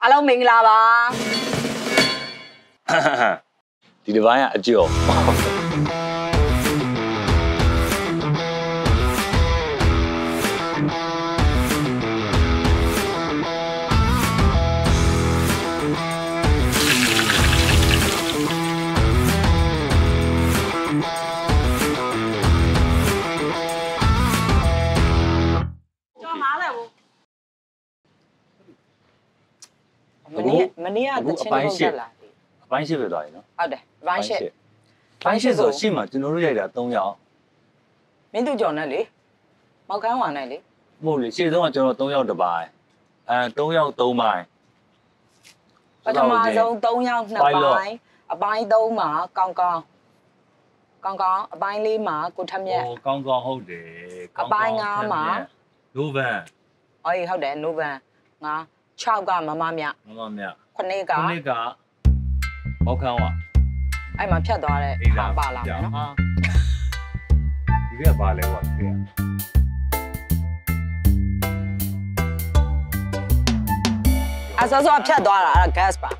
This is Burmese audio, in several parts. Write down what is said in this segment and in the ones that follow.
အားလုံးမင်္ဂလာပါဒီတစ်ပိုင်းကအကျော်မနေ့ကတချင်းတော့တက်လာပြီအပိုင်းရှိပဲသွားရင်နော်ဟုတ်တယ်အပိုင်းရှိဆိုရှေ့မှာကျွန်တော်တို့ရိုက်တာ3ယောက်မင်းသူကျော်နဲ့လေမောက်ကန်းဝါနဲ့လေမဟုတ်လေရှေ့ဆုံးကကျွန်တော်3ယောက်တစ်ပိုင်း3ယောက်3ပိုင်းပထမဆုံး3ယောက်2ပိုင်းအပိုင်း3မှာကောင်းအပိုင်း4မှာကိုထက်မြက်ကောင်းဟုတ်တယ်အပိုင်း5မှာနိုဗန်အေးဟုတ်တယ်နိုဗန်5 6ကမမမြ9ကမောက်ခန်းဝအဲ့မှာဖြတ်သွားတဲ့ဟာပါလာမယ်နော်ဒီကပါလဲကွာဒီအဆောဖြတ်သွားတာအဲ့ဒါ gas ပါ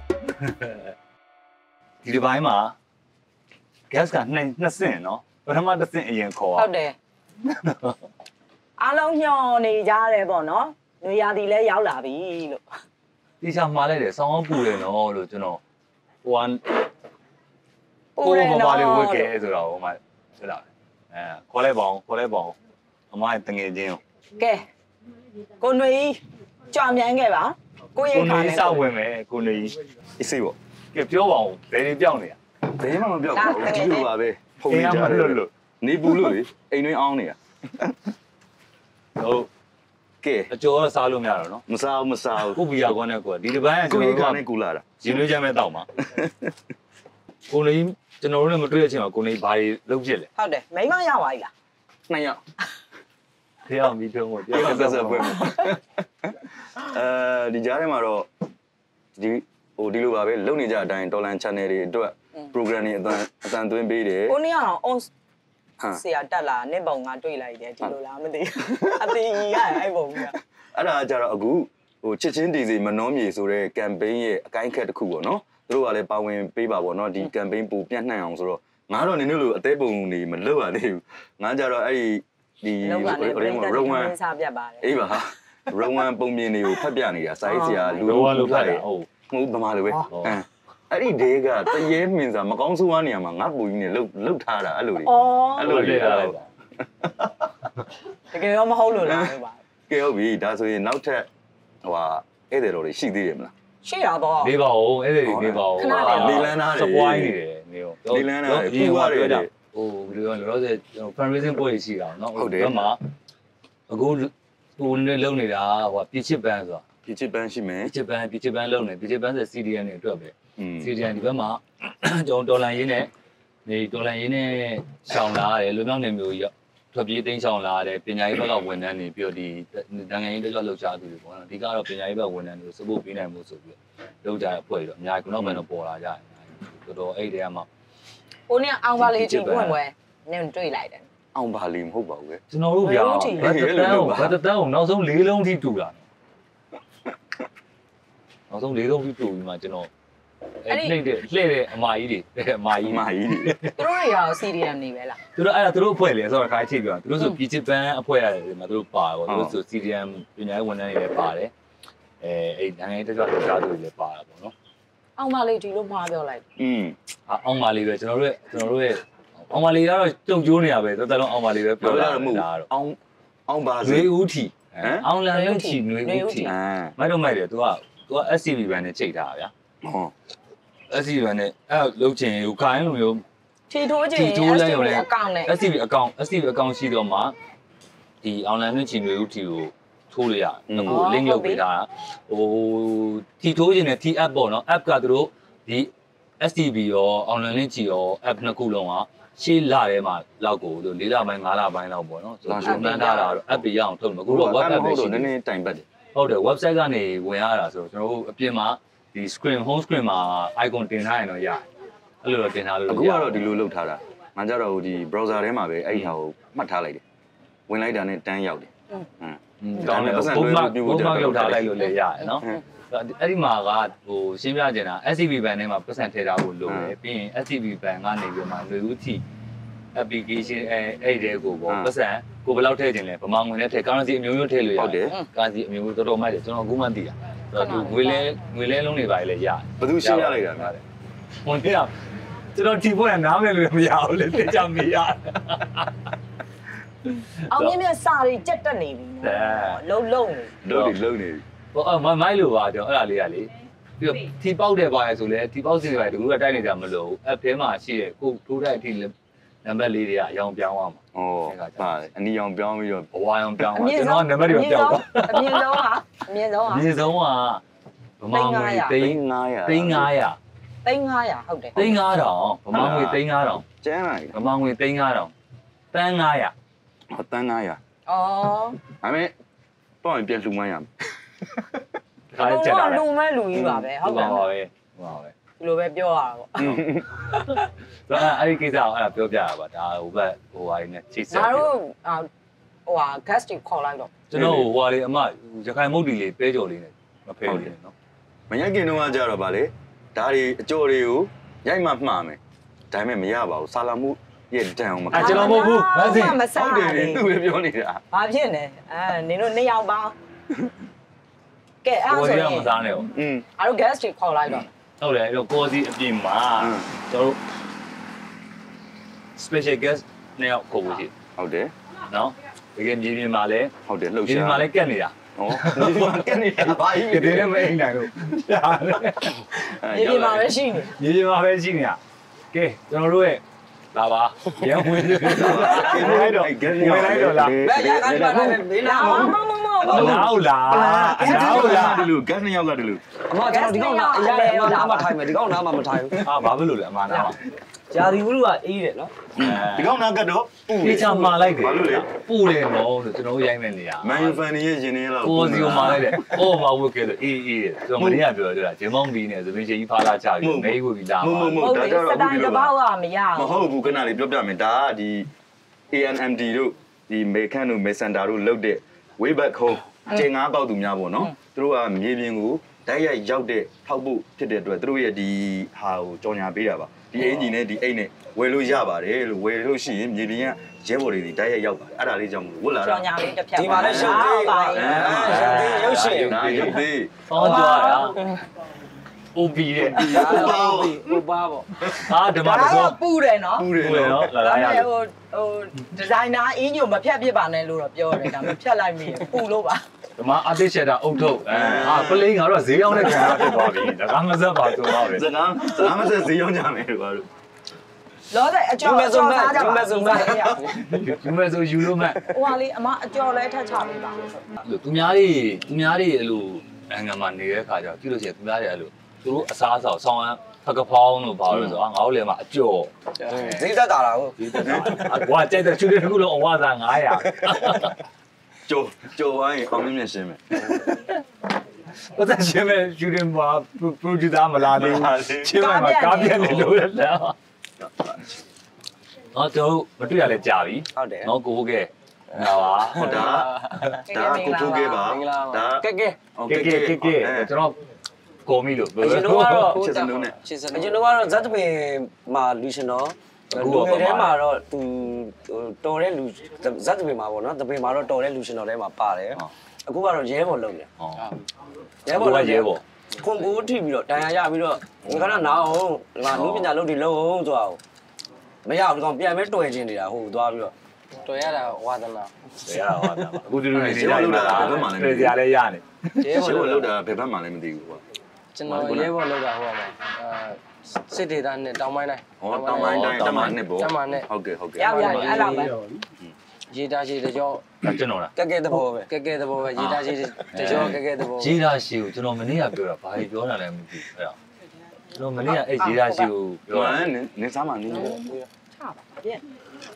ဒီဘိုင်းမှာ gas က2ဆင့်နော်ပထမတစ်ဆင့်အရင်ခေါ်ဟုတ်တယ်အားလုံးညှော်နေကြတယ်ပေါ့နော်နွေရာသီလည်းရောက်လာပြီလို့ဒီချာမှားလိုက်တယ်ဆောင်းအောင်ပူတယ်နော်လို့ကျွန်တော်ဟိုကဘာလေးဝတ်ခဲ့ဆိုတော့ဟိုမှာဖြစ်လာတယ်ခေါ်လိုက်ပါအောင်အမရဲ့တငယ်ချင်းကဲကိုနွေကြွမြန်ခဲ့ပါကိုရိတ်ခါနဲ့စောက်ဝင်မယ်ကိုနွေအစိပေါ့ကဲပြောပါဦးဘယ်တွေပြောင်းနေတာဘယ်မှမပြောက်ဘူးဒီလိုပါပဲဖုန်နေကြတယ်နေပူလို့လေအိမ်တွင်းအောင်းနေတာဟုတ်ကဲအကျော်တော့စားလို့မရတော့နော်မစားဘူးကိုဘီယာကောနဲ့ကိုဒီတစ်ပိုင်းကကျွန်တော်တို့နဲ့ကူလာတာရင်နှွေးချမ်းမဲ့တောက်မှာကိုနေကျွန်တော်တို့နဲ့မတွေ့တဲ့အချိန်မှာကိုနေဘာတွေလုပ်ဖြစ်လဲဟုတ်တယ်မိမရပါ ਈ လား 2ယောက်ခေအောင်ပြီးထုံးဖို့ပြောဆက်ပွဲဒီကြားထဲမှာတော့ဒီလိုပါပဲလုံနေကြအတိုင်းတော်လန် channel တွေအတွက် program တွေအတန်သွင်းပေးတယ်ကိုနေကတော့ on ဆရာတက်လာနစ်ပုံကတွေ့လိုက်တယ်ဒီလိုလားမသိအသေးကြီးရအဲ့ပုံကအဲ့ဒါကြတော့အခုချစ်ချင်းတီစီမနှောမြေဆိုတဲ့ campaign ရဲ့အကိုင်းခက်တစ်ခုပေါ့နော်သူတို့ကလည်းပါဝင်ပေးပါပေါ့နော်ဒီ campaign ပိုပြန့်နှံ့အောင်ဆိုတော့ငါတော့နင်တို့လိုအသေးပုံတွေမလုပ်ရသေးဘူးငါကြတော့အဲ့ဒီ rowan စားပြပါတယ်အေးပါrowan ပုံမြင်တွေကိုဖတ်ပြနေတာစာရေးဆရာလူလုပ်ဖတ်တယ်ဟုတ်ဗမာလိုပဲအဲ့ဒီဒေးကတရေမင်းစားမကောင်းဆိုးဝါးနေရမှာငါပူကြီးနဲ့လှုပ်ထားတာအဲ့လိုတွေအဲ့လိုလေလိုက်ပါတကယ်တော့မဟုတ်လို့လားပါကဲဟုတ်ပြီဒါဆိုရင်နောက်ထပ်ဟိုဟာဧည့်သည်တော်တွေရှိသေးတယ်မလားရှိတာပေါ့နေပါဦးဧည့်သည်နေပါဦးနေလန်းသားတွေစပွိုင်းနေတယ်နေရောနေလန်းသားတွေပူရတယ်ဟိုဘယ်လိုလောဆယ် fundraising ပွဲရှိတာเนาะဟုတ်တယ်ဘက်မှာအခုဟိုနဲ့လုံနေတာဟိုပြစ်ချစ်ပန်းဆိုတာပြစ်ချစ်ပန်းရှိမယ်ပြစ်ချစ်ပန်းလုံနေပြစ်ချစ်ပန်းဆို CDN တွေအတွက်ပဲCDN ဒီဘက်မှာကျွန်တော်ဒေါ်လာရင်းနဲ့ရှောင်လာရတယ်လူမျိုးနယ်မျိုးကြီးထွက်ပြေးသိမ်းရှောင်လာရတယ်ပညာရေးဘက်ကဝန်ထမ်းတွေပြီးတော့ဒီနိုင်ငံရေးတက်ကြွလှုပ်ရှားသူတွေပေါ့နော်အဓိကတော့ပညာရေးဘက်ဝန်ထမ်းတွေကို support ပေးနိုင်မှုဆိုပြီးလုပ်ကြတဲ့အဖွဲ့တွေတော့အများကြီးကတော့ဘယ်တော့ပေါ်လာကြတယ်တော်အဲ့ဒီတည်းကမှကိုနေအောင်ပါလေးချင်းဝင်ပွဲနင်တွေ့လိုက်တယ်အောင်ပါလေးမဟုတ်ပါဘူးပဲကျွန်တော်တို့ဗျာဘတ်တန်းကိုနောက်ဆုံး၄လုံးထိတူတာနောက်ဆုံး၄လုံးထိတူပြီးမှကျွန်တော်အဲ့လှည့်တဲ့အမကြီးတွေအမကြီးတွေသူတို့တွေရော CDM နေပဲလားသူတို့အဲ့ဒါသူတို့အဖွဲ့လေဆိုတော့ခါချိတ်ပြောသူတို့ဆိုပြည်ချစ်ပန်းအဖွဲ့ရတယ်မှာသူတို့ပါပေါ့သူတို့ဆို CDM ပညာရေးဝန်ထမ်းတွေလည်းပါတယ်အဲ့နိုင်ငံရေးတက်ကြွလှုပ်ရှားသူတွေလည်းပါတာပေါ့နော်အောင်ပါလေးဒီလိုမှားပြောလိုက်အောင်ပါလေးပဲကျွန်တော်တို့ရဲ့အောင်ပါလေးကတော့ကြုံကျိုးနေရပဲတော်တော်လုံးအောင်ပါလေးပဲပြောတာတော့အောင်ပါဇွေဦးထီအောင်လန်ရုပ်ချီຫນွေဦးထီမိုက်တယ်သူကSCB ဘန်နဲ့ချိန်ထားတာဗျာဟုတ်SCB ဘန်နဲ့အဲ့လုတ်ချင်ဟိုခိုင်းလိုမျိုးထီထိုးချင် SCB အကောင့်နဲ့ SCB အကောင့်ရှိတော့မှဒီအောင်လန်ရုပ်ချီຫນွေဦးထီကိုထိုးလို့ရတယ်အခု link လုပ်ပေးထားတာဟိုထီထိုးချင်တဲ့ T app ပေါ့နော် app ကသူတို့ဒီ SCB ရောအောင်လန်လင့်ချီရော app နှစ်ခုလုံးကရှေ့လထဲမှာလောက်ကို4လပိုင်း5လပိုင်းလောက်ပေါ့နော်ဆိုတော့မှန်းထားတာတော့ app ရအောင်ထုတ်လို့အခုတော့ web app ပဲရှိတယ်နည်းနည်းတိုင်ပတ်တယ်ဟုတ်တယ် website ကနေဝင်ရတာဆိုတော့ကျွန်တော်တို့အပြင်မှာဒီ home screen မှာ icon တင်ထားရင်တော့ရတယ်အဲ့လိုတော့တင်ထားလို့အခုကတော့ဒီလိုလုပ်ထားတာငါကြတော့ဒီ browser ထဲမှာပဲအဲ့ဒီဟာကိုမှတ်ထားလိုက်တယ်ဝင်လိုက်တာနဲ့တန်းရောက်တယ်ကောင်းတယ်ဘုံမလောက်ထားလိုက်လို့လည်းရတယ်နော်အဲ့ဒီမှာကဟိုရှင်းပြချင်တာ SCB ဘန်ထဲမှာပတ်စံထည့်ထားဖို့လိုတယ်ပြီးရင် SCB ဘန်ကနေပြီးမှလွယ်ဦးထီ application အဲ့တဲ့ကိုပေါ့ပတ်စံကိုဘယ်လောက်ထည့်ခြင်းလဲဗမာငွေနဲ့ထည့် currency အမျိုးမျိုးထည့်လို့ရတယ် currency အမျိုးမျိုးတော်တော်မိုက်တယ်ကျွန်တော်အခုမှသိတာသူငွေလဲလုံးတွေပါလေရတယ်ဘယ်သူရှင်းရလိုက်တာလဲဟိုတရားကျွန်တော်ဒီဘက်နားမယ်လို့မရဘူးလေသိကြမရအောင်မြင့်မြတ်စာတွေကြက်တက်နေပြီလုံးနေလုံးနေဟိုမိုက်လို့ပါကျွန်တော်အဲ့ဒါလေးကလေပြီးတော့ထီပေါက်တယ်ပါရဆိုလဲထီပေါက်စီတွေတကူကတိုက်နေကြမလို့ app ထဲမှာရှိတဲ့ကိုထိုးတဲ့အထိနံပါတ်လေးတွေကအယောင်ပြောင်းသွားမှာဩပါတယ်အနီအောင်ပြောင်းပြီးတော့ဘဝအောင်ပြောင်းသွားကျွန်တော်နံပါတ်တွေပြောင်းသွားအမြင့်ဆုံးကအမြင့်ဆုံးကအမြင့်ဆုံးကဗမာငွေ 3,500 3,500 3,500ဟုတ်တယ် 3,500ဗမာငွေ3,500 ကျန်းလိုက်ဗမာငွေ3,500တန်း900 ဟောတန်း900 ဩဒါပေမဲ့ပေါ့ရင်ပြန်လှူမှန်းရမယ်ဒါလည်းချက်တာလူမဲလူကြီးပါပဲဟုတ်တယ်ပါပဲဟုတ်ပါပဲဒီလိုပဲပြောရတာပေါ့ဆိုတော့အဲ့ဒီကိစ္စကိုအဲ့ဒါပြောပြရပါဒါဟိုဘက်ဟိုဟာနေချိတ်ဆက်ငါတို့ဟိုဟာ guest တွေခေါ်လိုက်တော့ကျွန်တော်ဟိုဟာလေးအမရခိုင်မုတ်တီလေးပဲကြော်လေးနဲ့မဖဲနေနော်မရိုက်ခင်တော့ကြတော့ဗာလေဒါတွေအကျော်တွေကိုရိုက်မှမှားမယ်ဒါပေမဲ့မရပါဘူးဆာလာမှုရဲ့တန်အောင်မကျွန်တော်မဟုတ်ဘူးမသိမစားဟုတ်တယ်ဘူးသူပဲပြောနေတာဘာဖြစ်နေနင်တို့2ယောက်ပေါင်းကဲအဲ့ဟိုဆိုဒီရင်ကမစားနဲ့ဟုတ်အားတို့ guest တွေခေါ်လိုက်တော့ဟုတ်တယ်အဲ့တော့ကိုစီအပြင်မှာကျွန်တော်တို့ special guest နဲ့ရောက်ခေါ်ဖို့ရှိဟုတ်တယ်နော်တကယ်မြေပြင်မှာလည်းဟုတ်တယ်လှုပ်မြေရှားပြင်မှာလည်းကက်နေတာဟောကဲနေတာဘာကြီးကတဲ့လည်းမအိမ်နိုင်လို့မြေပြင်မှာပဲရှိနေမြေပြင်မှာပဲရှိနေတာကဲကျွန်တော်တို့ရဲ့လာပါရန်ဝင်နေလိုက်တော့လိုက်တော့လားဘယ်ရကပါလဲမေးလာမမနောက်လားနောက်လားဒီလို gas 2ယောက်ကဒီလိုအမကျွန်တော်ဒီကောင်ကအရာအမနားမထိုင်မယ်ဒီကောင်နားမမထိုင်ဘူးအာဘာဖြစ်လို့လဲအမနာပါဂျာဒီဘူးလူကအေးတယ်နော်ဒီကောင်နာကတော့ပူဒီချာမာလိုက်တယ်ဘာလို့လဲပူတယ်နော်လို့ကျွန်တော်ရိုက်မဲ့နေရမန်ယူဖန်ရဲ့ရင်ထဲလောက်ကိုစီကိုမာလိုက်တယ်အော်ဘာဝတ်ကဲဆိုအေးအေးတယ်ကျွန်တော်မနေ့ကပြောကြတာဂျင်မောင်းဘီနဲ့သမီးချင်းကြီးဖားလာချပြီးနေဝပြီးလာမဟုတ်ဟုတ်ဒါတယ်ကြတော့စတိုင်တစ်ပေါက်ကမရမဟုတ်ဘူးခဏလေးပြောပြမယ်ဒါကဒီ ANMD တို့ဒီမေခန့်တို့မေစန်တာတို့လုတ်တဲ့ way back home အချိန်9ပေါက်သူများပေါ့နော်သူတို့ကမြေပြင်ကိုတိုက်ရိုက်ရောက်တဲ့ထောက်ဖို့ဖြစ်တဲ့အတွက်သူတို့ရဲ့ဒီဟာကိုကြော်ညာပေးတာပါဒီအင်ဂျင်နဲ့ဒီအိတ်နဲ့ဝယ်လို့ရပါတယ်လို့ဝယ်လို့ရှိရင်မြေပြင်ကရဲဘော်တွေဒီတိုက်ရိုက်ရောက်ပါတယ်အဲ့ဒါလေးကြောင့်ဝတ်လာတာကြောင်ညာလေးတစ်ဖြတ်ဒီမှာလည်းရှုပ်သေးပါရုပ်ရှင်ဒါရုပ်သေးဆောင်းကြွားတာအိုဘီတဲ့ဟိုပါပေါ့အာဓမ္မဒါတတော့စောပူတယ်နော်ပူတယ်ဟုတ်တယ်နော်နော်လာလာရဟိုဒီဇိုင်နာအင်းညိုမဖြတ်ပြစ်ပါနဲ့လို့တော့ပြောတယ်ဒါမဖြတ်လိုက်မိရင်ပူလို့ပါဓမ္မအာတစ်ရှက်တာအုတ်ထုတ်အာပလိန်ကတော့ဈေးရောက်တဲ့ခံရဖြစ်သွားပြီဒါကမဆက်ပါဆိုတော့ပဲစကားမဆက်ဈေးရောက်ကြမယ်လို့ပါလို့လောတဲ့အကျော်စားကြပါယူမဲ့ဆိုယူလို့မဲ့ဟိုဟာလေးအမအကျော်လဲထက်ချပေးပါလို့သူများတွေအဲ့လိုအငါမှာနေတဲ့ခါကျတော့ကြည့်လို့ရှိရင်သူများတွေအဲ့လိုသူတို့အစားအစာဆောင်းဖကဖောင်းလို့ပါလို့ဆိုတော့ငါတို့လည်းမှာအကျော်ဈေးသက်တာလားဟုတ်ဒီတက်တာဟွာကြိုက်တဲ့ချူတဲ့ခုလုံးအဝါစာ900 ကြော်ဝိုင်းအောင်မြင်ရှင်းမယ်ဘာသာရှင်းမဲ့ချူတဲ့မှာ producer မလာသေးဘူးရှင်းမဲ့မှာကားပြက်နေလို့လားဟောတော့မတွေ့ရလဲကြာပြီဟုတ်တယ်နော်ကိုကဲဟာပါဟုတ်ဒါကိုဖိုးခဲ့ပါဒါကဲကဲကဲကျွန်တော်ကိုမီလို့အရင်တော့ကတော့ချစ်စလုံးနဲ့အရင်တော့ကတော့ဇတ်တပင်မှာလူရှင်တော့လူငယ်ထဲမှာတော့သူတော်တဲ့လူဇတ်တပင်မှာပေါ့နော်တပင်မှာတော့တော်တဲ့လူရှင်တော်ထဲမှာပါတယ်အခုကတော့ရဲဘော်လုံးတယ်ဟောရဲဘော်ခွန်ကိုထိပြီးတော့တန်ရာရပြီးတော့ငါကနာအောင်ဒီမှာလူပညာလုပ်တွေလုပ်အောင်ဆိုတော့မရဘူးကောင်ပြန်မဲတော်ချင်းနေတာဟိုသွားပြီးတော့တော်ရတာဝါသနာရတာပါအခုဒီလိုနေကြတာပြည်စရာလဲရနေရဲဘော်လောက်တာဘယ်ဘက်မှလည်းမသိဘူးကွာကျွန်တော်ရဲဘော်လောက်တာဟိုပါစစ်ဒေသနဲ့တောင်ပိုင်းတိုင်းဟောတောင်ပိုင်းတိုင်းတမနှစ်ပေါ့တမနဲ့ဟုတ်ကဲ့ရပြီအဲ့လောက်ပဲရေတာရှိတကြောကျွန်တော်လားကဲကဲတဘောပဲကဲကဲတဘောပဲရေတာရှိတကြောကဲကဲတဘောဂျေရာရှိကိုကျွန်တော်မနေ့ကပြောတာဘာကြီးပြောတာလဲမသိဘူးအဲ့ဒါကျွန်တော်မနေ့ကအဲ့ဂျေရာရှိကိုပြောတာနေစားမှနေချပါပြည့်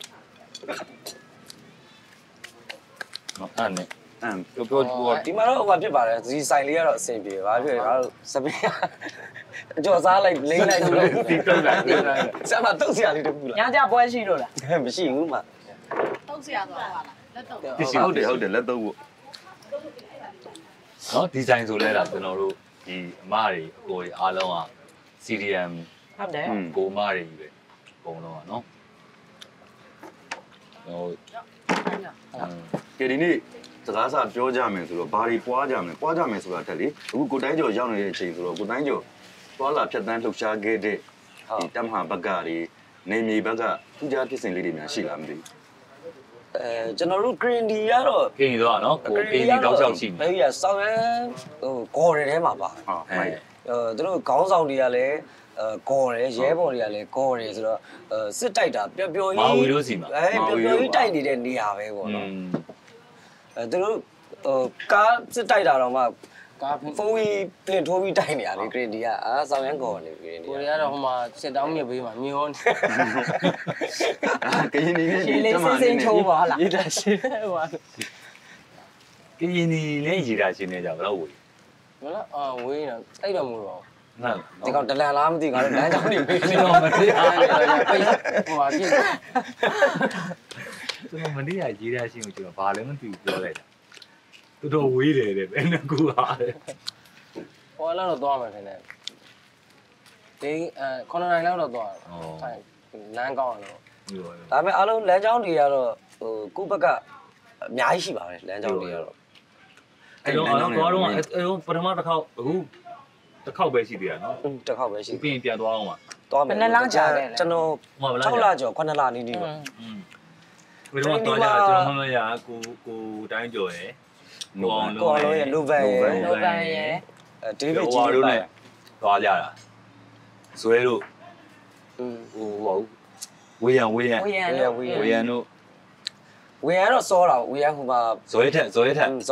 နော်အဲ့နဲ့အမ်ပြောဒီမှာတော့ဟိုဖြစ်ပါတယ်ဒီဆိုင်လေးကတော့အဆင်ပြေဘာဖြစ်လဲငါတို့စပင်းအကျော်စားလိုက်လိမ့်လိုက်လို့ဒီတုံးလိုက်ဆမ်မတုတ်စရာလေးတခုလားညကြပွဲရှိလို့လားမရှိဘူးမှာတုတ်ဆရာသွားပါလားလက်တော့ဟုတ်တယ်လက်တော့ဖို့နော်ဒီဇိုင်းဆိုလဲတာကျွန်တော်တို့ဒီအမတွေအကိုတွေအားလုံးက CDM ဟုတ်တယ်ကိုမတွေကြီးပဲပုံလုံးอ่ะနော်ဟိုကဲဒီနေ့စကားစပြောကြမယ်ဆိုတော့ဘာတွေပွားကြမလဲပွားကြမယ်ဆိုတာတက်လေအခုကိုတိုင်းကျော်ရောက်နေတဲ့အချိန်ဆိုတော့ကိုတိုင်းကျော်သွားလာဖြတ်တန်းလှုပ်ရှားခဲ့တဲ့ဒီတမဟာဘက်ကတွေနေမြေဘက်ကထူးခြားဖြစ်စဉ်လေးတွေများရှိလားမသိဘူးကျွန်တော်တို့ green tea ကတော့ကင်းတော့နော်ကိုကင်းဒီတောက်လျှောက်ရှိနေဘယ်ရဆောင်းရဟိုဂေါ်ရထဲမှာပါဟုတ်မိုက်သူတို့ခေါင်းဆောင်တွေကလည်းဂေါ်ရရဲဘော်တွေကလည်းဂေါ်ရဆိုတော့စစ်တိုက်တာပျော်ပျော်ကြီးမာဝီတို့စီမှာပျော်ပျော်ကြီးတိုက်နေတဲ့နေရာပဲပေါ့နော်သူတို့ကားစစ်တိုက်တာတော့မှကားဖုန်းကြီးတင်ထိုးပြီးတိုက်နေရလေ green tea ကဆောင်းရန်ဂေါ်နေ green tea ကိုရီးယားတော့ဟိုမှာစစ်တောင်းမြစ်ဘေးမှာမျောနေကရင်နေရှင်းလေးစင်းစင်းချိုးပါလားရေးတာရှင်းဟိုပါကင်းဒီလည်းရည်တာရှင်းနေကြဘယ်တော့ဝေးမလားဝေးနေအဲ့တော့မလို့တော့ဟုတ်ဒီကောင်တလန်လားမသိဘူးငါတို့လမ်းကြောင်းနေပြီကျွန်တော်မသိအားပိတ်ဟိုပါပြည့်ကျွန်တော်မနေ့ကရေးတာရှင်းကိုကျွန်တော်ဘာလည်းမသိဘူးပြောလိုက်တာတော်တော်ဝေးတယ်တဲ့ဘယ်နှကူဟာတဲ့ဟိုလောက်တော့သွားမယ်ထင်တယ်ဒီ9နိုင်လောက်တော့သွားတယ်လမ်းကောင်းအောင်လို့ဒါပေမဲ့အားလုံးလမ်းကြောင်းတွေကတော့ဟိုကုဘက်ကအများကြီးရှိပါတယ်လမ်းကြောင်းတွေကတော့အဲ့တော့ပထမတစ်ခေါက်အခုတစ်ခေါက်ပဲရှိသေးတာနော်တစ်ခေါက်ပဲရှိပြီးရင်ပြန်သွားအောင်ပါသွားမယ်ကျွန်တော်6လကျော်9လနီးနီးပါဘယ်တော့သွားကြကျွန်တော်မှမရကိုတိုင်းကျော်ရယ်ကိုအောင်လုံးရဲ့နိုဗန်ရဲ့နိုဗန်ရဲ့ဒေးဗစ်ဟိုဂျီတို့နဲ့သွားကြတာဇွဲတို့ဟိုဝေယံတို့ဝေယံတော့စောတာဝေယံဟိုမှာဇွဲထက်ဇော်ရဲထက်နဲ့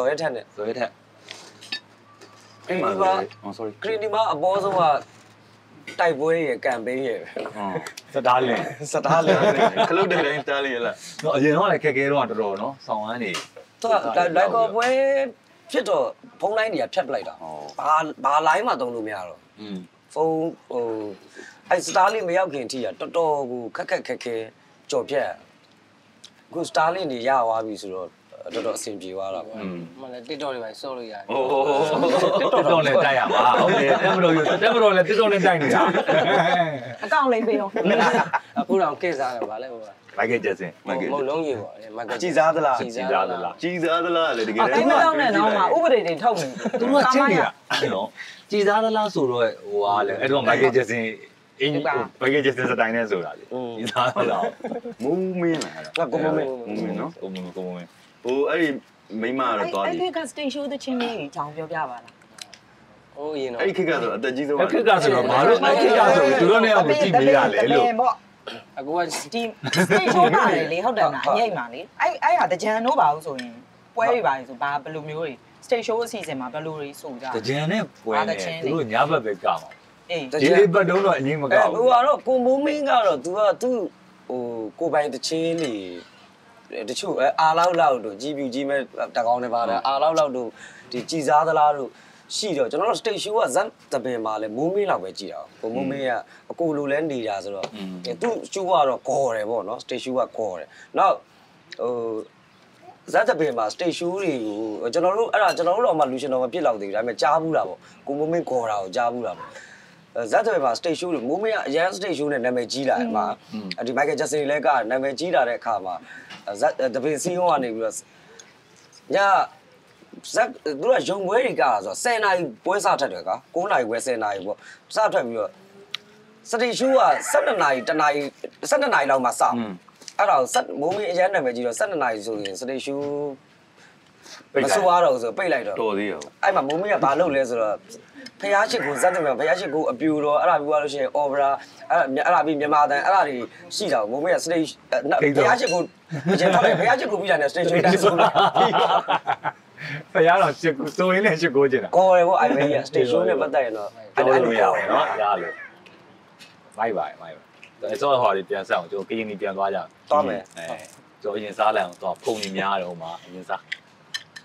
အဲ့မှာ sorry ဂရီနီမှာအပေါ်ဆုံးကတိုက်ပွဲရဲ့ကမ်ပိန်းရဲ့စတားလင်စတားလေခလုတ်တဲ့တိုင်းတားလေးရလားနော်အရင်တော့လည်းခက်ခဲတော့တော်တော်နော်ဆောင်းဝမ်းနေသူကလိုက်ကောပွဲဖြစ်တော့ဖုန်းလိုင်းတွေကဖြတ်ပလိုက်တာဘာလိုင်းမှသုံးလို့မရတော့ဖုန်းဟိုအဲ့စတားလေးမရောက်ခင်ထိကတော်တော်ကိုခက်ခဲကြော်ပြက်အခုစတားလေးနေရသွားပြီဆိုတော့တော်တော်အဆင်ပြေသွားတာပေါ့မလည်း TikTok တွေပဲစောလို့ရတယ်တော်လည်းတိုက်ရမှာဟုတ်တယ်တက်မတော်လည်းတော်လည်းတိုက်နေတာအကောင့်လေးပေးအောင်အခုတော့ကိစားတယ်ဗာလဲဟိုကမိုက်ကကျက်စင်မုံလုံးကြီးပေါ့မကကြည်စားသလားကြည်စားသလားကြီးစားသလားလေတကယ်အဲ့မတော့နဲ့တော့မှဥပဒေတွေထုတ်နေသူကချင်းနေတာနော်ကြည်စားသလားဆိုတော့ဟိုဟာလေအဲ့တော့မိုက်ကကျက်စင်အင်းမိုက်ကကျက်စင်စတိုင်းနဲ့ဆိုတာလေကြည်စားသလားမူးမင်းလားအဲ့ဒါကိုမမေမူးမင်းနော်ကိုမကိုမဟိုအဲ့ဒီမိမကတော့သွားပြီအဲ့ဒီကစတေရှိုးတဲ့ချင်းလေးအကြောင်းပြောပြပါလားဟိုရင်တော့အဲ့ဒီခေတ်ကတော့အသက်ကြီးဆုံးအခက်ကဆိုတော့ဘာလို့အခက်ကဆိုသူတို့နဲ့ကိုကြည့်မေးရလဲလို့အခုကဒီစတေရှိုးပါလေလေဟုတ်တယ်လားအငိမ့်ပါလေအဲ့ဟာတကြံတို့ပါဘူးဆိုရင်ပွဲတွေပါဆိုဘာဘယ်လိုမျိုးတွေစတေရှိုးအစီအစဉ်မှာဘယ်လိုတွေဆိုကြတကြံနဲ့ပွဲနဲ့သူတို့ညဘက်ပဲကမှာအေးဒီလေးပတ်တုံးတော့အငင်းမကောက်ဟိုကတော့ကိုမိုးမင်းကတော့ तू ကသူ့ဟိုကိုပိုင်တချင်းနေတချို့အာလောက်တို့ကြီးပြူကြီးမဲ့တကောင်းနေပါတယ်အာလောက်တို့ဒီကြည်စားသလားတို့ရှိတော့ကျွန်တော်တို့ state show ကဇက်တပင်မှာလဲမိုးမင်းလောက်ပဲကြည်တာကိုမိုးမင်းကအကိုလိုလဲနေတာဆိုတော့သူ့ show ကတော့ခေါ်တယ်ပေါ့နော် state show ကခေါ်တယ်နောက်ဟိုဇက်တပင်မှာ state show တွေကိုကျွန်တော်တို့အဲ့ဒါကျွန်တော်တို့တော့မှလူရှင်တော်မပြစ်လောက်သေးဘူးဒါပေမဲ့ကြားဘူးလားပေါ့ကိုမိုးမင်းခေါ်တာကိုကြားဘူးလားပေါ့ဇက်တွေမှာ stage show တွေမိုးမင်းကအရန် stage show နဲ့နာမည်ကြီးလာတယ်မှာဒီ Michael Jackson လည်းကနာမည်ကြီးလာတဲ့အခါမှာဇက်တပင်စီးရုံးကနေပြီးတော့ညဇက်သူကရုံပွဲတွေကဆို10နာရီပွဲစထက်တယ်ကွာ9နာရီပွဲ10နာရီပေါ့စထွက်ပြီးတော့ stage show က12နာရီ1နာရီ12နာရီလောက်မှစအဲ့ဒါမိုးမင်းအရန်နာမည်ကြီးတော့12နာရီဆိုရင် stage show မဆိုးရတော့ဆိုပိတ်လိုက်တော့တော်သေးရောအဲ့မှာမိုးမင်းကဘာလုပ်လဲဆိုတော့ဖျားရှိကိုဇက်တယ်ဖျားရှိကိုအပြူတော့အဲ့ဒါပြီးသွားလို့ရှိရင် opera အဲ့ဒါပြီးမြန်မာတန်အဲ့ဒါတွေရှိတာမိုးမင်းက stage ဖျားရှိကိုအရင်တော့ဖျားရှိကိုပြီးတာနဲ့ stage တိုင်းဆိုလာဖယားတော့ရှစ်ကိုစိုးရင်းနဲ့ရှစ်ကိုကျင်တာကော်ရယ်ပေါ့အဲ့ဘေးက stage show နဲ့ပတ်သက်ရင်တော့အဲ့လိုရအောင်နော်ရလို့မိုက်ပါအဲ့ဆိုဟော်လေးပြန်ဆက်အောင်ကျွန်တော်ကရင်ကြီးပြန်သွားကြသွားမယ်ကျွန်တော်အရင်စားလိုက်အောင်တော့ဖုန်ကြီးများတယ်ဟိုမှာအရင်စား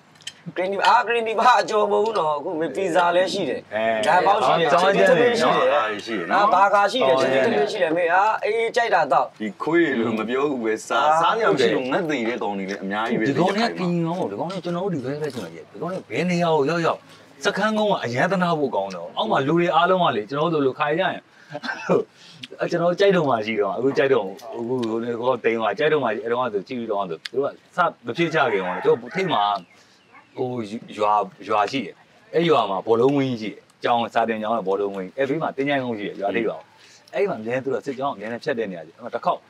green ဒီအား green ဒီဘာအကျော်မဟုတ်တော့အခုမပီဇာလည်းရှိတယ်ဒါပေါက်ရှိတယ်ရှိတယ်နော်ဘာကာရှိတယ်ချင်းချင်းရှိတယ်မေအားအေးကြိုက်တာတော့ဒီခွေးလို့မပြောဘူးပဲစားရရှိလို့ငတ်သိတဲ့ကောင်တွေလည်းအများကြီးပဲဒီကောင်ကကင်းရောဒီကောင်ကကျွန်တော်တို့ဒီဘဲပဲကျွန်တော်ရဲ့ဒီကောင်ကဘယ်နေရာကိုရောက်စခန်းကုန်းကအရန်သနာဖို့ကောင်းတော့အောက်မှာလူတွေအားလုံးကလေကျွန်တော်တို့လိုခိုင်ကြရင်ကျွန်တော်ကြိုက်တော့မှရှိတော့အခုကြိုက်တော့အခုကိုတိန်သွားကြိုက်တော့မှအဲ့တော့ဆိုကြည့်ပြီးတော့ဆိုသူကစမဖြစ်ကြခင်တော့ကျွန်တော်ထိတ်မှာဟိုရွာရှိတယ်အဲ့ရွာမှာဘောလုံးဝင်းရှိတယ်ကျောင်းစာတင်ကျောင်းကဘောလုံးဝင်းအဲ့ဘေးမှာတင်းချိုင်းကုန်းရှိတယ်ရွာထိပ်ပါအဲ့မှာအများသူကစစ်ကျောင်းအများနဲ့ဖြတ်တဲ့နေရာကြီးအဲ့မှာတစ်ခေါက်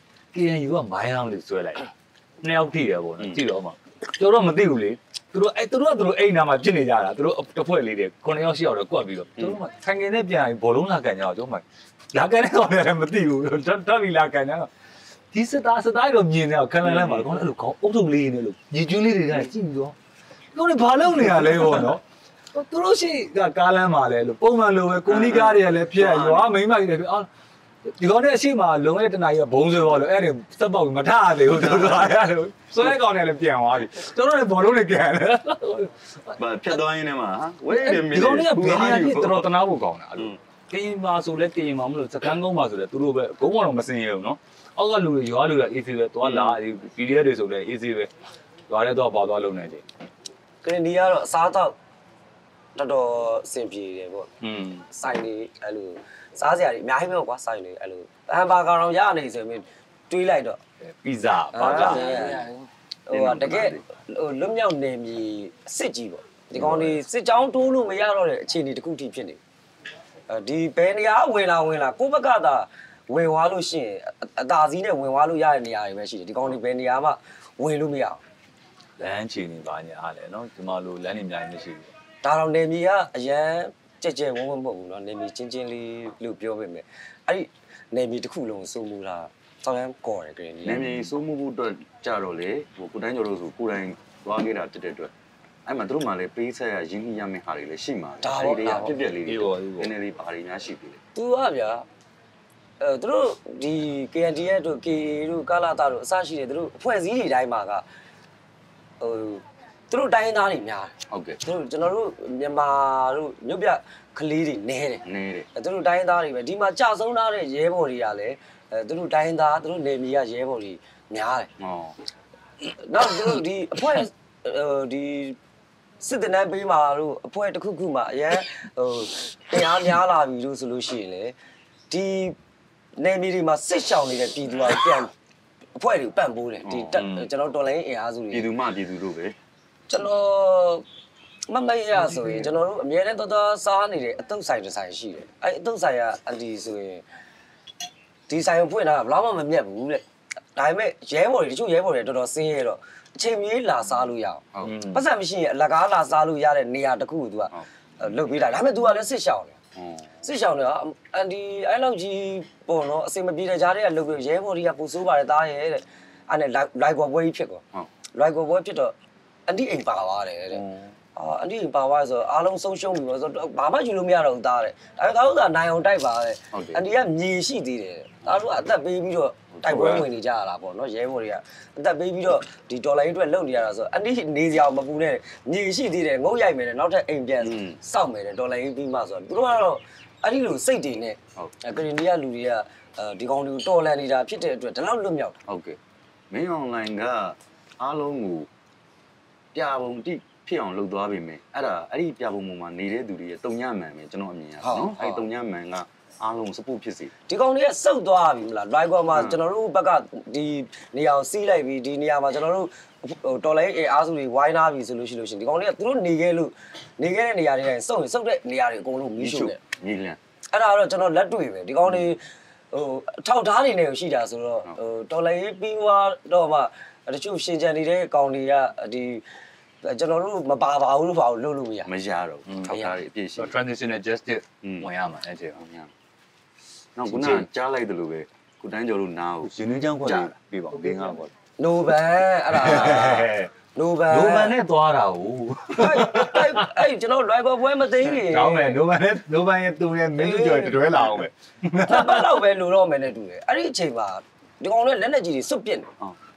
KNU ကမိုင်းလောင်းလေးဆွဲလိုက်နှစ်ယောက်ထိတယ်ပေါ့နော်ကြည့်တော့မှကျွန်တော်မသိဘူးလေသူတို့အိမ်နာမှာဖြစ်နေကြတာသူတို့တစ်ဖွဲ့လေးတွေ9ယောက်10ယောက်တော့ကွက်ပြီးတော့ကျွန်တော်မှဆိုင်ကယ်နဲ့ပြန်ပြီးဘောလုံးလာကန်ကြတော့ကျွန်တော်မှလာကန်တဲ့ကောင်လည်းမသိဘူးတက်ပြီးလာကန်ကြတော့ဒီစတာတော့မြင်နေတော့ခံလိုက်မှာကောင်အဲ့လိုခေါင်းအုပ်စုလေးနေလို့ညီကျွန်းလေးတွေကကြည့်ပြီးတော့တို့လည်းဘာလုပ်နေရလဲပေါ့နော်သူတို့ရှိကကားလမ်းမှာလဲလို့ပုံမှန်လိုပဲကိုနီကားတွေကလည်းဖြတ်ရွာမိမကြီးတွေအော်ဒီကောင်နဲ့အရှိမလုံရဲ့တနာကြီးကဘုံဆွဲသွားလို့အဲ့ဒါစက်ပေါက်မထရသေးဘူးသူတို့အားရတယ်ဆွဲကောင်နဲ့လည်းပြန်သွားပြီကျွန်တော်လည်းဘောလုံးနဲ့ကန်တယ်ဖြတ်သွားရင်းနဲ့မှာဝေးတယ်ဒီကောင်ကဘယ်နေရာဖြစ်တော်တနာဖို့ကောင်းတာအဲ့လိုကရင်မှာဆိုလဲကရင်မှာမလို့စကန်းကုန်းမှာဆိုလဲသူတို့ပဲဂုံးကတော့မစင်ရဘူးနော်အောက်ကလူတွေရွာလူတွေ AC ပဲသွားလာ PDF တွေဆိုလဲ AC ပဲရွာထဲတော့ပေါသွားလုံနေတယ်ကရင်ဒီကတော့အစားတော့တော်အဆင်ပြေတယ်ပေါ့စိုက်နေအဲ့လိုစားစရာတွေအများကြီးပဲကွာစိုက်နေအဲ့လိုဟမ်ဘာဂါတော့ရနေဆိုရင်တွေးလိုက်တော့ပီဇာဘာဂါဟိုတကယ်ဟိုလွတ်မြောက်နေပြီအစ်စ်ကြီးပေါ့ဒီကောင်တွေစစ်ကြောင်းတိုးလို့မရတော့တဲ့အခြေအနေတစ်ခုထိဖြစ်နေဒီဘယ်နေရာဝင်လာကိုဘက်ကသာဝင်သွားလို့ရှိရင်အသာစီးနဲ့ဝင်သွားလို့ရတဲ့နေရာတွေပဲရှိတယ်ဒီကောင်တွေဘယ်နေရာမှဝင်လို့မရအောင်လမ်းချီနေပါညာလေနော်ဒီမှာလိုလမ်းနေအများကြီးမရှိဘူးဒါတော့နေမြေကအရန်ကြဲဝုန်းမဟုတ်ဘူးเนาะနေမြေချင်းလေးလို့ပြောပေမဲ့အဲ့ဒီနေမြေတစ်ခုလုံးစိုးမှုလားဆောင်းရမ်းကော်တယ်ကရင်နေမြေစိုးမှုဖို့အတွက်ကြတော့လေဟိုကိုတိုင်းကျော်တို့ဆိုကိုတိုင်းသွားခဲ့တာတက်တဲ့အတွက်အဲ့မှာတို့မှလည်းပေးဆက်ရရင်းနှီးရမယ့်ဟာတွေလည်းရှိမှာဒါတွေပြက်လေးတွေနည်းနည်းလေးဘာတွေများရှိပြီလေသူကဗျာသူတို့ဒီ KNDF တို့ KA တို့ကာလာတာတို့အစရှိတယ်သူတို့အဖွဲ့အစည်းတွေတိုင်းမှာကဟိုသူတို့တိုင်းသားတွေများဟုတ်ကဲ့သူတို့ကျွန်တော်တို့မြန်မာတို့မြို့ပြကလေးတွေနဲတယ်သူတို့တိုင်းသားတွေပဲဒီမှာကြာဆုံးထားတဲ့ရဲဘော်တွေကလည်းသူတို့တိုင်းသားသူတို့နေမီကရဲဘော်တွေများတယ်နောက်သူတို့ဒီအဖွဲ့ဒီစစ်တနန်းပေးမှာတို့အဖွဲ့တစ်ခုခုမှာအရင်ဟိုတရားများလာပြီလို့ဆိုလို့ရှိရင်လေဒီနေမီတွေမှာစစ်ရှောင်နေတဲ့ပြည်သူကပြန်အဖွဲ့တွေပံ့ပိုးတယ်ဒီကျွန်တော်တော်လိုင်းအင်အားစုတွေပြည်သူမှပြည်သူတို့ပဲကျွန်တော်မမရဆိုရင်ကျွန်တော်တို့အများနဲ့တော်စားနေတဲ့အတုပ်ဆိုင်တစ်ဆိုင်ရှိတယ်အဲ့အတုပ်ဆိုင်ကအန်တီဆိုရင်ဒီဆိုင်ကိုဖွင့်တာဘယ်တော့မှမမြတ်ဘူးတဲ့ဒါပေမဲ့ရဲဘော်တွေတချို့ရဲဘော်တွေတော်တော်ဆင်းရဲတော့အချိန်မြေးလာစားလို့ရအောင်ပတ်စံမရှိရင်အလကားလာစားလို့ရတဲ့နေရာတစ်ခုကို तू ကလုတ်ပေးတာဒါပေမဲ့ तू ကလည်းစစ်ရှောင်တယ်စစ်ရှောင်တယ်အန်တီအဲ့လောက်ကြီးပေါ့နော်အစင်မပြေတဲ့ကြားတွေကလုတ်ပြီးရဲဘော်တွေကပူဆိုးပါတယ်တားရဲ့တဲ့အဲ့နဲ့လိုက်ကော်ပွဲကြီးဖြစ်ကောလိုက်ကော်ပွဲဖြစ်တော့အန်တီအိမ်ပါသွားတယ်တဲ့အန်တီအိမ်ပါသွားဆိုအားလုံးဆုံးရှုံးပြီပေါ့ဆိုတော့ဘာမှယူလို့မရတော့ဘူးသားတဲ့ဒါပေမဲ့သားတို့ကနိုင်အောင်တိုက်ပါတဲ့အန်တီကမြေရှိသေးတယ်သားတို့ကအသက်ပေးပြီးတော့တိုက်ပွဲဝင်နေကြရတာပေါ့နော်ရဲဘော်တွေကအသက်ပေးပြီးတော့ဒီဒေါ်လာရင်းအတွက်လုပ်နေရတာဆိုအန်တီနေစရာမပူနဲ့မြေရှိသေးတယ်ငုတ်ရိုက်မယ်နဲ့နောက်ထပ်အိမ်ပြန်စောင့်မယ်နဲ့ဒေါ်လာရင်းပြီးမှဆိုတော့သူတို့ကတော့အဲ့ဒီလိုစိတ်တွေနဲ့ကရင်ဒီကလူတွေကဒီကောင်တွေကိုတော်လန်နေတာဖြစ်တဲ့အတွက်ဒီလောက်လွတ်မြောက်တာဟုတ်ကဲ့မင်းအွန်လိုင်းကအားလုံးကိုပြပုံတိဖြစ်အောင်လုပ်သွားပြီမယ်အဲ့ဒီပြပုံပုံမှာနေတဲ့သူတွေရဲ့တုံညမှန်ပဲကျွန်တော်အမြင်ရနော်အဲ့တုံညမှန်ကအားလုံးစပုတ်ဖြစ်စီဒီကောင်တွေကစုပ်သွားပြီမလား drive ကောမှာကျွန်တော်တို့ဘက်ကဒီနေရာကိုစီးလိုက်ပြီးဒီနေရာမှာကျွန်တော်တို့ဟိုတော်လိုင်းအားစုတွေဝိုင်းလာပြီဆိုလို့ရှိရင်ဒီကောင်တွေကသူတို့နေခဲ့တဲ့နေရာတွေတိုင်းစုပ်တဲ့နေရာတွေအကုန်လုံးမီးရှို့တယ်မီးလန့်အဲ့ဒါတော့ကျွန်တော်လက်တွေ့ပဲဒီကောင်တွေဟိုထောက်ထားနေနေရှိတာဆိုတော့ဟိုတော်လိုင်းပြီးသွားတော့မှတချို့ရှင်ချန်နေတဲ့ကောင်တွေကဒီကျွန်တော်တို့မပါပါဘူးလို့လုပ်လို့မရမရတော့ထောက်ထားတွေအပြည့်ရှိ transitional justice ဝင်ရမှာအဲ့ဒီအောင်နောက်ခုနကြားလိုက်တယ်လို့ပဲကိုတန်းကျော်တို့နားကိုရင်းနှီးချောင်းခွက်ပြပါဘင်းကားပေါ့နိုဘန်အဲ့ဒါနိုဘန်နဲ့သွားတာဟိုအဲ့ကျွန်တော်လွိုင်ကော်ပွဲမသိခင်တောင်းမယ်နိုဘန်ရဲ့သူရဲ့မင်းတို့ကျော်တွဲလာအောင်ပဲတစ်ပတ်လောက်ပဲလိုတော့မယ်နဲ့တူတယ်အဲ့ဒီအချိန်မှာဒီကောင်တွေလက်နဲ့ကြီးတွေစွတ်ပစ်နေ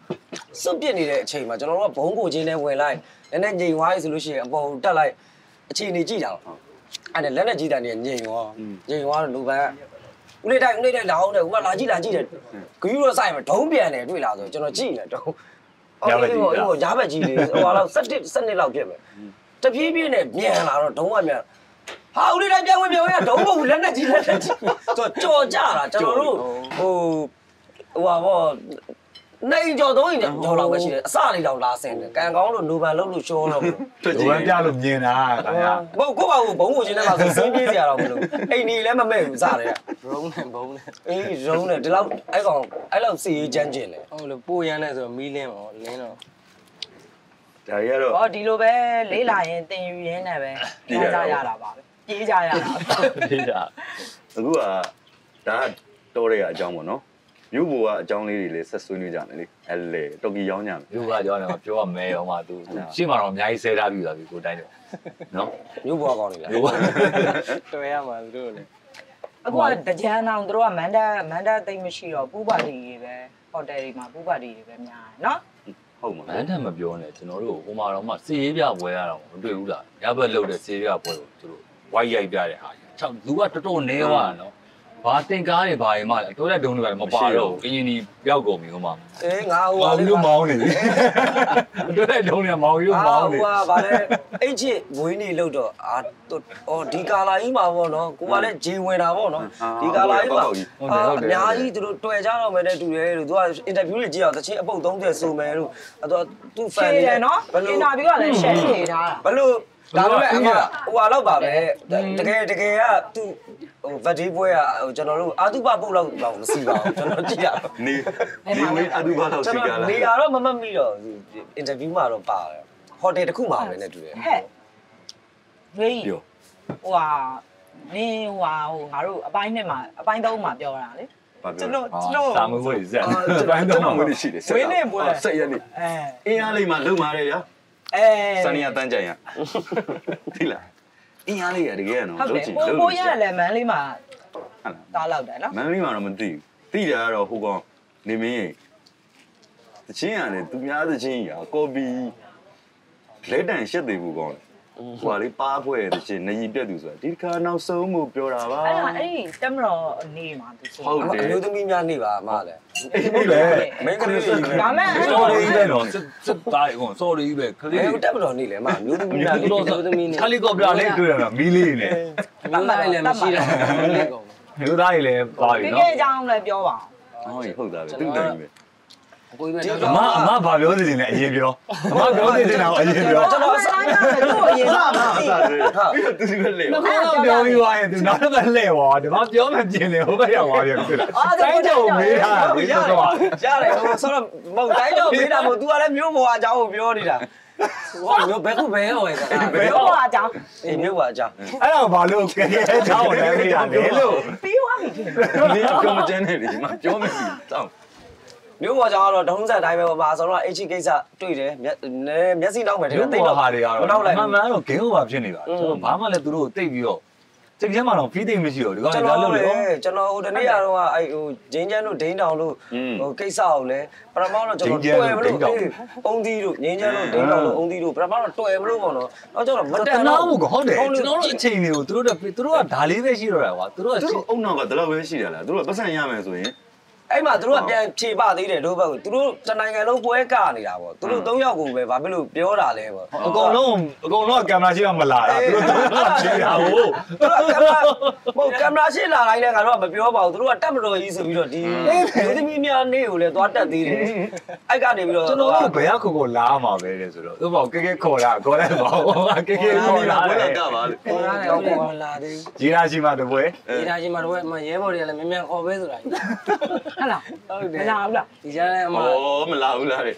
စွန့်ပစ်နေတဲ့အချိန်မှာကျွန်တော်တို့ကဘုံကိုချင်းနဲ့ဝင်လိုက်နည်းနည်းငြိမ်သွားပြီဆိုလို့ရှိရင်အပေါ်တက်လိုက်အခြေအနေကြည့်တာအဲ့ဒါလက်နဲ့ကြည့်တာနေငြိမ်သွားတော့လူပန်းဦးလေးတိုင်းလာအောင်တယ်ဟိုကလာကြည့်တယ်ဂယူတော့ဆိုင်မှာဒုံးပြန်တယ်တွေ့လားဆိုကျွန်တော်ကြည့်နေတော့ရပါကြီးဟိုရပါကြီးလေဟိုလောက်7လောက်ပြည့်မယ်တပြေးပြေးနဲ့မြန်လာတော့ဒုံးကမြန်ဟာဦးလေးတိုင်းပြန်ဝင်ရဒုံးမဟုတ်လက်နဲ့ကြီးဆိုကြော်ကြတာကျွန်တော်တို့ဟိုဟာပေါ့နိုင်ကြော်တော့ရင်ကြော်လောက်ပဲရှိတယ်အစလေးတော့လာဆင်းတယ်ကန်ကောင်းလို့နိုဘန်လုံးလို့ရှောတော့ဘူးနိုဘန်ပြလို့မြင်တာခင်ဗျာဘုတ်ကိုပါဘူးဘုံကိုချင်းထဲမှာဆိုစင်းပြေးစရာတော့မလိုအိမ်ကြီးလည်းမမဲ့ဘူးစတယ်ဘုံနဲ့အေးရုံးနဲ့ဒီလောက်အဲ့ကောင်အဲ့လောက်စီရေးချမ်းကျင်တယ်ဟုတ်လို့ပို့ရမ်းလဲဆိုတော့မီးလင်းပေါ့လင်းတော့ဒါရတော့ဟောဒီလိုပဲလေးလာရင်တင်ယူရင်းနဲ့ပဲပြေးကြရတာပါပဲပြေးကြရတာပြေးကြအခုကဒါတော်တဲ့အကြောင်းပေါ့နော်မြို့ပေါ်ကအကြောင်းလေးတွေလည်းဆက်ဆွေးနွေးကြတယ်လေအဲ့လေတော်ကီရောင်းကြမယ်မြို့ပေါ်ကကြောင်းတယ်ပြောရမယ်ရောမှသူရှင်းမှာတော့အများကြီးဆဲထားပြီးသွားပြီကိုတိုင်းတယ်နော်မြို့ပေါ်ကောင်းနေလားမြို့ပေါ်တွေ့ရမှာသူတို့လေအခုကတကြမ်းအောင်တို့ကမန္တသိမ့်မရှိတော့ပူပါတီတွေပဲဟိုတယ်တွေမှာပူပါတီတွေပဲများတယ်နော်ဟုတ်မှာမန္တမပြောနဲ့ကျွန်တော်တို့ဟိုမှာတော့မှစီရေးပြပွဲရတော့မတွေ့ဘူးလားရဘက်လုတ်တဲ့စီရေးပြပွဲကိုသူတို့ဝိုက်ရိုက်ပြတဲ့ဟာ6လူကတော်တော်နေသွားတာနော်ဘာတင်ကားတွေဘာတွေမှလည်းတိုးတဲ့ဒုံတွေမပါတော့ဘူးအရင်ကြီးပျောက်ကုန်ပြီဟိုမှာအေးငါဟိုလေးမောင်းနေပြီတိုးတဲ့ဒုံတွေမောင်းရုံမောင်းနေဟိုကဗာလဲအိတ်ချစ်ဝင်းနေလို့တော့အော်ဒီကာလာကြီးမှာပေါ့နော်ကိုကလည်းဂျေဝင်တာပေါ့နော်ဒီကာလာကြီးမှာအများကြီးသူတို့တွေ့ကြတော့မယ်တဲ့တူတယ်လို့သူကအင်တာဗျူးတွေကြည့်အောင်တချင်းအပုတ်30ဆိုမယ်လို့သူဖန်နေနော်အင်တာဗျူးကလည်း share နေထားတာဘလို့ဒါပေမဲ့အမဟိုဟာတော့ပါပဲတကယ်ကသူဟိုဗတ်ဒီပွဲကကျွန်တော်တို့အာတုပပုတ်လောက်မစီပါဘူးကျွန်တော်ကြည့်ရတော့နေဝေးအာတုပလောက်စီကြလားနေရတော့မမိတော့အင်တာဗျူးမှာတော့ပါတယ်ဟိုတယ်တစ်ခုမှာပဲနဲ့တူတယ်ဟဲ့ဝေးဟိုဟာနင်းဟိုငါတို့အပိုင်း3မှာပြောတာလေကျွန်တော်စာမွေးဇက်ပိုင်း3မှာရှိတယ်ဝေးနေပွဲဆက်ရနေအင်းအားလေးမှာလုံပါတယ်ဗျာစနီယာတန်းကြရဒီလားအင်းအားလေးရတကယ်နော်လုပ်ချင်ပိုးရတယ်လေမန်းလေးမှာတားလောက်တယ်နော်မန်းလေးမှာတော့မသိဘူးသိတယ်ကတော့ဟိုကောင်နေမင်းရဲ့တချင်းရတယ်သူများတချင်းရကော်ပီလက်တန်ရှက်သေးဘူးကောင်ဟိုလေးပါဖွဲတချင်းနေပြက်သူဆိုတာဒီတစ်ခါနောက်ဆုံးမှုပြောတာပါအဲ့တက်မတော်နေမှာသူဆိုဟုတ်တယ်အမျိုးသမီးများနေပါအမလည်းဟုတ်လေမင်းကလေးတွေဒါမဲ့ sorry ပဲနော်စစ်သားဟို sorry ပဲခလေးတက်မတော်နေလေအမအမျိုးသမီးများအမျိုးသမီးနေဟယ်လီကော်ပတာလေးတွေ့ရတာမီးလေးနဲ့အမျိုးသားလည်းမရှိတာလေးကုန်မျိုးသားကြီးလည်းပါပြီနော်ဒီအကြောင်းလည်းပြောပါဟုတ်တာပဲသူ့တိုင်ပဲအမဘာပြောနေလဲအရင်ပြောအမပြောနေတယ်တော့အရင်ပြောကျွန်တော်ဆိုင်ရတယ်သူ့အရင်ကမသိပြီးတော့သူကလေငါပြောပြီးသွားရင်သူနောက်တော့လှည့်သွားဒီမှာပြောမှပြင်လေဟိုဘက်ရောက်သွားပြန်ဖြစ်တာတိုင်းကြောင်မေးတာပြီးတော့ရတယ်ဟိုဆိုတော့မဟုတ်တိုင်းကြောင်မေးတာမဟုတ် तू ကလည်းမျိုးပေါ်အကြောင်းကိုပြောနေတာဟောမျိုးဘယ်ခုဘယ်ဟောလဲမျိုးပေါ်အကြောင်းအေးမျိုးပေါ်အကြောင်းအဲ့တော့ဘာလို့ကဲအကြောင်းကိုလည်းမေးတာလေလို့ပြီးသွားပြီဒီကမကျန်းနေလေဒီမှာပြောမယ်စီတောင်းမျိုးပေါ်ကြောင့်တော့ဒုံးဆက်တိုင်းပဲပါဆိုတော့ HG ကိစ္စတွေ့တယ်မျက်စိနောက်မယ်တိတ်တော့ဟာတွေကတော့မှန်မှန်တော့ဂိမ်းoverဖြစ်နေပါကျွန်တော်ဘာမှလည်းသူတို့တိတ်ပြီးတော့စိတ်ထဲမှာတော့ဖီးသိမ့်မရှိတော့ဒီကောင်လည်းလုပ်လေကျွန်တော်ဟိုတနေ့ကတော့အဲ့ဟိုဂျင်းချမ်းတို့ဒိန်းတောင်တို့ဟိုကိစ္စအောင်လဲပရမောင်းတော့ကျွန်တော်တွေ့မလို့အုံးသီးတို့ဂျင်းချမ်းတို့ဒိန်းတောင်တို့အုံးသီးတို့ပရမောင်းတော့တွေ့မလို့ပေါ့နော်တော့ကျွန်တော်မတက်တော့ဘူးဟုတ်တယ်ကျွန်တော်တို့အချိန်တွေကိုသူတို့ကဒါလေးပဲရှိတော့တာကွာသူတို့ကအုံနောက်ကဒီလောက်ပဲရှိတယ်လားသူတို့ကပတ်စံရမယ်ဆိုရင်အဲ့မှာသူတို့ကပြန်ဖြေပသေးတယ်တို့ဘက်ကိုသူတို့တနိုင်ငံလုံးပွဲကနေတာပေါ့သူတို့3ယောက်ကိုပဲဘာဖြစ်လို့ပြောတာလဲပေါ့အကုန်လုံးကကင်မရာရှိမှမလာတာသူတို့ဖြေတာဟုတ်ကင်မရာရှိလာတိုင်းလည်းငါတို့ကမပြောပါဘူးသူတို့ကတက်မတော်ကြီးဆိုပြီးတော့ဒီလူသမီးများနေကိုလည်းသွားတက်သေးတယ်အဲ့ကနေပြီးတော့ကျွန်တော်တို့ဘယ်ခုလာမှာပဲလေဆိုတော့သူပေါ့ကဲခေါ်လိုက်ပါကဲခေါ်လာပွဲကပါလေခေါ်ရတယ်ဟုတ်တယ်မလာသေးဘူးဂျီရာရှိမှတပွဲဂျီရာရှိမှတပွဲအမရဲဘော်တွေကလည်းမြန်ခေါ်ပဲဆိုတာဟလားဟုတ်တယ်မလာဘူးလားဒီကြားထဲမှာမလာဘူးလားတဲ့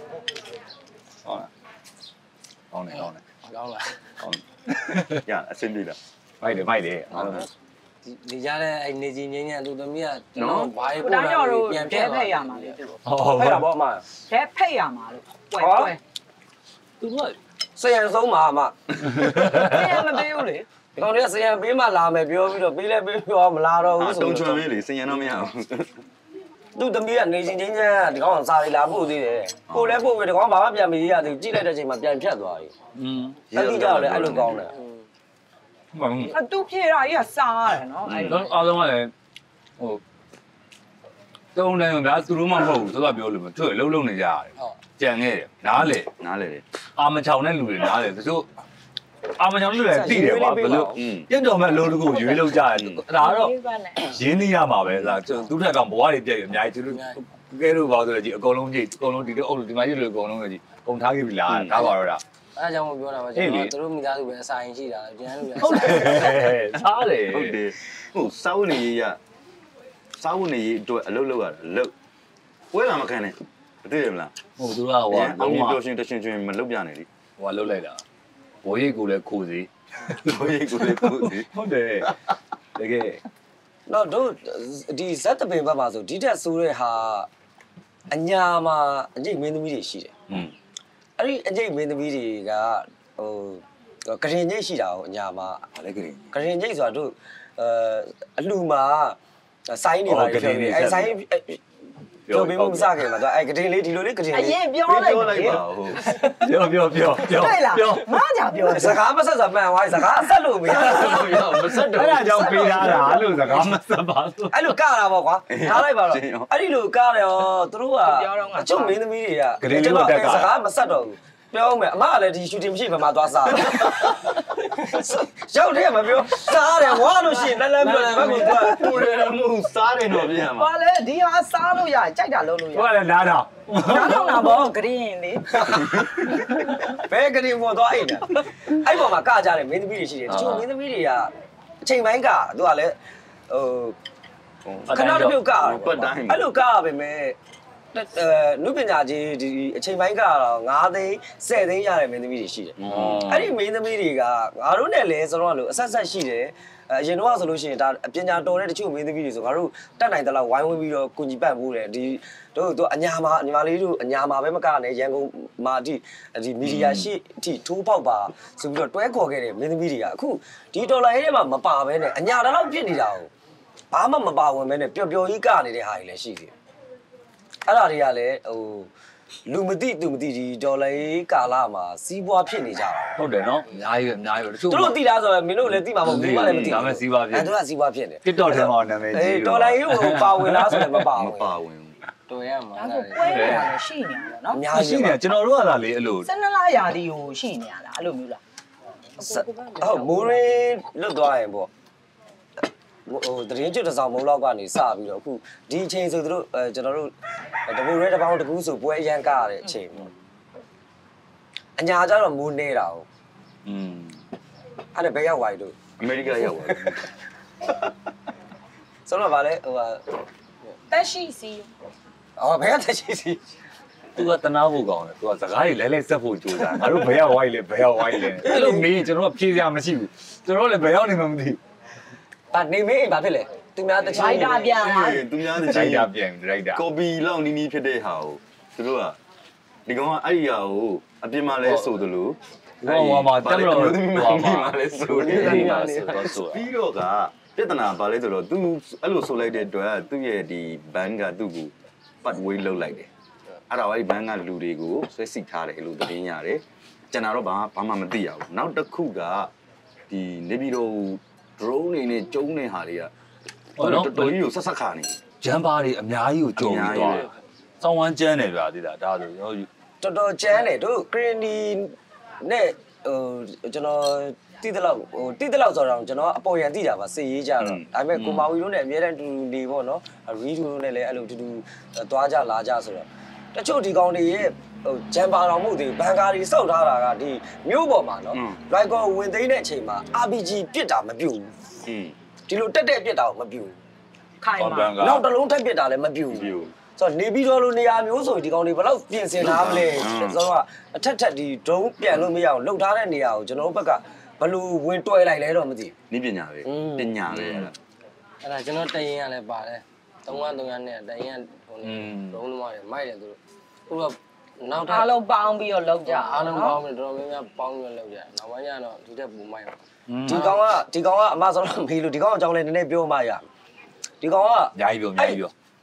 ဟုတ်လားကောင်းတယ်ကောင်းလားရအဆင်ပြေလားမိုက်တယ်အားလုံးဒီကြားထဲအဲ့နေကြီးငင်းငင်းသူသမီးကကျွန်တော်ဘာရေးပို့တာပြန်ပြက်ဖက်ရမှာလေဟုတ်ဖက်တာပေါ့အမဖက်ရမှာလို့ပွဲသူကဆရန်ဆုံးမှာအမဆရန်မပေးဘူးလေဒီကောင်တွေကဆရန်ပေးမှလာမယ်ပြောပြီးတော့ပေးလဲပေးပြောမလာတော့ဘူးဆိုတော့တုံချွန်လေးလေဆရန်တော့မရဘူးသူ့သမီးကနေချင်းချင်းချင်းဒီကောင်စာရီလာပို့သေးတယ်ပို့လဲပို့ပြီးဒီကောင်ဘာမှပြန်မရေးရသေးဘူးကြည့်လိုက်တဲ့အချိန်မှာပြန်ဖြတ်သွားပြီအဲ့ဒီကြောက်လဲအဲ့လိုကောင်းတယ်သူဖြေတာကြီးကစားရတယ်နော်အဲ့တော့အားလုံးကလည်းဟိုတုံးတယ်ဗျာသူတို့မှမဟုတ်ဘူးသူကပြောလို့မသူ့လုံးလုံးနေကြရတယ်ကြံခဲ့တယ်နားလေနားလေလေအာမချောင်တဲ့လူတွေနားလေတချို့အာမချောင်လူတွေသိတယ်ကွာဘယ်လိုပြတ်တော်မဲ့အလုံးတကူရွေးလို့ကြတယ်ဒါတော့ရင်းနေရမှာပဲလားသူ့ထက်ကဘဝတွေပြည့်ရအများကြီးသူတို့ကဲလို့ပါဆိုတော့ဒီအကုန်လုံးကြည့်အကုန်လုံးဒီလိုအုပ်လို့ဒီမှာကြီးလိုအကုန်လုံးကြည့်ပုံထားခဲ့ပြီလားဒါပါတော့ဒါအဲ့ကြောင့်မပြောတာပါကျွန်တော်တို့မိသားစုပဲအဆိုင်ရှိတာကျန်လို့ပဲဟုတ်တယ်စားတယ်ဟုတ်တယ်ဟုတ်စာဝတ်နေရေးရစာဝတ်နေရေးအတွက်အလုပ်လုပ်ရတာလုပ်ပွဲလာမခံနဲ့မသိရမလားဟုတ်သူကဟိုကလုံးဝလုံးဝပြောရှင်တရှင်ချင်းမလုပ်ပြနဲ့လေဟိုကလှုပ်လိုက်တာဘိုးရိတ်ကိုလည်းခိုးစီဘိုးရိတ်ကိုလေကိုစီဟုတ်တယ်တကယ်တော့တို့ဒီဇက်တပင်ဘက်မှာဆိုဒီတက်ဆိုးတဲ့ဟာအညာမှာအကျိတ်မင်းသမီးတွေရှိတယ်အဲ့ဒီအကျိတ်မင်းသမီးတွေကဟိုကရင်ညိတ်ရှိတာကိုအညာမှာဘာလဲကြရင်ကရင်ညိတ်ဆိုတာတို့အလှမှာဆိုင်းနေပါလေပြောပြီးအဲဆိုင်းပြောပြီးမစားခင်မှာတော့အဲကတင်လေးဒီလိုလေးကတင်အလေးရင်ပြောလိုက်ပြောလိုက်ပါဟုတ်ပြောငါကြောင်ပြောစကားမဆက်စမှန်သွားပြီစကားအဆက်လို့မရဘူးမဆက်တော့အဲ့ဒါကြောင့်ပေးထားတာလို့စကားမဆက်ပါဘူးအဲ့လိုကတာပေါ့ကွာထားလိုက်ပါတော့အဲ့ဒီလိုကားတယ်ရောသူတို့ကအချုပ်မင်းသမီးတွေကစကားမဆက်တော့ဘူးပြောအောင်မယ်အမကလည်းဒီရှူတင်မရှိဘယ်မှာသွားစားရောက်တယ်မပြောစားတယ်ဝါလို့ရှိရင်လမ်းပြောတယ်ဘက်ကိုသွားပူတယ်မှုစားတယ်တော့ပြန်မှာပါလေဒီဟာစားလို့ရကြိုက်တာလုံးလို့ရဟိုကလည်းနားတော့နားထောင်တာပေါ့ဂရင်းလေဘယ်ကနေပေါ်သွားအိမ်လဲအဲ့ပေါ်မှာကကြတယ်မင်းသမီးတွေရှိတယ်တချို့မင်းသမီးတွေကအချိန်ပိုင်းကသူကလည်းဟိုခဏတစ်ပြုတ်ကအဲ့လိုကရပါမယ်နုပညာကြီးဒီအချိန်ပိုင်းကတော့9သိန်း10သိန်းရတဲ့မင်းသမီးတွေရှိတယ်။အဲ့ဒီမင်းသမီးတွေကငါတို့နဲ့လဲဆိုတော့လို့အဆက်ဆက်ရှိတယ်။အရင်တော့ဆိုလို့ရှိရင်ဒါပညာတော်တဲ့တချို့မင်းသမီးတွေဆိုငါတို့တက်နိုင်တဲ့လောက်ဝိုင်းဝန်းပြီးတော့ကုညီပတ်ဖို့တယ်ဒီတို့အညာမှာညီမလေးတို့အညာမှာပဲမကနဲ့ရန်ကုန်မှာဒီမီဒီယာရှိအထိထိုးပေါက်ပါဆိုပြီးတော့တွဲခေါ်ခဲ့တဲ့မင်းသမီးတွေကအခုဒီဒေါ်လာရေးထဲမှာမပါဘဲနဲ့အညာတော့ဖြစ်နေတာကိုဘာမှမပါဝင်ဘဲနဲ့ပျော်ပျော်ကြီးကနေတဲ့ဟာတွေလည်းရှိသေးတယ်။အဲ့ဒါတွေကလည်းဟိုလူမသိသူမသိဒီဒေါ်လာရေးကာလမှာစီးပွားဖြစ်နေကြတာဟုတ်တယ်နော်အများကြီးပဲအများကြီးပဲတချို့သူတို့သိလားဆိုတော့မင်းတို့လည်းသိမှာမဟုတ်ဘူးဘာလည်းမသိဘူးဒါမှစီးပွားဖြစ်အဲ့သူကစီးပွားဖြစ်တယ် TikTok ထဲမှာနာမည်ကြီးဒေါ်လာရေးကိုပါဝင်လားဆိုတော့မပါမဘူးပါဝင်တော်ရမှာဒါဆိုပွဲရတာလည်းရှိနေရတာနော်အများရှိကြီးနေပါကျွန်တော်တို့ကသာလေအဲ့လို 12လရာသီကိုရှိနေရတာအဲ့လိုမျိုးလားဟုတ်မိုးရင်းလွတ်သွားရင်ပေါ့ဟိုတရင်ကျွတ်တစ်ဆောင်မုံလောက်ကနေစပြီးတော့အခုဒီအချိန်ဆိုသူတို့ကျွန်တော်တို့တပူရဲတစ်ပေါင်းတစ်ခုဆိုပွဲရန်ကားရတဲ့အချိန်ပေါ့အညာကြတော့မိုးနေတာဟုတ်အဲ့ဒါဘယ်ရောက်သွားပြီတို့အမေရိကရောက်သွားတယ်ဆိုတော့ဗာလဲဟိုဟာတက်ရှိစီအော်ဘယ်ကတရှိစီသူကတနာဖို့ကောင်းတယ်သူကစကားကြီးလဲလဲဆက်ဖို့ကြိုးစားငါတို့ဘယ်ရောက်ဝိုင်းလဲဘယ်ရောက်ဝိုင်းလဲအဲ့လိုမေးကျွန်တော်ကဖြေစရာမရှိဘူးကျွန်တော်လည်းဘယ်ရောက်နေမှမသိဘူးဒါနေမေးအိမ်ဘာဖြစ်လဲသူများတချီဘိုက်တာပြန်သွားသူများတဒချရိုင်က်တာပြန်ဒရိုက်တာကော်ပီလောက်နီးနီးဖြစ်တဲ့ဟာကိုသူတို့ကဒီကောင်ကအဲ့ဒီဟာကိုအပြင်မှာလဲဆိုသလိုဟိုမှာတက်မလို့ဟိုမှာလဲဆိုနေဒီမှာဆိုတော့ဆိုပြီးတော့ကပြဿနာဘာလဲဆိုတော့သူအဲ့လိုဆိုလိုက်တဲ့အတွက်သူ့ရဲ့ဒီဘန်ကသူ့ကိုပတ်ဝေးလောက်လိုက်တယ်အဲ့ဒါအဲ့ဒီဘန်ကလူတွေကိုဆွဲစိတ်ထားတယ်အဲ့လိုသတင်းရတယ်ကျွန်တော်တော့ဘာမှမသိရဘူးနောက်တစ်ခုကဒီနေပြည်တော် drone နေနဲ့ကျုံးနေဟာတွေကတော်တော်ကြီးကိုဆက်ဆက်ခါနေဂျမ်ပါတွေအများကြီးကိုကြုံပြီးသွားတယ်စောင်းဝမ်းကျန်းတယ်ဗျာဒီဒါဆိုကျွန်တော်တော်တော်ကျန်းတယ်တို့ဂရင်းဒီနဲ့ဟိုကျွန်တော်တိတဲ့လောက်တိတဲ့လောက်ဆိုတော့ကျွန်တော်အပေါ်ရန်တိတာပါစေရေးကြတော့ဒါပေမဲ့ကိုမာဝီတို့နဲ့အများတန်းတူနေပေါ့နော်ရီဒူတို့နဲ့လည်းအဲ့လိုတူတူသွားကြလာကြဆိုတော့တချို့ဒီကောင်တွေရဲ့ဟိုဂျမ်ပါတော်မှုတွေဘန်ကာတွေစောက်ထားတာကဒီမြို့ပေါ်မှာနော်လိုက်ကောဝင်သိမ်းတဲ့အချိန်မှာ RPG ပစ်တာမပြုတ်ဘူးဒီလိုတက်တဲ့ပစ်တာကိုမပြုတ်ခိုင်မှာနောက်တစ်လုံးထပ်ပစ်တာလည်းမပြုတ်ဘူးဆိုတော့နေပြီးတော့လိုနေရာမျိုးဆိုဒီကောင်တွေဘယ်လောက်ပြင်ဆင်ထားမလဲဆိုတော့အထက်ထက်ဒီ drone ပြန်လို့မရအောင်လှုပ်ထားတဲ့နေရာကိုကျွန်တော်တို့ဘက်ကဘယ်လိုဝင်တွဲလိုက်လဲတော့မသိနိပညာပဲပညာပဲအဲ့ဒါအဲ့ဒါကျွန်တော်တရင်ကလည်းပါတယ်300နဲ့တရင်ဟိုနေလုံးလုံးရတယ်မိုက်တယ်သူတို့နောက်ထပ်အားလုံးပေါင်းပြီးတော့လောက်ကြအားလုံးပေါင်းပြီးတော်တော်များများပေါင်းပြီးလောက်ကြနောက်ပိုင်းကျတော့ဒီတက်ပူမိုက်ပါဒီကောင်ကအမဆိုတော့မေးလို့ဒီကောင်အကြောင်းလေးနည်းနည်းပြောမှရဒီကောင်ကအများကြီးပြော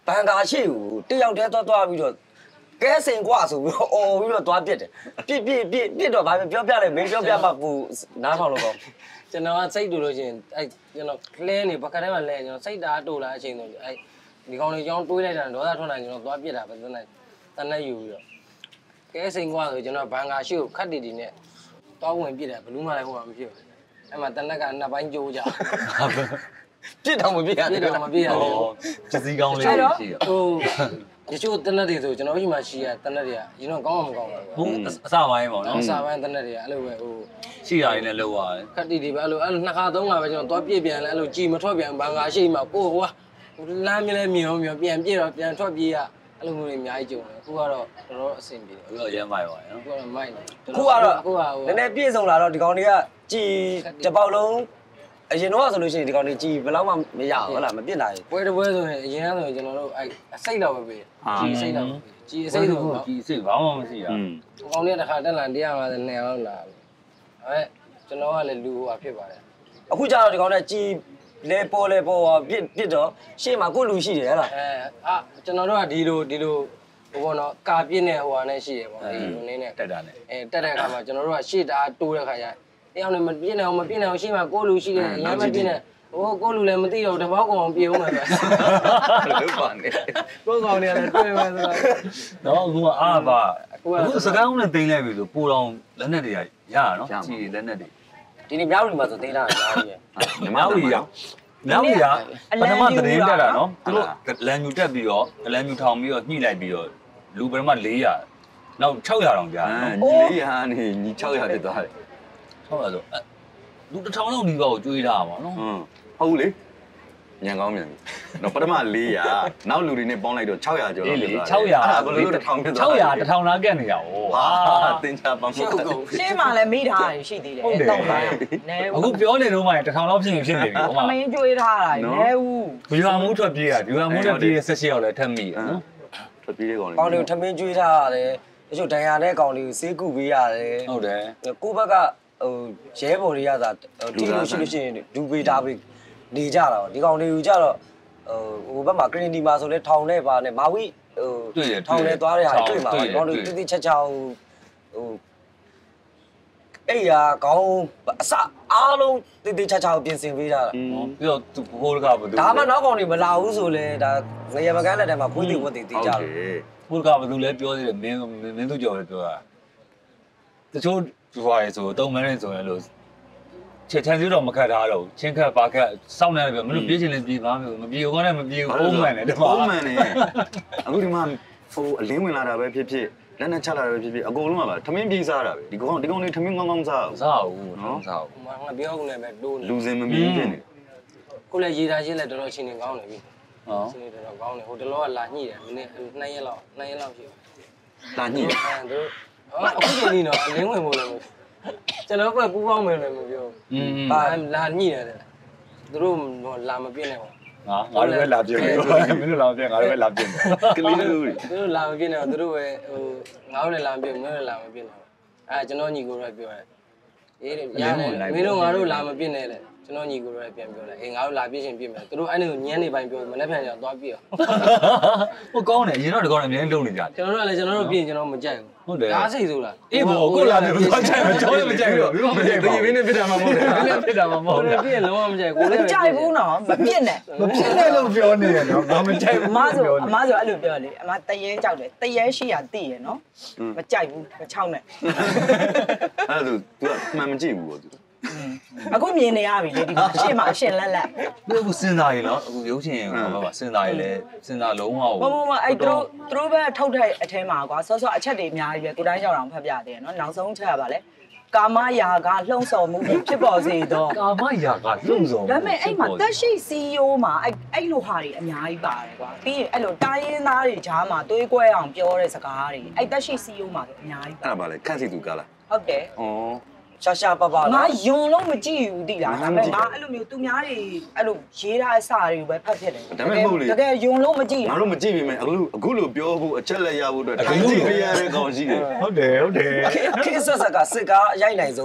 ဘန်ကာရှိကိုတယောက်တည်းသွားပြီးတော့ကဲစင်ကွာဆိုပြီးတော့အော်ပြီးတော့သွားပြစ်တယ်ပြစ်တော့ဗာပြောပြလိုက်မင်းပြောပြမှပူနားထောင်လို့ကောကျွန်တော်ကစိတ်တူလို့ချင်းကျွန်တော်လဲနေဘက်ကထဲမှာလဲကျွန်တော်စိတ်ဓာတ်တူလာအချိန်ဆိုဒီကောင်လေးကြောင်းတွေးလိုက်တာဒေါသထွက်လာကျွန်တော်သွားပြစ်တာပဲတန်းယူပြီးတော့ကဲစိန်ကွာဆိုကျွန်တော်ဘန်ကာရှိကိုခတ်တီနဲ့တောင်းဝင်ပြစ်တယ်ဘလူးမလိုက်ဟိုမှာမဖြစ်ဘူးအဲ့မှာတနက်ကနှစ်ပိုင်းကြိုးကြပြစ်တော့မပြစ်ရဘူးပြစ်တော့မပြစ်ရဘူးပစ္စည်းကောင်းလေးရှိရဟိုဒီချို့တနက်တွေဆိုကျွန်တော်ရှိမှရှိရတနက်တွေကရင်တော့ကောင်းမှမကောင်းပါဘူးဟုတ်အစပိုင်းပေါ့နော်အစပိုင်းတနက်တွေကအဲ့လိုပဲဟိုရှိရရင်လည်းလောက်ရတယ်ခက်တီတွေပဲအဲ့လိုနှစ်ခါသုံးခါပဲကျွန်တော်သွားပြစ်ပြန်လဲအဲ့လိုကြည်မထွက်ပြန်ဘန်ကာရှိမှကိုဟိုလမ်းမြလဲမြင်အောင်ပြန်ပြစ်တော့ပြန်ထွက်ပြေးရအဲ့လိုမျိုးတွေအများကြီးကြုံတယ်အခုကတော့တော်အဆင်ပြေတယ်အခုတော့ရမ်းမိုက်ပါနော်အခုကတော့မိုက်တယ်အခုကတော့နည်းနည်းပြည့်စုံလာတော့ဒီကောင်တွေကကြည်တစ်ပေါက်လုံးအရင်တော့ဆိုလို့ရှိရင်ဒီကောင်တွေကြည်ဘယ်လောက်မှမရဘူးဟုတ်လားမပြစ်နိုင်ပွဲတစ်ပွဲဆိုရင်အရင်ကဆိုရင်ကျွန်တော်တို့အဲ့အစိတ်တော့ပဲပေးကြည်အစိတ်တော့ကြည်အစိတ်ဆိုကြည်အစိတ်ဘာမှမရှိတာဒီကောင်တွေကတစ်ခါတက်လာ150နဲ့လောက်လာအဲ့ကျွန်တော်ကလည်းလူဟိုဖြစ်ပါတယ်အခုကျတော့ဒီကောင်တွေကြည်လဲပေါ်ပြစ်တော့ရှေ့မှာကိုလူရှိတယ်ဟဲ့လားကျွန်တော်တို့ကဒီလိုဟိုပေါ့နော်ကာပြစ်နဲ့ဟိုဟာနဲ့ရှိရပေါ့ဒီလိုနည်းနဲ့တက်တာနဲ့တက်တဲ့အခါမှာကျွန်တော်တို့ကရှေ့တာတိုးတဲ့ခါကျတယောက်နဲ့မပြစ်နိုင်အောင်ရှေ့မှာကိုလူရှိတယ်အရင်မပြစ်နဲ့ဟိုကိုလူလည်းမသိတော့တပေါက်ကောင်ပြေအောင်မယ်ပဲလို့ပါနေကိုကောင်တွေကလည်းတွေ့မယ်ဆိုတော့အခုကအားပါအခုစကားဦးနဲ့တင်းလိုက်ပြီဆိုပိုတော်လက်နဲ့တွေရရနော်ကြည်လက်နဲ့တွေဒီနေ့မြောက်ရီမှာဆိုတင်းတာအများကြီးပဲမြောက်ရီရမြောက်ရီကပထမသတင်းတက်တာနော်သူတို့လန်ယူတက်ပြီးတော့လန်ယူထောင်ပြီးတော့ညှိလိုက်ပြီးတော့လူပထမ400နောက်600တောင်ကြာနော်400နေညီ600ဖြစ်သွားတယ် 600ဆိုလူ1000လောက်နီးပါးကိုကျွေးထားပါနော်ဟုတ်လေညံကောင်းမြန်ပြီနော်ပထမ400နောက်လူတွေနဲ့ပေါင်းလိုက်တော့600ကျော်တော့ဖြစ်သွားတယ်600အဲ့ဒါဘယ်လို1000ဖြစ်သွား600 1000လားကက်နေရအောင်ဟာတင်ချပန်းဖို့ရှင်းမှလည်းမိထားတယ်ရှိသေးတယ်တော့ပါနဲအခုပြောနေတော့မှ1000လောက်ဖြစ်နေပြီဟိုမှာမင်းကျွေးထားတာနဲဦးဘီယာမိုးထွက်ပြေးတာဘီယာမိုးထွက်ပြေးတဲ့16ရောက်လဲထက်မိရနော်ထွက်ပြေးတဲ့ကောင်လေးကောင်လေးထမင်းကျွေးထားရတယ်တချို့ဒဏ်ရာတဲ့ကောင်လေးကိုဆေးကုပေးရတယ်ဟုတ်တယ်ကိုဘက်ကဟိုရဲဘော်တွေကသာတီးလို့ရှိလို့ရှိရင်ဒူပေးတာပေးနေကြတာဒီကောင်လေးကိုကြတော့ဟိုဘက်မှာဂရင်းဒီမှာဆိုလဲထောင်နဲ့ပါနဲ့မာဝီဟိုထောင်နဲ့သွားတဲ့ဟာတွေ့မှာကောင်လေးတိတိချက်ချောင်းဟိုအဲ့ရကောင်းအစအားလုံးတိတိချက်ချောင်းပြင်ဆင်ပေးတာပြီးတော့သူဟိုကဘာလို့ဒါမှနောက်ကောင်တွေမလာဘူးဆိုလဲဒါငရမကန်းလက်ထဲမှာဖွင့်သေးဝတ်သေးကြတယ်ဟိုကဘာလို့လဲပြောသေးတယ်မင်းသူကြော်လဲပြောတာတချို့ဟိုရဲဆိုတုံးမန်းဆိုရင်လို့ချက်ချမ်းစီတော့မခတ်ထားတော့ချင်းခတ်ပါခတ်စောင့်နေတယ်ပြောမလို့ပြေးချင်လည်းပြေးပါမျိုးမပြေဘူးကောနဲ့မပြေဘူးပုံမှန်တယ်ဒီမှာပုံမှန်နေအခုဒီမှာဟိုအလင်းဝင်လာတာပဲဖြစ်ဖြစ်လက်နဲ့ချလာတာပဲဖြစ်ဖြစ်အကုန်လုံးကပါထမင်းပြေးစားတာပဲဒီကောင်လေးထမင်းကောင်းစားဘူးနော်စားဘူးငါပြောနေပဲတိုးနေလူစင်မမီးဖြစ်နေကိုလည်းရေးထားချင်းလည်းတော်တော်ချင်းနေကောင်းနေပြီချင်းနေတော်တော်ကောင်းနေဟိုတလောကလာညှိတယ်မနေ့2ရက်လောက်ရှိလာညှိတယ်သူအခုချိန်နေတော့အလင်းဝင်ဖို့လည်းကျွန်တော်ကပူပေါင်းမယ်လည်းမပြောပါလာညှိတယ်သူတို့လာမပြည့်နဲ့ပေါ့ငါတို့ပဲလာပြည့်မယ်မင်းတို့လာမပြည့်ငါတို့ပဲလာပြည့်မယ်ကလေးတို့သူတို့လာမပြည့်နဲ့သူတို့ပဲဟိုငါတို့လည်းလာမပြည့်မင်းတို့လည်းလာမပြည့်နဲ့အဲကျွန်တော်ညီကိုလည်းပြောတယ်အေးရတယ်မင်းတို့ငါတို့လာမပြည့်နဲ့လေကျွန်တော်ညီကိုလည်းပြန်ပြောတယ်အေးငါတို့လာပြည့်ရှင်ပြည့်မယ်သူတို့အဲ့ဒီကိုညမ်းနေပိုင်းပြောမနေ့ပြန်ကျတော့သွားပြည့်အောင်ဟိုကောင်းတယ်အရင်တော့ဒီကောင်အများကြီးလုံနေကြတယ်ကျွန်တော်တို့လည်းကျွန်တော်တို့ပြည့်ကျွန်တော်မကြိုက်ဘူးဟုတ်တယ်ဒါစိတ်ဆိုလားအေးဘောကိုလာတယ်ဘာကြိုက်မကြောက်မကြိုက်ဘူးမကြိုက်ဘူးဒီမင်းနဲ့ပြစ်တာမှမဟုတ်ဘူးမင်းနဲ့ပြစ်တာမှမဟုတ်ဘူးပြည့်လုံးဝမကြိုက်ဘူးမကြိုက်ဘူးနော်မပြစ်နဲ့မပြစ်နဲ့လို့ပြောနေရနော်ဘာမကြိုက်ဘူးအမဆိုအဲ့လိုပြောလေအမတရေကြောက်တယ်တရေရှိရသိရနော်မကြိုက်ဘူးမချောက်နဲ့အဲ့ဒါ तू မှန်မကြည့်ဘူးပေါ့ तू အခုမြင်နေရပြီလေဒီမှာရှေ့မှာအရှင်လက်သူကစဉ်းစားရည်နော်အခုရုပ်ရှင်ဘာပါစဉ်းစားရည်လဲစဉ်းစားလုံးဝမအဲ့သူတို့ပဲထုတ်တဲ့အထဲမှာကွာဆောအချက်တွေအများကြီးပဲကိုတိုင်းရောက်အောင်ဖတ်ပြသေးတယ်နော်နောက်ဆုံးချက်ကပါလေကာမယာကလှုံ့ဆော်မှုဖြစ်ပေါ်စေတော့ကာမယာကလှုံ့ဆော်ဒါပေမဲ့အဲ့မှာတက်ရှိ CEO မှာအဲ့လိုဟာတွေအများကြီးပါတယ်ကွာပြီးရင်အဲ့လိုတိုင်းရင်းသားတွေကြားမှာတွေးကွဲအောင်ပြောတဲ့စကားတွေအဲ့တက်ရှိ CEO မှာဆိုအများကြီးအဲ့ဒါပါလေခန့်စီသူကားလားဟုတ်တယ်ရှာပပငါယွန်လို့မကြည့်ဘူးတိလားဒါပေမဲ့ငါအဲ့လိုမျိုးသူများတွေအဲ့လိုရေးထားတဲ့စာတွေပဲဖတ်ဖြစ်တယ်ဒါပေမဲ့မဟုတ်လေတကယ်ယွန်လို့မကြည့်ငါတို့မကြည့်ပြီမယ်အခုလိုပြောဖို့အချက်လက်ရဖို့အတွက်ထိုင်ကြည့်ပေးရတဲ့ကောင်ရှိတယ်ဟုတ်တယ်ခေဆက်ဆက်ကစစ်ကားရိုက်နိုင်ဆုံး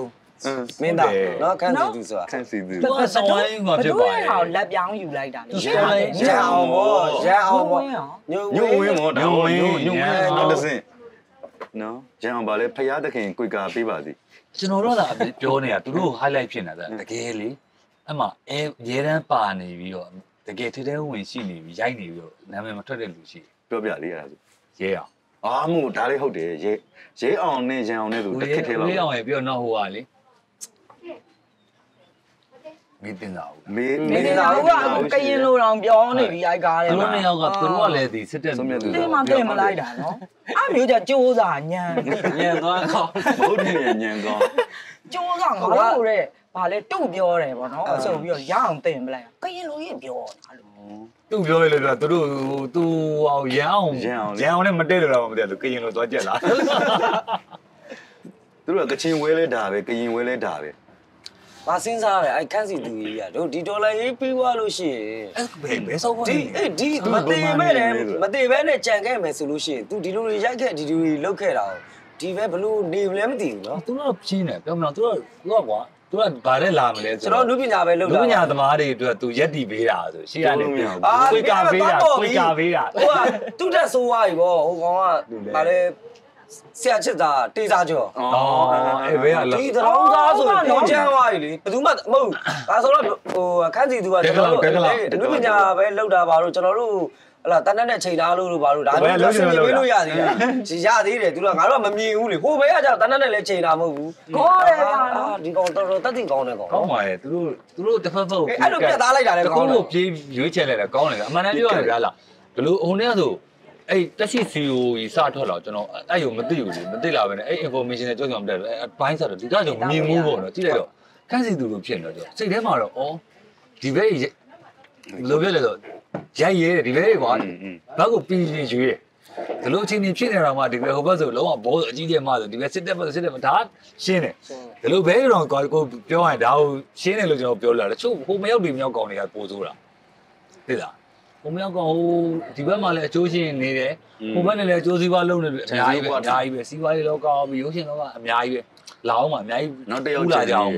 မင်းသားနော်ခန်းစီသူဆိုတာခန့်စီသူသူကဆောင်းဝိုင်းမှာဖြစ်ပါတယ်ဟာလက်ပြောင်းယူလိုက်တာလေရအောင်ပေါ့ရအောင်ပေါ့ညို့ညုံဝင်းမော်ညုံဝင်းနောက်တစ်စင်းနော်ရအောင်ပါလေဖယားသခင်ကိုကာပေးပါစီကျွန်တော်တို့ကပြောနေတာသူတို့ highlight ဖြစ်နေတာတကယ်လေအဲ့မှာရဲတန်းပါနေပြီးတော့တကယ်ထဲထဲဝင်ရှိနေပြီးရိုက်နေပြီးတော့နာမည်မထွက်တဲ့လူရှိပြောပြလေးရတာဆိုရဲအောင်အာမို့ဒါလေးဟုတ်တယ်ရဲအောင်နဲ့ရန်အောင်နဲ့သူတစ်ခက်ထဲပါရဲအောင်ရပြီးတော့နောက်ဟိုကလေမင်းတင်တာဟုတ်မေးမင်းသားကကရင်လိုတောင်ပြောနေပြီအိုက်ကားတယ်သူတို့နှစ်ယောက်ကသူတို့ကလည်းဒီစစ်တက်ဒီမှာပြင်မလိုက်တာနော်အဲ့မျိုးကြကြိုးစားညံညံသွားကောင်းမဟုတ်တယ်ညံကောင်းကြိုးစားငါတို့တဲ့ဘာလဲတုတ်ပြောတယ်ဗောနော်ဆိုပြီးတော့ရအောင်တင်မလိုက်ကရင်လိုရင်ပြောတာလို့သူပြောရလို့ပြောသူတို့သူအောင်ရန်အောင်နဲ့မတည့်လို့တော့မတည့်လို့ကရင်လိုသွားကြက်လာသူတို့ကချင်းဝဲလဲဒါပဲကရင်ဝဲလဲဒါပဲ။ဘာစဉ်းစားရလဲအဲ့ခန်းစီသူကြီးကတို့ဒီဒေါ်လာရေးပြီးသွားလို့ရှိရင်ဘယ်ဆုံးဒီမသေးမဲ့တယ်မသေးဘဲနဲ့ကြံခဲ့မယ်ဆိုလို့ရှိရင် तू ဒီလိုတွေရိုက်ခဲ့ဒီလိုတွေလုပ်ခဲ့တာဒီပဲဘလို့နေလည်းမသိဘူးနော်သူတို့ချင်းတယ်ပြောမလားသူကကွာသူကဘာလဲလာမလဲကျွန်တော်လူပညာပဲလုပ်တာလူပညာသမားတွေအတွက်သူရက်တီပေးတာဆိုရှေ့ကနေကွေကာပေးတာဟိုကသူ့တက်ဆိုးသွားပြီဗောဟိုကောင်ကဗာလဲဆရာချစ်တာတေးစားကျော်အဲ့ဘယ်ကလဲဒီတောင်းသားဆိုပြောချမ်းသွားပြီလေဘယ်သူမှမဟုတ်ဒါဆိုတော့ဟိုခန်းစီသူကကျွန်တော်တို့လူပညာပဲလုပ်တာပါတော့ကျွန်တော်တို့ဟလာတန်းတဲ့ချိန်သားလို့ပါလို့ဒါမျိုးဆက်ပြီးပေးလို့ရသေးတယ်ရသေးတယ်သူကငါတို့ကမမြင်ဘူးလေဟိုဘဲကကြောက်တန်းတဲ့လည်းချိန်တာမဟုတ်ဘူးခေါ်တယ်ဗျာနော်ဒီကောင်တော်တော်တက်တင်ကောင်းတယ်ကောင်ကောင်းပါရဲ့သူတို့တစ်ဖက်ဖက်ကိုအဲ့လိုပြတ်သားလိုက်တာလည်းကောင်းတယ်ကိုပြေးရွေးချယ်လိုက်တာကောင်းတယ်အမှန်တမ်းပြောရတယ်ဗျာလားဘလို့ဟိုနေ့ကဆိုအဲ့တက်ရှိ CEO ကြီးစထွက်လာကျွန်တော်အဲ့ရုံမသိဘူးလေမသိလာပဲနဲ့အဲ့ information နဲ့ကြောက်ကြမတက်ဘူးအဲ့ဘိုင်းဆိုတော့ဒီကကြောင့်မမြင်ဘူးပေါ့နော်ကြည့်လိုက်တော့ခန်းစီသူလိုဖြစ်နေတော့စိတ်ထဲမှာတော့ဩဒီဘက်လိုပြလဲဆိုရိုက်ရဲတယ်ဒီဘက်ကွာဘက်ကိုပြီးရင်ရွေးတယ်ဒီလိုအချိန်ကြီးဖြစ်နေတာမှဒီဘက်ဟိုဘက်ဆိုလုံးဝဘောအကြီးကြီးမှဆိုဒီဘက်စစ်တက်ဒါရှင်းတယ်ဒီလိုဘဲတော့ကိုပြောရင်ဒါကိုရှင်းတယ်လို့ကျွန်တော်ပြောလာတယ်ချို့ဟိုမရောက်ဒီမရောက်ကောင်းတွေကပိုဆိုးတာသိလားဟိုမရောက်ကောင်းဟိုဒီဘက်မှာလည်းအကျိုးရှင်နေတယ်ဟိုဘက်နဲ့လည်းအကျိုးစီးပွားလုပ်နေတယ်အများကြီးပဲစီးပွားရေးလောကပြီးရုပ်ရှင်လောကအများကြီးပဲလာအောင်ပါအများကြီးနောက်တစ်ယောက်ကြအောင်ပါ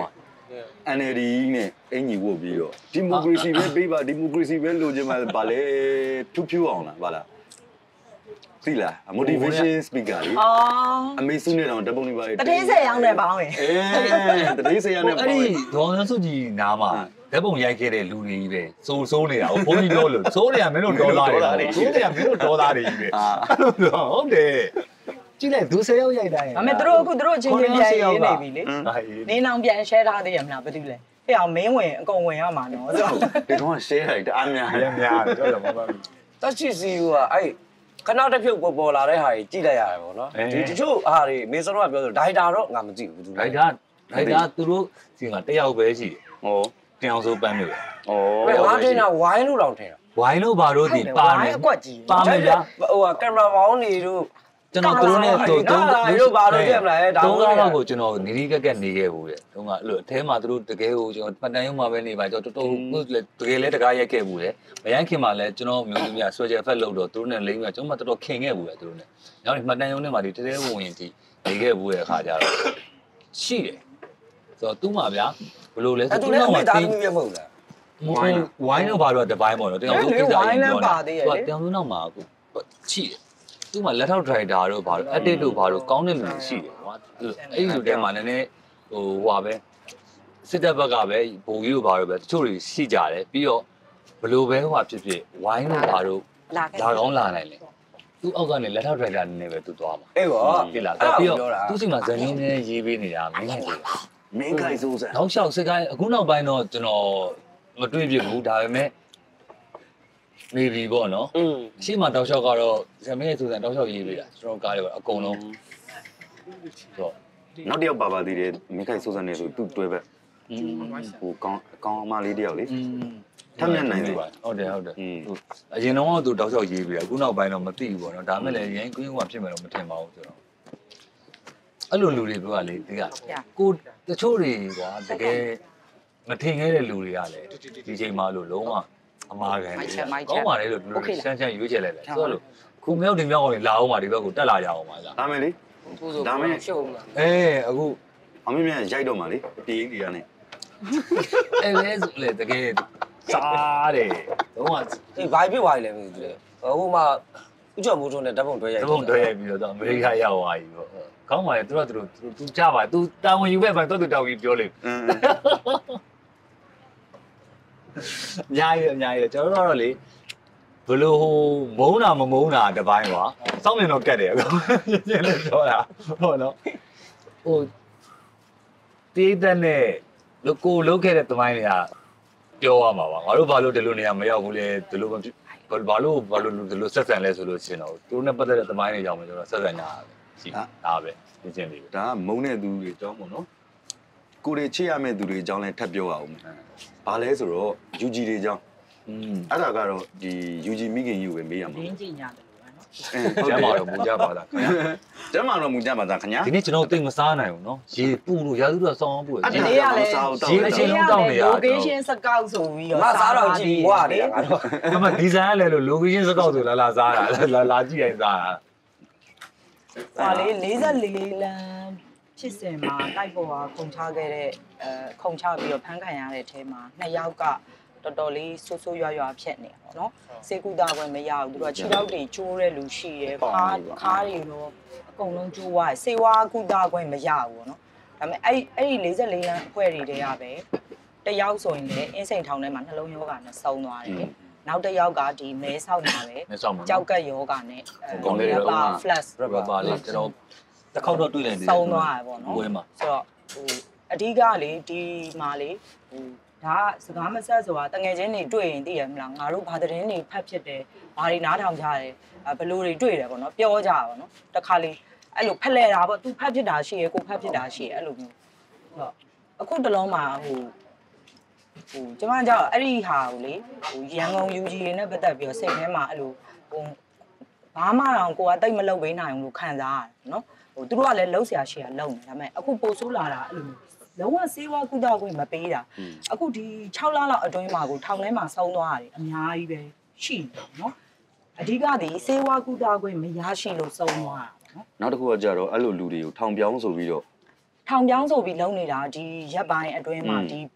NLD နဲ့အင်ကြီးဝုတ်ပြီးတော့ဒီမိုကရေစီပဲပေးပါဒီမိုကရေစီပဲလိုချင်မှဗာလဲဖြူအောင်လားဗာလားသိလား motivation speaker လေအမေစုနဲ့တော့တပုံနေပါလေတတိဆယ်ရောက်နေပါအောင်တတိဆယ်ရောက်နေပါအဲ့ဒီဒေါ်စန်းစုကြည်နားမှာဓာတ်ပုံရိုက်ခဲ့တဲ့လူတွေကြီးပဲစိုးနေတာဟိုဘုန်းကြီးပြောလို့စိုးနေတာမင်းတို့ဒေါ်လာတွေစိုးနေတာမင်းတို့ဒေါ်လာတွေကြီးပဲဟုတ်တယ်ကြည့်လိုက်သူ10ယောက်ရိုက်တာရဲ့ဒါပေမဲ့သူတို့ချင်းချင်းပြန်ရေးနေပြီလေနေနောင်ပြန် share ထားသေးရမလားဘာတူလဲဟဲ့အောင်မင်းဝင်အကုန်ဝင်ရမှာနော်ဆိုဒီတော့ share လိုက်တအားများရများကြောက်တော့မပါဘူးတက်ချီစီကအဲ့ခဏတစ်ဖြုတ်ပေါ်လာတဲ့ဟာကြီးကြည့်လိုက်ရတယ်ပေါ့နော်ဒီတချို့ဟာတွေမေစောတော့ပြောဆိုဒိုင်တာတော့ငါမကြည့်ဘူးသူဒိုက်တာသူတို့စီကတယောက်ပဲရှိတယ်ဟောတင်အောင်စိုးပန်းလို့ဩငါတင်တာဝိုင်းလို့တောင်ထင်တာဝိုင်းလို့ဘာလို့ဒီပါနေအကွက်ကြီးပါမယ်ဗျာဟိုကင်မရာမောင်းနေတို့ကျွန်တော်တို့နဲ့တို့တို့ဘာလို့ကြည့်မလဲဒါတော့တော့ကိုကျွန်တော်နေရီကက်ကက်နေခဲ့ဘူးတဲ့တုန်းကအဲ့လိုအထဲမှာတို့တကယ်ကိုကျွန်တော်ပတ်တန်ရုံမှာပဲနေပါကျွန်တော်တော်တကယ်လဲတကားရိုက်ခဲ့ဘူးတဲ့မရိုက်ခင်မှာလဲကျွန်တော်မျိုးသမီးကဆွဲချက်ဖက်လို့တော့တို့နဲ့လိမ့်မှာကျွန်တော်တော်တော်ခင်ခဲ့ဘူးတဲ့တို့နဲ့နောက်မှတ်တန်ရုံနဲ့မှာဒီတဲတဲဝင်ရင်ဒီနေခဲ့ဘူးတဲ့အခါကျတော့ရှိတယ်ဆိုတော့သူ့မှာဗျာဘယ်လိုလဲဆိုသူတော့လည်းနောက်အမှာမေသားသမီးပဲမဟုတ်လားဝိုင်းတော့ဘာလို့တပိုင်းပေါ့နော်တင်အောင်တို့ကိစ္စကြီးပြောတာတင်အောင်နောက်မှာအခုရှိတယ်သူ့မှာလက်ထောက် driver တို့ဘာလို့ edit တို့ဘာလို့ကောင်းတဲ့လူတွေရှိတယ်ကွာအဲ့ဒီလူတွေမှာနည်းနည်းဟိုဟာပဲစစ်တပ်ဘက်ကပဲဘိုးကြီးတို့ဘာလို့ပဲတချို့တွေရှိကြတယ်ပြီးတော့ဘလို့ပဲဟိုဖြစ်ဖြစ်ဝိုင်းတို့ဘာလို့လာကောင်းလာနိုင်လေသူ့အောက်ကနေလက်ထောက် driver နည်းနည်းပဲသူသွားမှာအေးပေါ့ဒီလားပြီးတော့သူ့စီမှာဇန်နင်းနဲ့ရေးပေးနေတာမင်းကြီးမင်းခိုင်စိုးစံနောက်လျှောက်စစ်ကိုင်းအခုနောက်ပိုင်းတော့ကျွန်တော်မတွေ့ပြဘူးဒါပေမဲ့နေပြီပေါ့နော်ရှေ့မှာတောက်လျှောက်ကတော့ဇမင်းရဲ့သူစံတောက်လျှောက်ရေးပေးတာကျွန်တော်ကားတွေကအကုန်လုံးဆိုနောက်တစ်ယောက်ပါသေးတယ်မင်းခိုင်စိုးစံနဲ့ဆိုသူ့တွဲဘက်ဟိုကောင်းအမလေးတယောက်လေထမ်းမြတ်နိုင်တယ်ဟုတ်တယ်အရင်တော့သူတောက်လျှောက်ရေးပေးတာအခုနောက်ပိုင်းတော့မသိဘူးပေါ့နော်ဒါမဲ့လည်းရင်ကွင်းကွင်းဖြစ်မယ်တော့မထင်ပါဘူးဆိုတော့အဲ့လိုလူတွေပြောရလေဒီကကိုတချို့တွေကတကယ်မထင်ခဲ့တဲ့လူတွေကလည်းဒီချိန်မှလို့လုံးဝအမားခံတယ်ကောင်းပါလေလို့လူတွေဆန်းဆန်းရွေးချယ်လိုက်တယ်ဆိုတော့ခုမြောက်တင်မြောက်အောင်လာအောင်ပါဒီဘက်ကိုတက်လာကြအောင်ပါလားဒါမဲ့လေဒါမဲ့ရှုံးမှာအခုအောင်မြင်ရိုက်တော့မှာလေပြေးကြီးတွေကနဲ့အဲ့လေဆိုလေတကယ်စားတယ်တော့အေးဘာဖြစ်သွားလဲမသိဘူးလေဟိုမှာဥကျော်မိုးထုံးနဲ့ဓာတ်ပုံတွဲရိုက်တပုံတွဲရိုက်ပြီးတော့အမေရိကရောက်သွားပြီပေါ့ကောင်းပါလေသူကြပါသူတာဝန်ယူခဲ့ပါတော့သူတောင်းပြီးပြောလိမ့်အများကြီးကျွန်တော်တို့တော့လေဘလို့ဟိုမုန်းတာမမုန်းတာတပိုင်းကွာစောင့်နေတော့ကတ်တယ်အခုရှင်းလို့ပြောတာဟုတ်နော်ဟိုတေးတဲ့နဲ့ကိုလုတ်ခဲ့တဲ့တပိုင်းတွေကပြောရမှာပါငါတို့ဘာလို့ဒီလိုနေရာမရောက်ဘူးလဲဒီလိုဘာလို့ဒီလိုဆက်ဆံလဲဆိုလို့ရှင်းတော့သူတို့နဲ့ပတ်သက်တဲ့တပိုင်းတွေကြောင့်ကျွန်တော်ဆက်ဆံညာရှိဒါပဲရှင်းလေးဒါကမုန်းတဲ့သူတွေအကြောင်းပေါ့နော်ကိုတွေချစ်ရမယ့်သူတွေအကြောင်းလည်းထပ်ပြောရအောင်ဘာလဲဆိုတော့ UG တွေအကြောင်းအဲ့ဒါကတော့ဒီ UG မိခင်ကြီးကိုပဲမေးရမှာရင်းကြည့်ညာတယ်လို့ပဲနော်ကျမ်းမာတော့မူကြပါလားခင်ဗျာကျမ်းမာတော့မူကြပါသားခင်ဗျာဒီနေ့ကျွန်တော်သိမစားနိုင်ဘူးနော်ရေပူလို့ရာသီတော့ဆောင်းအောင်ပူတယ်ဒီနေ့ကလည်းရေအချင်းလုံးတောင်းနေရ location စကောက်ဆိုပြီးတော့မစားတော့ကြည့်ဘွားတယ်ကတော့အမဒီဇိုင်းလည်းလို့ location စကောက်ဆိုလာစားတာလာကြည့်ရင်စားတာဟာလေ44လမ်းဖြစ်စဉ်မှာတိုက်ပေါ်ကခုံချခဲ့တဲ့ခုံချပြီးတော့ဖမ်းခံရတဲ့အထဲမှာ2ယောက်ကတော်တော်လေးဆိုးရွားဖြစ်နေပေါ့နော်စေကူတာပဲမရဘူးသူတို့ကခြေထောက်တွေကျိုးတဲ့လူရှိတယ်ခါးတွေတော့အကုန်လုံးကျိုးသွားတယ်စေဝါကူတာခွင့်မရဘူးပေါ့နော်ဒါပေမဲ့အဲ့ဒီ44လမ်းအဖွဲ့တွေတည်းရပဲတယောက်ဆိုရင်လည်းအင်းစိန်ထောင်ထဲမှာနှလုံးယောဂါနဲ့ဆုံးသွားတယ်နောက်တစ်ယောက်ကဒီမဲဆောက်မှာပဲကြောက်ကက်ယောဂါနဲ့ပါ flash ပါလေကျွန်တော်တစ်ခေါက်တော့တွေ့လိုက်တယ်ဆုံးသွားတယ်ပေါ့နော်ဆိုတော့ဟိုအဓိကလေဒီမှာလေဟိုဒါကစကားမဆက်ဆိုတာတငယ်ချင်းတွေတွေ့ရင်သိရမလားငါတို့ဘာသတင်းတွေဖတ်ဖြစ်တယ်ဘာတွေနားထောင်ကြတယ်ဘယ်လိုတွေတွေ့တယ်ပေါ့နော်ပြောကြတာပေါ့နော်တခါလေအဲ့လိုဖက်လဲတာပေါ့သူဖတ်ဖြစ်တာရှိရယ်ကိုဖတ်ဖြစ်တာရှိရယ်အဲ့လိုမျိုးဟုတ်အခုတလုံးမှာဟိုကျမကြောက်အဲ့ဒီဟာကိုလေဟိုရန်ကုန် UG တွေနဲ့ပတ်သက်ပြီးတော့စိတ်ထဲမှာအဲ့လိုဟိုဘာမှတော့ကိုကတိတ်မလုပ်ပေးနိုင်ဘူးလို့ခံစားရတယ်နော်ဟိုသူတို့ကလည်းလှုပ်ရှားရှိရလှုပ်နေဒါပေမဲ့အခုပို့ဆိုးလာတာအဲ့လိုလုံးဝစေဝါကုသခွင့်မပေးတာအခုဒီ6လလောက်အတွင်းမှာကိုထောင်ထဲမှာဆုံးသွားတယ်အများကြီးပဲရှိတယ်နော်အဓိကဒီစေဝါကုသခွင့်မရရှိလို့ဆုံးသွားတာနော်နောက်တစ်ခုကကြတော့အဲ့လိုလူတွေကိုထောင်ပြောင်းဆိုပြီးတော့ထောင်ပြောင်းဆိုပြီးလုံးနေတာဒီရက်ပိုင်းအတွင်းမှာဒီ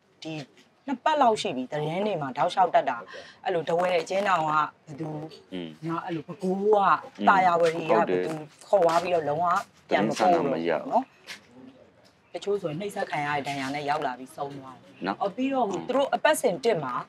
2ပတ်လောက်ရှိပြီတရင်တွေမှာတောက်လျှောက်တက်တာအဲ့လိုတဝဲအချင်းတောင်ကဘသူငါအဲ့လိုပကူကတာယာဝရီကဘသူခေါ်သွားပြီးတော့လုံးဝပြန်မပို့လို့နော်တချို့ဆိုရင်နှိမ့်ဆက်ခံရတဲ့ဒဏ်ရာနဲ့ရောက်လာပြီးဆုံးသွားတယ်။နော်။ပြီးတော့သူတို့အပတ်စဉ်1မှာ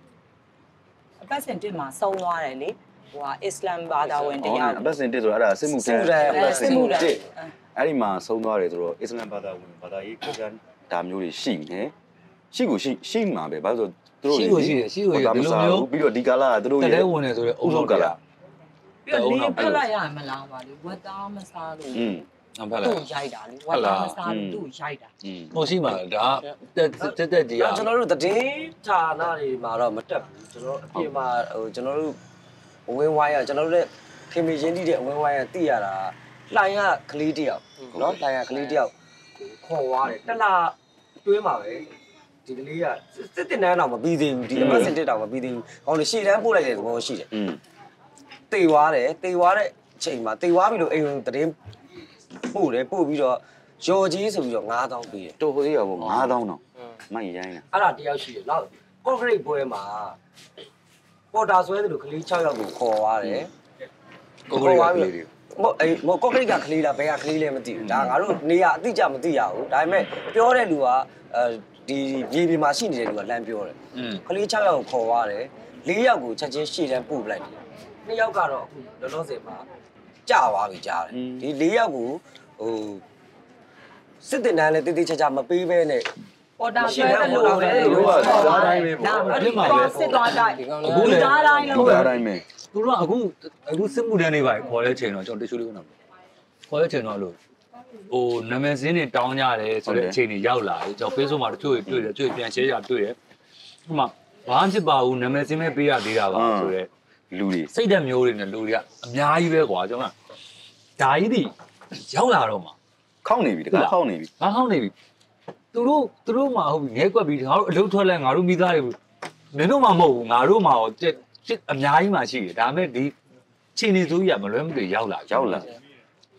ဆုံးသွားတယ်လေ။ဟိုကအစ္စလမ်ဘာသာဝင်တရားအပတ်စဉ်1ဆိုတော့အဲ့ဒါစစ်မှုထမ်းအဲ့ဒီမှာဆုံးသွားတယ်ဆိုတော့အစ္စလမ်ဘာသာဝင်ဘာသာရေးကိစ္စဒါမျိုးတွေရှိနေရှိမှာပဲဘာလို့ဆိုသူတို့ရှိလို့ဒီလိုမျိုးပြီးတော့ဒီကာလာကသူတို့ရဲ့တဲဝင်နေဆိုတော့အုပ်စုကလာပြီးတော့လေးဖက်လိုက်ရမလားပါလေဝတ်သားမစားလို့သူ့ရိုက်တာလေဝါလာမစားဘူးသူ့ရိုက်တာဟိုရှိမှာဒါတက်ကြီးอ่ะကျွန်တော်တို့တည်ဌာနတွေမှာတော့မတက်ဘူးကျွန်တော်အပြင်မှာဟိုကျွန်တော်တို့အဝင်းဝိုင်းကကျွန်တော်တို့လည်းခင်မင်းချင်းတီးတဲ့အဝင်းဝိုင်းကသိရတာလှိုင်ကကလေးတယောက်เนาะလှိုင်ကကလေးတယောက်ခေါ်သွားတယ်တလားတွင်းမှာပဲဒီကလေးကစစ်တင်တန်းတော့မပြီးသေးဘူးဒီအမစစ်တက်တော့မပြီးသေးဘူးကောင်းလေရှေ့တန်းပို့လိုက်တဲ့သဘောရှိတယ်တေသွားတဲ့အချိန်မှာတေသွားပြီလို့အိမ်သတင်းပို့ပြီးတော့ရော်ကြီးဆိုပြီးတော့9000ပေးတယ်တော်ဟိုသေးရောပေါ့9000တော့မိုက်ရိုင်းတာအဲ့ဒါတယောက်ရှိတယ်နောက်ကော့ဂရိတ်ပွဲမှာပေါ်တာဆွဲတယ်လို့ကလေး6ယောက်ကိုခေါ်သွားတယ်ကော့ဂရိတ်ကလေးတွေမဟုတ်ကော့ဂရိတ်ကကလေးလားဘယ်ကကလေးလဲမသိဘူးဒါငါတို့နေရအတိအကျမသိရဘူးဒါပေမဲ့ပြောတဲ့လူကဒီမြေပြင်မှာရှိနေတဲ့လူကလမ်းပြောတယ်ကလေး6ယောက်ကိုခေါ်သွားတယ်4ယောက်ကိုချက်ချင်းရှေ့တန်းပို့ပလိုက်တယ်2ယောက်ကတော့အခုလောလောဆယ်မှာကြာသွားပြီကြားတယ်ဒီ4ယောက်ကိုဟိုစစ်တင်တန်းလည်းတိတိကျကျမပေးဘဲနဲ့ပေါ်တာဆွဲတယ်လို့ပဲတို့ကသားတိုင်းပဲပေါ့အဲ့ဒီမှာပဲစစ်သွားတိုင်းအခုလည်းသားတိုင်းလို့သားတိုင်းပဲသူတို့ကအခုစစ်မှုတန်းတွေပါခေါ်တဲ့ချိန်တော့ကျွန်တော်တချို့လေးကတော့ခေါ်တဲ့ချိန်တော့လို့ဟိုနာမည်စင်းတွေတောင်းကြတယ်ဆိုတဲ့အချိန်တွေရောက်လာတယ်ကျွန်တော် Facebook မှာတချို့တွေ့တယ်တချို့ပြန် share ကြတွေ့တယ်ဟိုမှာဘာမှဖြစ်ပါဘူးနာမည်စင်းပဲပေးရသေးတာပါဆိုတော့လူတွေစိတ်ဓာတ်မျိုးတွေနဲ့လူတွေကအများကြီးပဲကွာကျွန်တော်ကဒါကြီးတွေရောက်လာတော့မှာခောက်နေပြီတခါခောက်နေပြီငါခောက်နေပြီသူတို့မှဟုတ်ပြီငဲကွက်ပြီးငါတို့အလုပ်ထွက်လဲငါတို့မိသားတွေနင်တို့မှမဟုတ်ဘူးငါတို့မှတော့အများကြီးမှရှိတယ်ဒါပေမဲ့ဒီချိန်နေစိုးကြီးကမလွဲမသွေရောက်လာ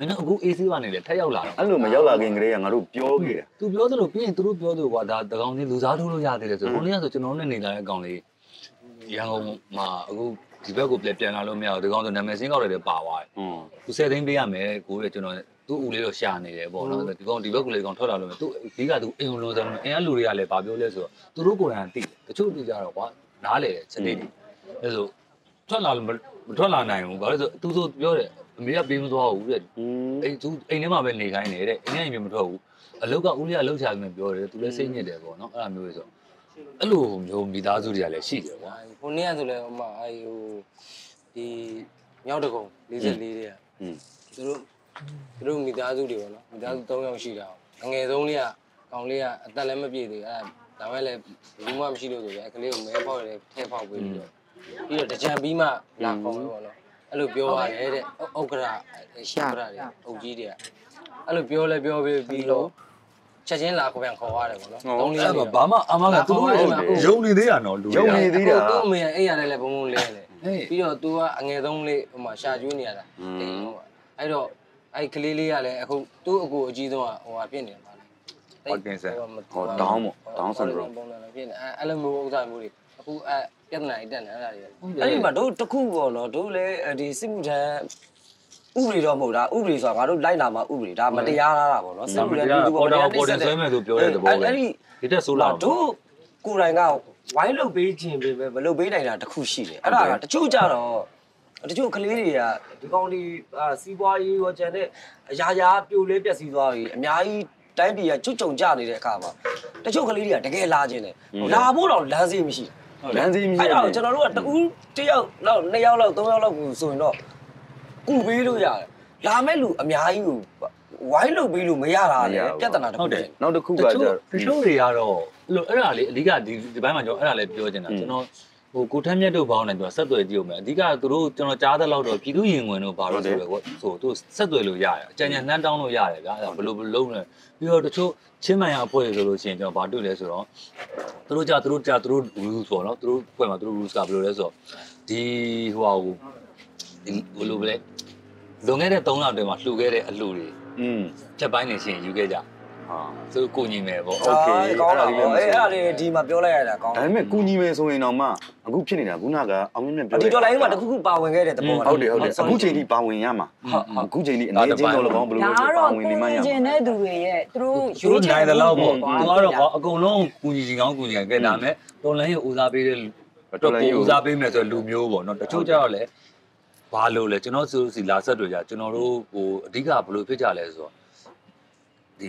နော်အခု AC ကနေလေထက်ရောက်လာတော့အဲ့လိုမရောက်လာခင်ကလေးကငါတို့ပြောခဲ့တယ်သူပြောသလိုပြီးရင်သူတို့ပြောသလိုကွာဒါတကောင်ကြီးလူစားထိုးလို့ရသေးတယ်ဆိုဟိုနေ့ကဆိုကျွန်တော်နဲ့နေလာတဲ့အကောင်လေးရန်ကုန်မှာအခုဒီဘက်ကိုပြန်လာလို့မရဘူးဒီကောင်ဆိုနာမည်စင်းကောက်တယ်ပါသွားတယ်သူ10သိန်းပေးရမယ်ကိုတဲ့ကျွန်တော်သူ့ဦးလေးတော့ရှာနေတယ်ပေါ့နော်ဒီကောင်ဒီဘက်ကလေးကောင်ထွက်လာလို့မယ်သူအဓိကသူအိမ်လုံးစမ်းအင်အားလူတွေကလည်းဗာပြောလဲဆိုတော့သူတို့ကိုယ်တိုင်သိတယ်တချို့သိကြတော့ကွာနားလေစနေတယ်အဲ့ဆိုထွက်လာလို့မထွက်လာနိုင်ဘူးဘာလို့ဆိုသူဆိုပြောတယ်အမေကပေးမသွားဘူးတဲ့အဲ့သူအိမ်ထဲမှာပဲနေခိုင်းနေတဲ့အိမ်ထဲမထွက်ဘူးအလုတ်ကဦးလေးကလှုပ်ရှားနေပြောတယ်သူလည်းစိတ်ညစ်တယ်ပေါ့နော်အဲ့လိုမျိုးဆိုအဲ့လိုမျိုးမိသားစုတွေကလည်းရှိတယ်ကွာဟိုနေ့ကဆိုလဲဟိုမှာဒီမြောက်တကုံ44တဲ့သူတို့မိသားစုတွေပေါ့နော်မိသားစု3ယောက်ရှိတာအငယ်ဆုံးလေးကကောင်လေးကအသက်လည်းမပြည့်သေးအဲ့ဒါမှလည်းဘူးမှမရှိလို့ဆိုပြီးအကလေးကိုမဲဖောက်ရတယ်ထဲဖောက်ပေးပြီးတော့တကြံပြီးမှလာခေါ်မယ်ပေါ့နော်အဲ့လိုပြောရတယ်တဲ့ဥက္ကရာရှာရတွေအုပ်ကြီးတွေကအဲ့လိုပြောလဲပြောပြီးတော့ချက်ချင်းလာခေါ်ပြန်ခေါ်ရတယ်ပေါ့နော်3-4ရက်ဘာမှအမကသူတို့ယုံနေသေးတာနော်လူယုံနေသေးတာသူ့အမေအဲ့ရတယ်လဲဘုံဘုံလဲလေပြီးတော့ तू ကအငယ်ဆုံးလေးဟိုမှာရှာကျွေးနေရတာတိတ်တော့အဲ့တော့အဲ့ကလေးလေးကလည်းအခုသူ့အကိုအကြီးဆုံးကဟိုဟာဖြစ်နေတယ်ပါလေဟောတောင်းပေါ့တောင်းဆန်တော့ပုံစံဖြစ်နေအဲ့လိုမျိုးဥစ္စာမျိုးတွေအခုပြဿနာတွေတက်နေအဲ့ဒါတွေအဲ့ဒီမှာတို့တခုပေါ့နော်တို့လည်းဒီစစ်မှုထမ်းဥပဒေတော့မဟုတ်တာဥပဒေဆိုတာငါတို့လိုက်လာမှာဥပဒေဒါမတရားတာပေါ့နော်စစ်မှုထမ်းပြည်သူပေါ်တရားပေါ်တယ်ဆွဲမယ်ဆိုပြောတဲ့သဘောပဲဒီတက်ဆိုးလာတို့ကိုယ်တိုင်ကဝိုင်းလုပ်ပေးခြင်းပဲမလုပ်ပေးနိုင်တာတခုရှိတယ်အဲ့ဒါကတချို့ကြတော့တချို့ကလေးတွေကဒီကောင်ဒီစီးပွားရေးရောကျန်တဲ့အရာရာပြိုလဲပျက်စီးသွားပြီအများကြီးတိုင်းပြည်ကကျွတ်ကြုံကြနေတဲ့အခါမှာတချို့ကလေးတွေကတကယ်လာခြင်းတယ်လာဖို့တော့လမ်းစေးမရှိလမ်းစီးမရှိအဲ့တော့ကျွန်တော်တို့ကတူးတစ်ယောက်လောက်2ယောက်လောက်3ယောက်လောက်ကိုဆိုရင်တော့ကုပေးလို့ရတယ်လာမဲ့လူအများကြီးကိုဝိုင်းလုပ်ပေးလို့မရတာလေပြဿနာတစ်ခုတည်းနောက်တစ်ခုကကျတော့တချို့တွေကတော့အဲ့ဒါလေအဓိကဒီဘက်မှာကျွန်တော်အဲ့ဒါလည်းပြောချင်တာကျွန်တော်ဟိုကိုထမ်းမြတ်တို့ဘောင်းနဲ့ကျွန်တော်ဆက်သွယ်ကြည့်အောင်မယ်အဓိကသူတို့ကျွန်တော်ကြားတဲ့လောက်တော့ပြည်သူရင်ဝင်တို့ဘာလို့ဆိုလဲကွဆိုသူဆက်သွယ်လို့ရတယ်အကြံဉာဏ်နှမ်းတောင်းလို့ရတယ်ဗျာအဲ့ဒါဘယ်လိုလုံးလဲပြီးတော့တချို့ချင်းမှန်ရအဖွဲ့တွေဆိုလို့ရှိရင်ကျွန်တော်ဘာတွေ့လဲဆိုတော့သူတို့ rules ပေါ့နော်သူတို့ဖွဲ့မှာသူတို့ rules ကဘယ်လိုလဲဆိုတော့ဒီဟိုဟာကိုဒီဘယ်လိုလဲလွန်ခဲ့တဲ့3လအတွင်းမှာလှူခဲ့တဲ့အလှူတွေချက်ပိုင်းနေရှင်ယူခဲ့ကြသူကိုညီမယ်ပေါ့โอเคကောင်းတာပေါ့အဲ့ဒါလေးဒီမှာပြောလိုက်ရတာကောင်းဒါပေမဲ့ကုညီမယ်ဆိုရင်တော့မှအခုဖြစ်နေတာခုနကအောင်မြင့်မြတ်ပြောဒီဒေါ်လာရင်းမှာတခုခုပါဝင်ခဲ့တဲ့သဘောဟုတ်တယ်အခုချိန်ထိပါဝင်ရမှာအခုချိန်ထိအနေချင်းတော့လည်းကောင်းဘယ်လိုလဲပါဝင်နေမှရမှာကျင်တဲ့သူတွေရဲ့သူတို့ရွေးချယ်တဲ့လောက်ပေါ့သူကတော့အကုန်လုံးကုညီချင်ကောင်းကုညီခဲ့ဒါမဲ့တော်လိုင်းရဲ့ဦးစားပေးတဲ့တော့ဦးစားပေးမယ်ဆိုလူမျိုးပေါ့နော်တချို့ကြတော့လေဘာလို့လဲကျွန်တော်စီလာဆက်တွေကြကျွန်တော်တို့ဟိုအဓိကဘယ်လိုဖြစ်ကြလဲဆိုတော့ဒီ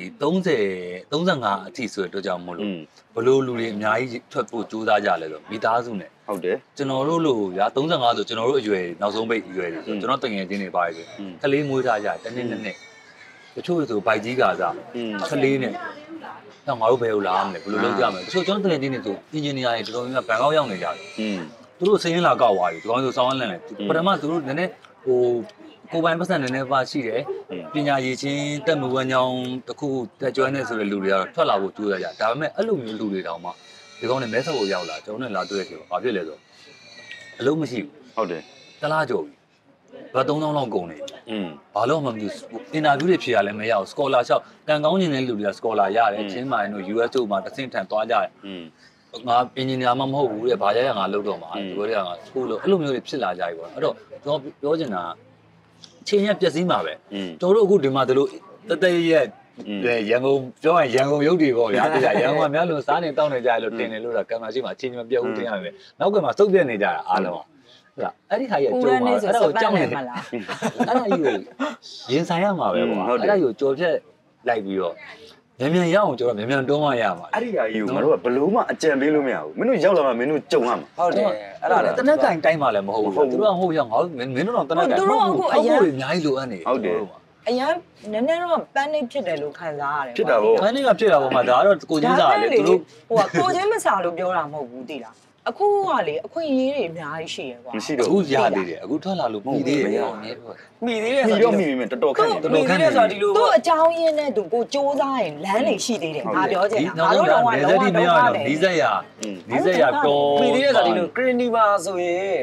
35အထိဆိုတော့ကြောင့်မို့လို့ဘလို့လူတွေအများကြီးထွက်ဖို့ကြိုးစားကြလဲဆိုမိသားစုနဲ့ဟုတ်တယ်ကျွန်တော်တို့လို့ဗျာ35ဆိုကျွန်တော်တို့အရွယ်နောက်ဆုံးပိတ်အရွယ်တွေဆိုကျွန်တော်တငယ်ချင်းတွေပါပြီကလေးမွေးထားကြတနေ့နဲ့တချို့ဆိုဘိုက်ကြီးကစားကလေးနဲ့တော့ငါတို့ဘယ်လိုလာမလဲဘယ်လိုလုပ်ကြမလဲတချို့ကျွန်တော်တငယ်ချင်းတွေဆိုအင်ဂျင်နီယာတွေတော်တော်များများဘန်ကောက်ရောက်နေကြတယ်သူတို့စင်းလာကောက်သွားပြီဒီကောင်ဆိုစောင်းလန့်တယ်ပထမသူတို့နည်းနည်းဟိုကိုပိုင်ပတ်စံနည်းနည်းပါရှိတယ်ပညာရည်ချင်းတက်မဝန်းချောင်းတစ်ခုတက်ကျွမ်းနေဆိုတဲ့လူတွေကတော့ထွက်လာဖို့ကြိုးစားကြဒါပေမဲ့အဲ့လိုမျိုးလူတွေတောင်မှဒီကောင်နဲ့မဲဆောက်ကိုရောက်လာကျွန်တော်နဲ့လာတွေ့ရတယ်ဘာဖြစ်လဲဆိုအလုံးမရှိဘူးဟုတ်တယ်တလားကြော်ပြီဘာ3000လောက်ကုန်နေဘာလို့မှမသိအင်တာဗျူးတွေဖြေရလဲမရဘူးစကောလာလျှောက်ကန်ကောင်းနေတဲ့လူတွေကစကောလာရတယ်ချင်းမိုင်တို့ US တို့မှာတစ်ဆင့်ထန်သွားကြတယ်ငါအင်ဂျင်နီယာမှမဟုတ်ဘူးတဲ့ဘာရရငါလုပ်တော့မှာဒီလိုတွေကငါစကူလို့အဲ့လိုမျိုးတွေဖြစ်လာကြပြီပေါ့အဲ့တော့ကျွန်တော်ပြောချင်တာချင်းရပျက်စီးမှာပဲတော်တို့အခုဒီမှာတို့တရက်ရန်ကုန်ပြောရင်ရန်ကုန်ရုပ်တွေပေါ့ဗျာတရားရန်ကုန်ကများလို့စားနေတောင်းနေကြရလို့တင်နေလို့တော့ကံမရှိမှချင်းမပြတ်ဘူးတင်ရမယ်နောက်ကမှစုပ်ပြတ်နေကြတာအားလုံးဟုတ်လားအဲ့ဒီခါရဲ့ကြိုးမှာအဲ့ဒါကိုကြောက်နေမှာလားအဲ့ဒါကြီးကိုရင်ဆိုင်ရမှာပဲပေါ့အဲ့ဒါကိုကြော်ဖြတ်လိုက်ပြီးတော့မြန်ရအောင်ကျွန်တော်မြန်တွန်းရမှာအဲ့ဒီအရာကြီးကိုငါတို့ကဘလို့မှအကြံပေးလို့မရဘူးမင်းတို့ရောက်လာမှမင်းတို့ကြုံရမှာဟုတ်တယ်အဲ့ဒါလည်းတနက်ကင်တိုင်းမှာလည်းမဟုတ်ဘူးသူတို့ကဟုတ်ရငါတို့မင်းတို့တော့တနက်ကင်သူတို့အခုအရင်အများကြီးလိုအပ်နေဟုတ်တယ်အရင်နည်းနည်းတော့ပန်းနေဖြစ်တယ်လို့ခံစားရတယ်ဖြစ်တာပေါ့ပန်းနေကဖြစ်တာပေါ့မှာဒါကတော့ကိုချင်းစားလေသူတို့ဟိုကိုချင်းမစားလို့ပြောတာမဟုတ်ဘူးသိလားအခုကလေအခွင့်အရေးတွေအများကြီးရှိရကွာမရှိတော့အခုရသေးတယ်အခုထွက်လာလို့ပြီးသေးတယ်မိသေးတယ်ဆိုတော့မိမယ်တော်တော်ခက်တယ်တော်တော်ခက်တယ်ဆိုတာဒီလိုသူ့အကြောင်းရင်းနဲ့သူကိုစူးစမ်းရင်လမ်းတွေရှိသေးတယ်ငါပြောချင်တာငါတို့တော့နေစက်ဒီမရတော့နီးစက်ရတော်မိသေးတယ်ဆိုတာဒီလိုကရင်နီပါဆိုရင်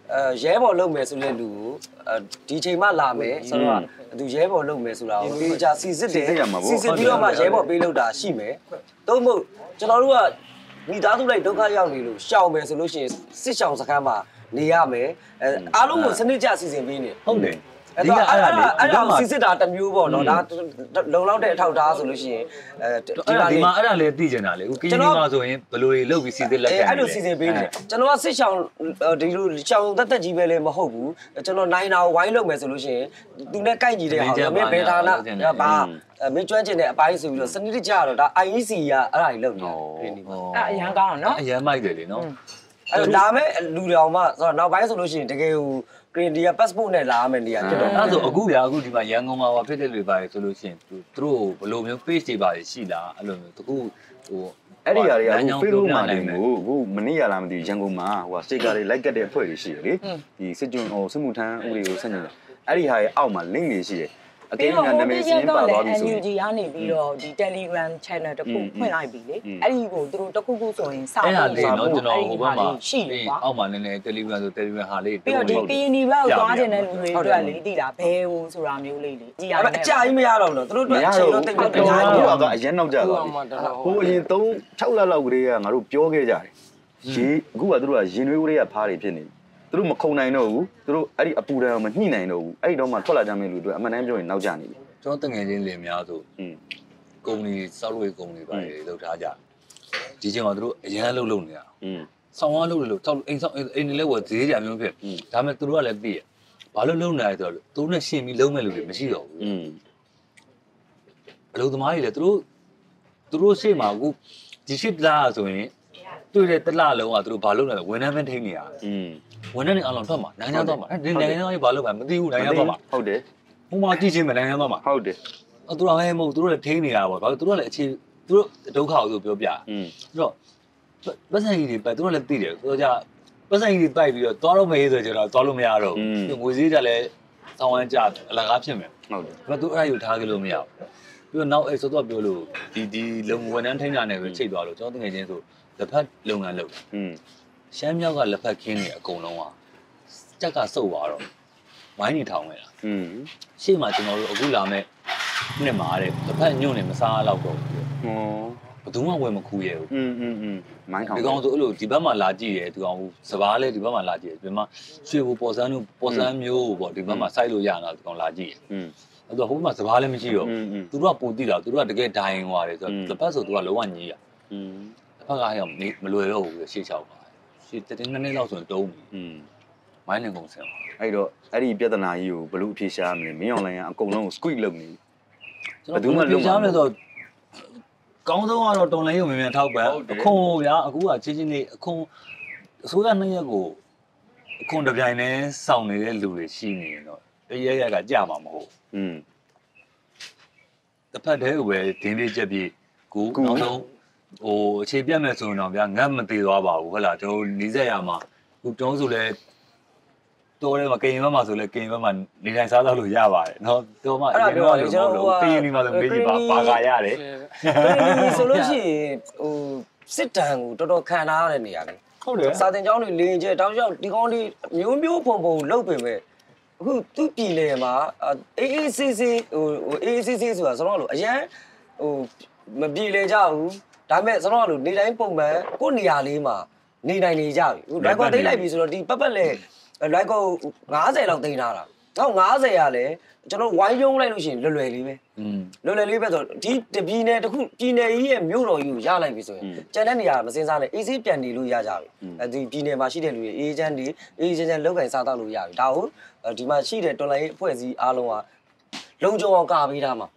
ရဲဘော်လုပ်မယ်ဆိုတဲ့လူကိုဒီချိန်မှလာမယ်ဆိုတော့သူရဲဘော်လုပ်မယ်ဆိုတာကိုဒီကြစီစစ်တယ်စီစစ်ပြီးတော့မှရဲဘော်ပေးလို့တာရှိမယ်သို့မဟုတ်ကျွန်တော်တို့ကမိသားစုလိုက်ဒုက္ခရောက်နေလို့ရှောင်မယ်ဆိုလို့ရှိရင်စစ်ရှောင်စခန်းမှာနေရမယ်အားလုံးကိုစနစ်ကျစီစဉ်ပေးနေဟုတ်တယ်အဲ့ဒါစီစစ်တာတစ်မျိုးပေါ့နော်ဒါလုံလောက်တဲ့အထောက်ထားဆိုလို့ရှိရင်ဒီမှာအဲ့ဒါလည်းသိကျင်တာလေအခုကင်းကြီးမှာဆိုရင်ဘယ်လိုတွေလုပ်ပြီးစီစစ်လက်ခံအဲ့လိုစီစဉ်ပေးနေကျွန်တော်ကစစ်ရှောင်ဒီလိုရှောင်တက်ကြီးပဲလည်းမဟုတ်ဘူးကျွန်တော်နိုင်တာဝိုင်းလုပ်မယ်ဆိုလို့ရှိရင်သူနဲ့ကိုက်ညီတဲ့ဟာမင်းဘယ်ဌာနဘာမင်းကျွမ်းကျင်တဲ့အပိုင်းဆိုပြီးတော့စနစ်တကျတော့ဒါ IEC ကအဲ့ဒါကြီးလုပ်နေတာဒီနေ့မှာအဲ့အရန်ကောင်းအောင်နော်အရန်မိုက်တယ်လေနော်အဲ့ဒါမဲ့လူတော်မှဆိုတော့နောက်ပိုင်းဆိုလို့ရှိရင်တကယ်ဟိုကရင်ဒီက passport နဲ့လာမယ်နေရဖြစ်တော့အဲ့ဆိုအခုဒီမှာရန်ကုန်မှာဖြစ်တဲ့လူပါလေဆိုလို့ရှိရင်သူတို့ဘယ်လိုမျိုး page တွေပါရှိလားအဲ့လိုမျိုးတကူဟိုအဲ့ဒီຢာတွေကအခုဖေးလို့မှနေကိုအခုမနေ့ကလာမသိရန်ကုန်မှာဟိုစတစ်ကာတွေလိုက်ကတ်တဲ့အဖွဲ့တွေရှိတယ်လေဒီစစ်ကျွန်းဟိုစစ်မှုထမ်းဥပဒေကိုဆက်နေတယ်အဲ့ဒီဟာရဲ့အောက်မှာ link တွေရှိတယ်အကင်းကနာမည်စင်းပါသွားပြီဆိုရင် NUG ကနေပြီးတော့ဒီ Telegram channel တခုဖွင့်လိုက်ပြီလေအဲ့ဒီကိုသူတို့တခုခုဆိုရင်စအဲ့ဒါလေးเนาะကျွန်တော်ဟိုဘက်မှာရှိတယ်ကွာအောက်မှာနည်းနည်း Telegram ဆို Telegram ဟာလေးပြီးတော့ဒီ PND ဘက်ကိုသွားခြင်းတဲ့လူတွေအတွက်လေသိတာဘယ်ဟိုဆိုတာမျိုးလေးလေကြည်ရတယ်အကြာကြီးမရတော့ဘူးသူတို့အတွက်အချိန်တော့တိတ်ပြီးတော့ဟိုကအရင်နောက်ကြသွားပြီဟိုအရင်3-6လလောက်ကလေးကငါတို့ပြောခဲ့ကြတယ်ရေအခုကသူတို့ကရင်နွေးကလေးကဖားတွေဖြစ်နေသူတို့မခုံနိုင်တော့ဘူးသူတို့အဲ့ဒီအပူတန်းမညှိနိုင်တော့ဘူးအဲ့ဒီတော့မှထွက်လာကြမယ့်လူတွေအမှန်တမ်းပြောရင်နောက်ကျနေပြီကျွန်တော်တငယ်ချင်းလင်များဆိုကုမ္ပဏီစောက်လို့ကုမ္ပဏီပါလေလောက်ထားကြဒီချိန်မှာသူတို့အရန်လှုပ်နေတာဆောင်းဝါးလှုပ်လို့အိမ်နေလဲဝယ်ဈေးကြမျိုးဖြစ်ဒါပေမဲ့သူတို့ကလည်းသိရဘာလို့လှုပ်နေလဲဆိုတော့သူတို့နဲ့ရှင်းပြီးလုံးမဲ့လူတွေမရှိတော့ဘူးအလုပ်သမားတွေလည်းသူတို့ရှေ့မှာအခုဒီရှစ်လားဆိုရင်တွေ့တဲ့တလလုံးကသူတို့ဘာလုပ်နေလဲဝန်ထမ်းမထိန်းနေရဝန်ထမ်းတွေအလုံးထွက်မှာနိုင်ငံသွားမှာဒီနိုင်ငံသားကြီးဘာလုပ်မှာမသိဘူးနိုင်ငံသွားမှာဟုတ်တယ်ဟိုမှာကြည့်ချင်းမနိုင်ငံသွားမှာဟုတ်တယ်သူတို့လည်းမဟုတ်သူတို့လည်းထိန်းနေတာပေါ့ဘာလို့သူတို့လည်းအခြေသူတို့ဒုက္ခကိုပြောပြအဲ့တော့ပတ်စံကြီးတွေပဲသူတို့လည်းသိတယ်ဆိုတော့じゃပတ်စံကြီးတွေတိုက်ပြီးတော့သွားလို့မရေးဆိုကြတော့သွားလို့မရတော့ဘူးငွေစည်းကြလည်းဆောင်းဝမ်းကြအလကားဖြစ်မယ်ဟုတ်တယ်ဘာသူအဲ့ဒါယူထားကြလို့မရဘူးပြီးတော့နောက်အဲ့ဆိုတော့ပြောလို့ဒီလုံဝန်ထမ်းထိန်းတာနဲ့ပဲချိန်သွားလို့ကျွန်တော်တကယ်ချင်းဆိုလက်ဖက်လုပ်ငန်းလုပ်ရှမ်းမြောက်ကလက်ဖက်ခင်းနေအကုန်လုံးကကြက်ကစုပ်သွားတော့ဝိုင်းနေထောင်ခဲ့တာရှေ့မှာကျွန်တော်တို့အခုလာမဲ့နှစ်မှာတဲ့လက်ဖက်ညွန့်နေမစားတော့တော့ဘူးဘယ်သူမှဝယ်မခူးရဲဘူးမိုင်းထောင်ဒီကောင်ဆိုအဲ့လိုဒီဘက်မှာလာကြည့်တယ်ဒီကောင်စပားလဲဒီဘက်မှာလာကြည့်တယ်ဒီမှာရွှေဘူပေါ်စန်းတို့ပေါ်စန်းမျိုးပေါ့ဒီဘက်မှာစိုက်လို့ရတာဒီကောင်လာကြည့်တယ်အဲ့တော့ဟိုမှာစပားလည်းမရှိတော့သူတို့ကပုံတိတာသူတို့ကတကယ်ဒိုင်းသွားတယ်ဆိုတော့လက်ဖက်ဆိုသူကလုံးဝညီးရလက်ဖက်ကဟဲ့မလွယ်တော့ဘူးရှေ့ချောက်ပါရှေ့တဲ့နှစ်လောက်ဆိုရင်တုံးပြီမိုင်းလင်ကုန်စင်အဲ့တော့အဲ့ဒီပြဿနာကြီးကိုဘယ်လိုအဖြေရှာရမလဲမင်းအွန်လိုင်းကအကုန်လုံးကို squeeze လုပ်နေဘယ်သူမှလုံရှားမလဲဆိုတော့ကောင်းဆုံးကတော့တော်လိုင်းရုံမြန်မြန်ထောက်ပံ့အခုဗျာအခုကချင်းချင်းလေးအခုအစိုးရနှစ်ရက်ကိုအခုတပြိုင်တည်းစောင့်နေတဲ့လူတွေရှိနေရင်တော့တရရကကြမှာမဟုတ်တစ်ဖက်တည်းကိုပဲဒင်းလေးချက်ပြီးကိုနောက်ဆုံးဟိုအခြေပြတ်မဲ့ဆိုရင်တော့ဗျာငတ်မသေးသွားပါဘူးဟုတ်လားကျွန်တော်နီးစက်ရမှာခုတုံးဆိုလဲတော်တယ်မှာကရင်ဘက်မှာဆိုလဲကရင်ဘက်မှာနေတိုင်းစားတော့လို့ရပါတယ်เนาะတော်မှအဲ့ဒါပြောတယ်ကျွန်တော်ဟိုကရင်ဒီမှာဆိုမေးကြည့်ပါကာရတယ်ကရင်ဒီဆိုလို့ရှိရင်ဟိုစစ်တမ်းကိုတော်တော်ခံထားရတဲ့နေရာလေးဟုတ်တယ်စာတင်ကျောင်းတွေလင်းကျဲတောင်းလျှောက်ဒီကောင်းလေးမျိုးမျိုးပုံပုံလုပ်ပင်ပဲအခုသူ့ပြည်လေမှာAACC ဟို AACC ဆိုတာကျွန်တော်တို့အရန်ဟိုမပြည်လေကြဘူးဒါပေမဲ့ကျွန်တော်တို့နေတိုင်းပုံမှန်ကိုနေရာလေးမှာနေနိုင်နေကြပြီဟိုလိုက်ကောသိလိုက်ပြီဆိုတော့ဒီပတ်ပတ်လေလိုက်ကော90လောက်သိမ်းထားတာနောက်90ရလဲကျွန်တော်ဝိုင်းယုံလိုက်လို့ရှိရင်လွယ်လွယ်လေးပဲလွယ်လွယ်လေးပဲဆိုဒီတပြည်နယ်တစ်ခုပြည်နယ်ကြီးရဲ့မြို့တော်ကြီးကိုရလိုက်ပြီဆိုရင်ကျန်တဲ့နေရာမစင်းစားနဲ့အေးဆေးပြန်နေလို့ရကြပြီဒီပြည်နယ်မှာရှိတဲ့လူတွေအေးချမ်းတွေအေးချမ်းလောက်ကင်စားတော့လို့ရပြီဒါကိုဒီမှာရှိတဲ့တော်လိုင်းအဖွဲ့အစည်းအားလုံးကလုံခြုံအောင်ကာပေးထားမှာ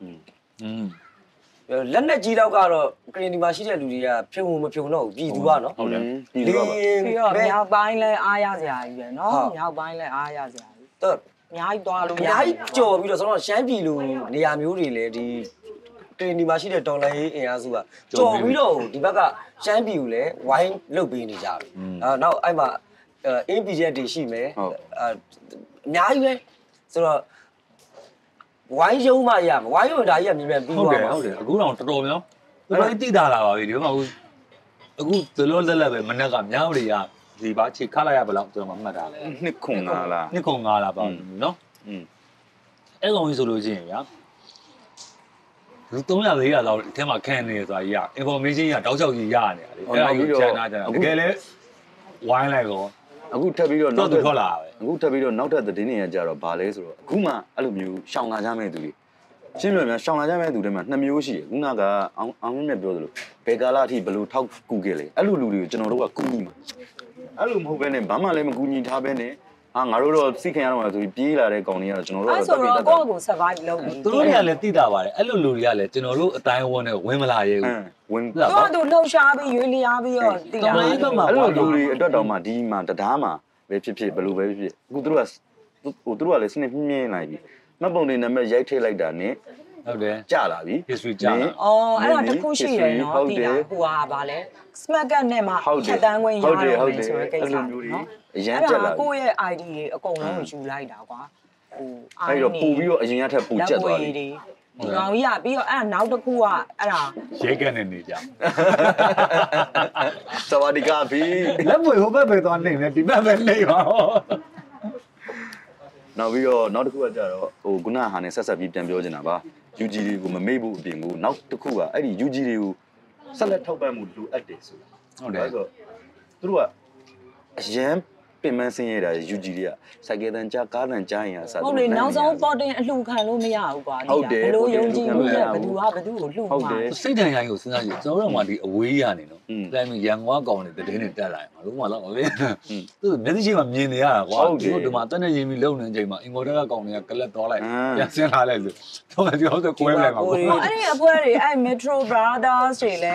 လက်နဲ့ကြီးတော့ကတော့ကရင်ဒီမှာရှိတဲ့လူတွေကဖြုံမဖြုံတော့ဘူးပြည်သူကနော်ဟုတ်တယ်ပြည်သူကပြီးတော့မြောက်ပိုင်းလဲအားရစရာကြီးပဲနော်မြောက်ပိုင်းလဲအားရစရာကြီးတော့အများကြီးသွားလို့အများကြီးကြော်ပြီးတော့ကျွန်တော်ရှမ်းပြည်လူနေရာမျိုးတွေလေဒီကရင်ဒီမှာရှိတဲ့ဒေါ်လာရေးအင်အားစုကကြော်ပြီးတော့ဒီဘက်ကရှမ်းပြည်ကိုလည်းဝိုင်းလုတ်ပေးနေကြပြီနောက်အဲ့မှာအင်းပီဂျက်တွေရှိမယ်အများကြီးပဲဆိုတော့ဝိုင်းရုံးမှရမှာဝိုင်းရုံးဒါကြီးကမြင်မြန်ပြီးသွားမှာဟုတ်တယ်အခုတော့တော်တော်များတော်တော်တိတာလာပါပြီဒီမှာအခုသလိုလက်လက်ပဲမနက်ကမြောက်တွေကဒီပါချေခလိုက်ရဘလောက်ကျွန်တော်မှတ်တာလဲနှစ်ခွန်လာလားနှစ်ခု9လားပေါ့နော်အဲ့ကောင်ကြီးဆိုလို့ရှိရင်ဗျာလူ300 400လောက်အထက်မှာခံနေဆိုတာကြီးက information ကြီးကတောက်ချောက်ကြီးရနေတယ်လေအဲ့ဒါကြီးချန်တာတကယ်လဲဝိုင်းလိုက်တော့အခုထပ်ပြီးတော့တော့ထွက်လာပဲအခုထပ်ပြီးတော့နောက်ထပ်သတင်းတွေကကြတော့ဗာလဲဆိုတော့အခုမှအဲ့လိုမျိုးရှောင်လာကြမဲ့သူတွေရှင်းပြများရှောင်လာကြမဲ့သူတွေမှာ2မျိုးရှိတယ်ခုနကအောင်မြင့်ပြောသလိုဘယ်ကာလအထိဘယ်လိုထောက်ကူခဲ့လဲအဲ့လိုလူတွေကိုကျွန်တော်တို့ကကူညီမှာအဲ့လိုမဟုတ်ဘဲနဲ့ဘာမှလည်းမကူညီထားဘဲနဲ့ငါတို့တော့စိတ်ခံရတော့မှဆိုပြီးပြေးလာတဲ့ကောင်တွေကတော့ကျွန်တော်တို့အဲ့ဆိုတော့ကိုယ့်ကို survive လုပ်နေသူတို့တွေကလည်းသိတာပါတယ်အဲ့လိုလူတွေကလည်းကျွန်တော်တို့အတိုင်းအဝန်းနဲ့ဝင်မလာရဲဘူးဝင်သူလှုပ်ရှားပြီးရွေးလျားပြီးတော့တည်တာအဲ့လိုလူတွေအတွက်တောင်မှဒီမှာတရားမှာပဲဖြစ်ဖြစ်ဘယ်လိုပဲဖြစ်ဖြစ်အခုသူတို့ကလည်းစနစ်မြင့်လိုက်ပြီမှတ်ပုံတွေနံပါတ်ရိုက်ထည့်လိုက်တာနဲ့ဟုတ်တယ်ကြာလာပြီ history ကြာလာအော်အဲ့ဒါတခုရှိတယ်နော်တည်တာဟိုဟာဗာလဲ smack up နဲ့မှဖြတ်တန်းခွင့်ရရတယ်ဆိုတဲ့ကိစ္စနော်အရန်ကြက်လာပြီကိုယ့်ရဲ့ ID တွေအကုန်လုံးယူလိုက်တာကွာဟိုအဲ့တော့ပူပြီးတော့အရင်ကထက်ပူကျက်သွားပြီဒီကောင်ကြီးကပြီးတော့အဲ့နောက်တစ်ခုကအဲ့ဒါရဲကန်နေနေကြစวัสดีครับพี่လက်ပွေဟိုဘက်ပဲသွားနေတယ်ဒီဘက်ပဲနေပါနောက်ပြီးတော့နောက်တစ်ခုကကြတော့ဟိုခုနဟာနဲ့ဆက်ဆက်ပြီးပြန်ပြောချင်တာပါ UG တွေကိုမမေ့ဘူးအပြင်ကိုနောက်တစ်ခုကအဲ့ဒီ UG တွေကိုဆက်လက်ထောက်ပံ့မှုလိုအပ်တယ်ဆိုတာဟုတ်တယ်ဆိုတော့သူတို့ကအရန်ပင်မဆင်းရတာ UG တွေကစိုက်ကယ်တန်ကြားကားတန်ကြားရင်အစားဟုတ်လေနောက်ဆုံးပေါ်တင်အလှခံလို့မရဘူးကွာဘယ်လိုယုံကြည်မှုနဲ့ဘယ်သူကဘယ်သူကိုလှူမှာစိတ်တန်ရိုင်းကိုစဉ်းစားကြည့်ကျွန်တော်တို့ကဒီအဝေးရနေနော်တိုင်းမရန်ကွာကောင်တွေတည်နေတက်လာရင်မလို့မတော့လေသူမျက်စိရှိမှမြင်နေရတာကွာသူတို့ဒီမှာတက်နေရင်ပြီးလုံနေချိန်မှာအင်ကိုတက်ကကောင်တွေကကလပ်သွားလိုက်ပြန်ဆင်းလာလိုက်ဆိုတော့ပြောဆိုကွဲလိုက်မှာပေါ့အဲ့ဒီအဖွဲတွေအဲ့ Metro Brothers တွေလဲ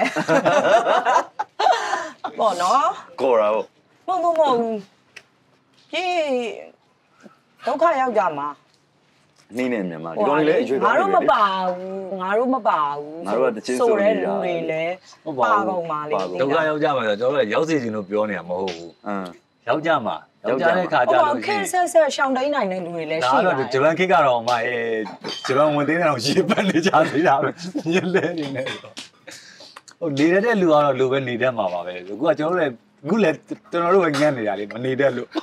ပေါ့နော်ကော်ရာပေါ့မဟုတ်ပြေဒုက္ခရောက်ကြမှာနှင်းနေမြန်မာဒီကောင်တွေလည်းအရွယ်ကောငါင်းတို့မပါဘူးငါတို့ကတချင်းဆိုတဲ့လူတွေလည်းပါကုန်ပါလေဒုက္ခရောက်ကြမှာဆိုတော့ကျွန်တော်တို့ရောက်စီခြင်းလို့ပြောနေတာမဟုတ်ဘူးရောက်ကြမှာရောက်ကြတဲ့ခါကျလို့ရှိရင်ဆက်ရှောင်းတိုင်းနိုင်တဲ့လူတွေလည်းရှိပါတယ်ဒါတော့ဂျပန်ခေတ်ကတော့မှဂျပန်ဝင်သေးတယ်တော့ရေပတ်နေကြသေးတာပဲမြင်လဲနေနေဟိုနေတဲ့လူကတော့လူပဲနေတတ်မှာပါပဲအခုကကျွန်တော်တို့လည်းအခုလည်းကျွန်တော်တို့ပဲညံ့နေတာလေမနေတတ်လို့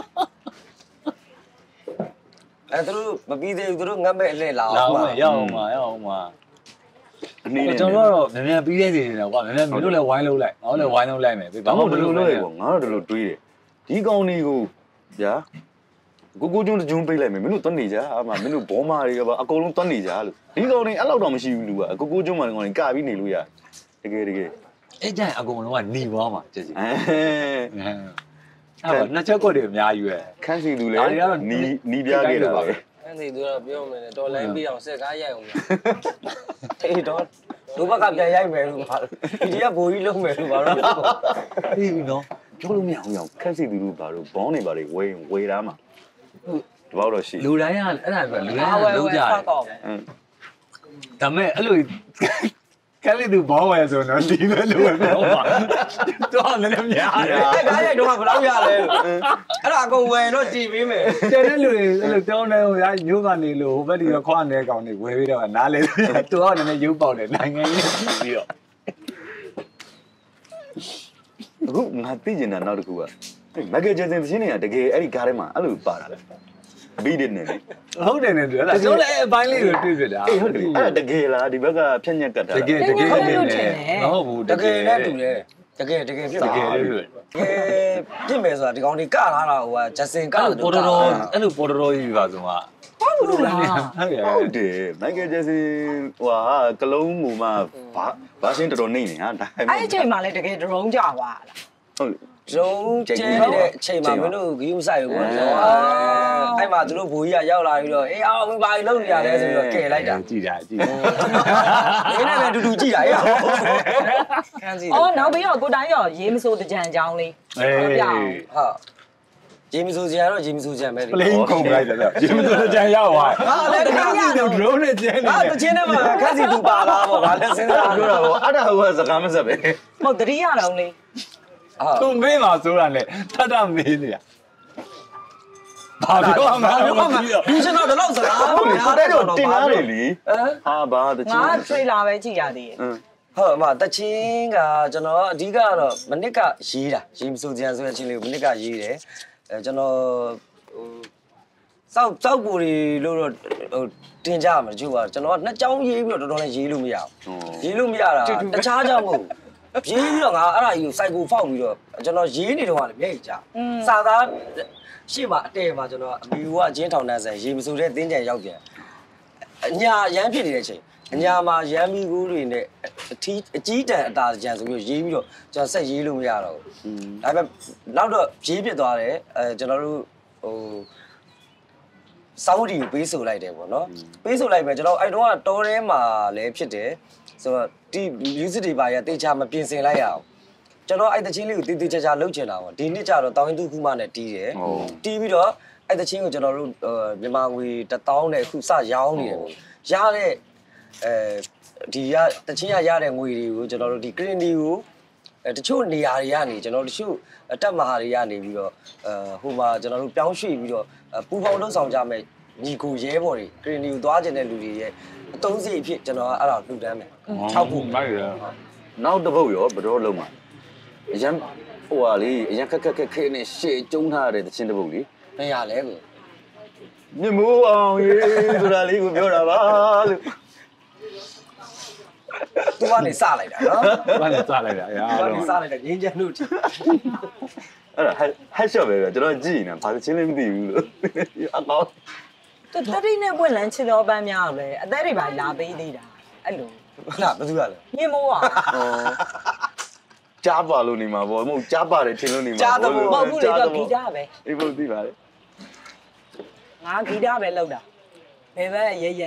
သူတို့မပြီးသေးဘူးသူတို့ငတ်မဲ့အလှည့်လာရအောင်အောင်မှာအနေနဲ့ကျွန်တော်တို့ကတော့မြန်ပြီးတဲ့စီနေတာကွာမြန်မင်းတို့လည်းဝိုင်းလုံးလိုက်ငါတို့လည်းဝိုင်းလုံးလိုက်မယ်ဘာမှမလုပ်လို့လေပေါ့ငါတို့တို့တွေးတယ်ဒီကောင်တွေကိုဗျာကိုကျွန်းတကျွန်းပေးလိုက်မယ်မင်းတို့တွန်းနေကြအာမမင်းတို့ဘောမာတွေကပါအကုန်လုံးတွန်းနေကြလို့ဒီကောင်တွေအဲ့လောက်တော့မရှိဘူးလူကကိုကျွန်းမှကောင်တွေကပြီးနေလို့ရတကယ်အဲ့ကြရင်အကုန်လုံးကหนีသွားမှာကြည့်စီအဲ့တော့နှစ်ချက်ကွက်တွေအများကြီးပဲခန်းစီသူလည်းနီးပြားခဲ့တာပဲအဲ့ဒီသူကတော့ပြောမယ်လေတော်လိုင်းပြီးအောင်ဆက်ကားရိုက်အောင်အေးတော့ဒုဘကပြန်ရိုက်မယ်လို့ပါဒီကဘိုးကြီးလုံးမယ်လို့ပါတော့ပြီးပြီနော်ပြောလို့မရအောင်ခန်းစီသူတို့ဘာလို့ဘောင်းနေပါလေဝေသားမှာဒီဘောက်တော့ရှိလူတိုင်းကအဲ့ဒါပဲလူတိုင်းကလုံးကြတယ်ဒါမဲ့အဲ့လိုကလေးသူဘောဝယ်ဆိုတော့ဒီပဲလို့ပြောပါတော့လည်းများတယ်အဲ့ကားရိုက်တော့ဘယ်လောက်ရလဲအဲ့ဒါအကုန်ဝယ်တော့ကြည်ပေးမယ်တဲ့တဲ့လူတွေအဲ့လိုတောင်းနေဟိုမျိုးကနေလို့ဟိုဘက်ဒီခွာနေကောင်တွေဝယ်ပြီးတော့နားလေသူကလည်းရုပ်ပေါက်တယ်နိုင်ငံကြီးပြီးတော့အခုငါသိကျင်တာနောက်တစ်ခုကမက်ကယ်ဂျက်ဆန်သင်းတွေကတကယ်အဲ့ဒီကားထဲမှာအဲ့လိုပါတာလေဘီဒစ်နဲ့လေဟုတ်တယ်နဲ့တူလားကျွန်တော်လည်းအပိုင်းလေးကိုတွေ့ပြတာအေးဟုတ်တယ်အဲ့တကယ်လားဒီဘက်ကဖြက်ညက်ကတ်တာတကယ်နဲ့မဟုတ်ဘူးတကယ်နဲ့တူတယ်တကယ်ဖြစ်တပါကယ်လို့ဖြစ်မယ်ဆိုတာဒီကောင်တွေကထားတာဟိုကဂျက်ဆင်ကအဲ့လိုပေါ်တော်အဲ့လိုပေါ်တော်ကြီးပါဆိုမှဟုတ်လို့လားဟုတ်တယ်မိုက်ကယ်ဂျက်ဆန်ဟိုဟာကလုံးမူမှာဘာရှင်းတော်တော်နေနေဟာဒါအဲ့ဒီအချိန်မှာလည်းတကယ်ဒရုန်းကြပါလားဟုတ်ဒုံကျဲနေတဲ့အချိန်မှာမင်းတို့ဂီးမဆိုင်ဘူးကွာအဲ့မှာသူတို့ဘိုးကြီးကရောက်လာပြီးတော့အေးအောင်ဘာကြီးလုံးနေရလဲဆိုပြီးတော့ကဲလိုက်တာကြည်တာနင်းနဲ့ပဲတူတူကြည့်တာအေးခန်းစီအော်နောက်ပြီးတော့ကိုတိုင်းရောရေးမစိုးတကြံအကြောင်းလေးဟုတ်ဂျေမီဆိုဂျန်တော့ဂျေမီဆိုဂျန်ပဲလေပလိန်ကုန်လိုက်တယ်ဂျင်းမတော်ကြံရောက်သွားဟာလည်းခါစီတော့ drone နဲ့ကျင်းနေဟာတချင်းနဲ့မှာခန်းစီသူပါလားပေါ့ဗာလဲစဉ်းစားပြောတာပေါ့အဲ့ဒါဟိုစကားမဆက်ပဲမဟုတ်တတိယတော့လေးသူမင်းမှာဆိုတာလေထထမေးနေတာဘာပြောမှမပြောမှဒီစတော့တော့စကားဟုတ်လေခါတဲ့တော့တင်လာတယ်လीဟာဘာတချင်းငါ trailer ပဲကြည့်ရသေးတယ်ဟုတ်မှာတချင်းကကျွန်တော်အဓိကတော့မနစ်ကရေးတာရေးမစိုးကြံဆိုတဲ့အချင်းလေးကိုမနစ်ကရေးတယ်ကျွန်တော်စောက်ပူတွေလို့တော့တင်ကြမှာတချို့ကကျွန်တော်ကနှစ်ကြောင်းရေးပြီးတော့တော်တော်လေးရေးလို့မရဘူးရေးလို့မရတာတခြားကြောင့်မဟုတ်ရေးပြီးတော့ငါအဲ့ဒါကြီးကိုစိုက်ကိုဖောက်ပြီးတော့ကျွန်တော်ရေးနေတော့ကလည်းမျက်ရည်ကျစာသားရှေ့မှာအတဲမှာကျွန်တော်အမီကအချင်းထောင်တန်းဆိုင်ရေးမစိုးတဲ့တင်းကြံရောက်ပြန်အညာရမ်းဖြစ်နေတဲ့အချိန်အညာမှာရမ်းမီကူးတွေနဲ့အကြီးတန်အတာကြံဆိုပြီးရေးပြီးတော့ကျွန်တော်ဆက်ရေးလို့မရတော့ဘူးဒါပေမဲ့နောက်တော့ရေးဖြစ်သွားတယ်ကျွန်တော်တို့ဟိုစောင်းဒီကိုပေးဆိုလိုက်တယ်ပေါ့နော်ပေးဆိုလိုက်မယ်ကျွန်တော်အဲ့တော့တောထဲမှာလည်းဖြစ်တယ်ဆိုတော့ဒီ music တွေပါရတေချာမပြင်ဆင်လိုက်ရအောင်ကျွန်တော်အဲ့တချင်းလေးကိုတေချာလုပ်ချင်တာပေါ့ဒီနှစ်ကျတော့တောင်းရင်သူခုမှနဲ့တီးတယ်တီးပြီးတော့အဲ့တချင်းကိုကျွန်တော်တို့မြန်မာငွေ1000နဲ့အခုစရောင်းနေတယ်ပေါ့ရတဲ့ဒီရတချင်းရတဲ့ငွေတွေကိုကျွန်တော်တို့ဒီ green tea ကိုတချို့နေရာတွေကနေကျွန်တော်တချို့တက်မဟာတွေကနေပြီးတော့ဟိုမှာကျွန်တော်တို့ပြောင်းရွှေ့ပြီးတော့ပူပေါင်းလှုပ်ဆောင်ကြမယ်ညီကိုရဲဘော်တွေ green tea ကိုသွားကျင်တဲ့လူတွေရဲ့အသုံးစရိတ်အဖြစ်ကျွန်တော်အဲ့ဒါလှူဒန်းမယ်6ခုမိုက်ရနောက်တစ်ပုတ်ရောဘယ်တော့လုံးမှာအရင်ဟိုဟာလေးအရင်ခက်နဲ့ရှေ့ကျုံထားတဲ့တချင်းတစ်ပုတ်လေးနေရလဲကိုမြင့်မိုးအောင်ရေးဆိုတာလေးကိုပြောတာပါလို့သူကနေစလိုက်တာနော်သူကနေစလိုက်တာရာသူကနေစလိုက်တာငင်းချမ်းတို့အဲ့ဒါဟက်ရှော့ပဲကျွန်တော်ကြည့်နေတာဘာချင်းလေးမသိဘူးလို့အကောင်းတတိနဲ့ပွင့်လန်းချစ်တော်ပန်းများအောင်လေအသက်တွေပါလာပေးသေးတာအဲ့လိုဟုတ်လားဘယ်သူကလဲညင်မိုးอ่ะကြားပါလို့နေမှာပေါ့မဟုတ်ကြားပါတယ်ထင်လို့နေမှာကြားတော့မဟုတ်ဘူးလေတော့ဂီတပဲအေးဘုသိပါလေငါဂီတပဲလောက်တာဘယ်ပဲရက်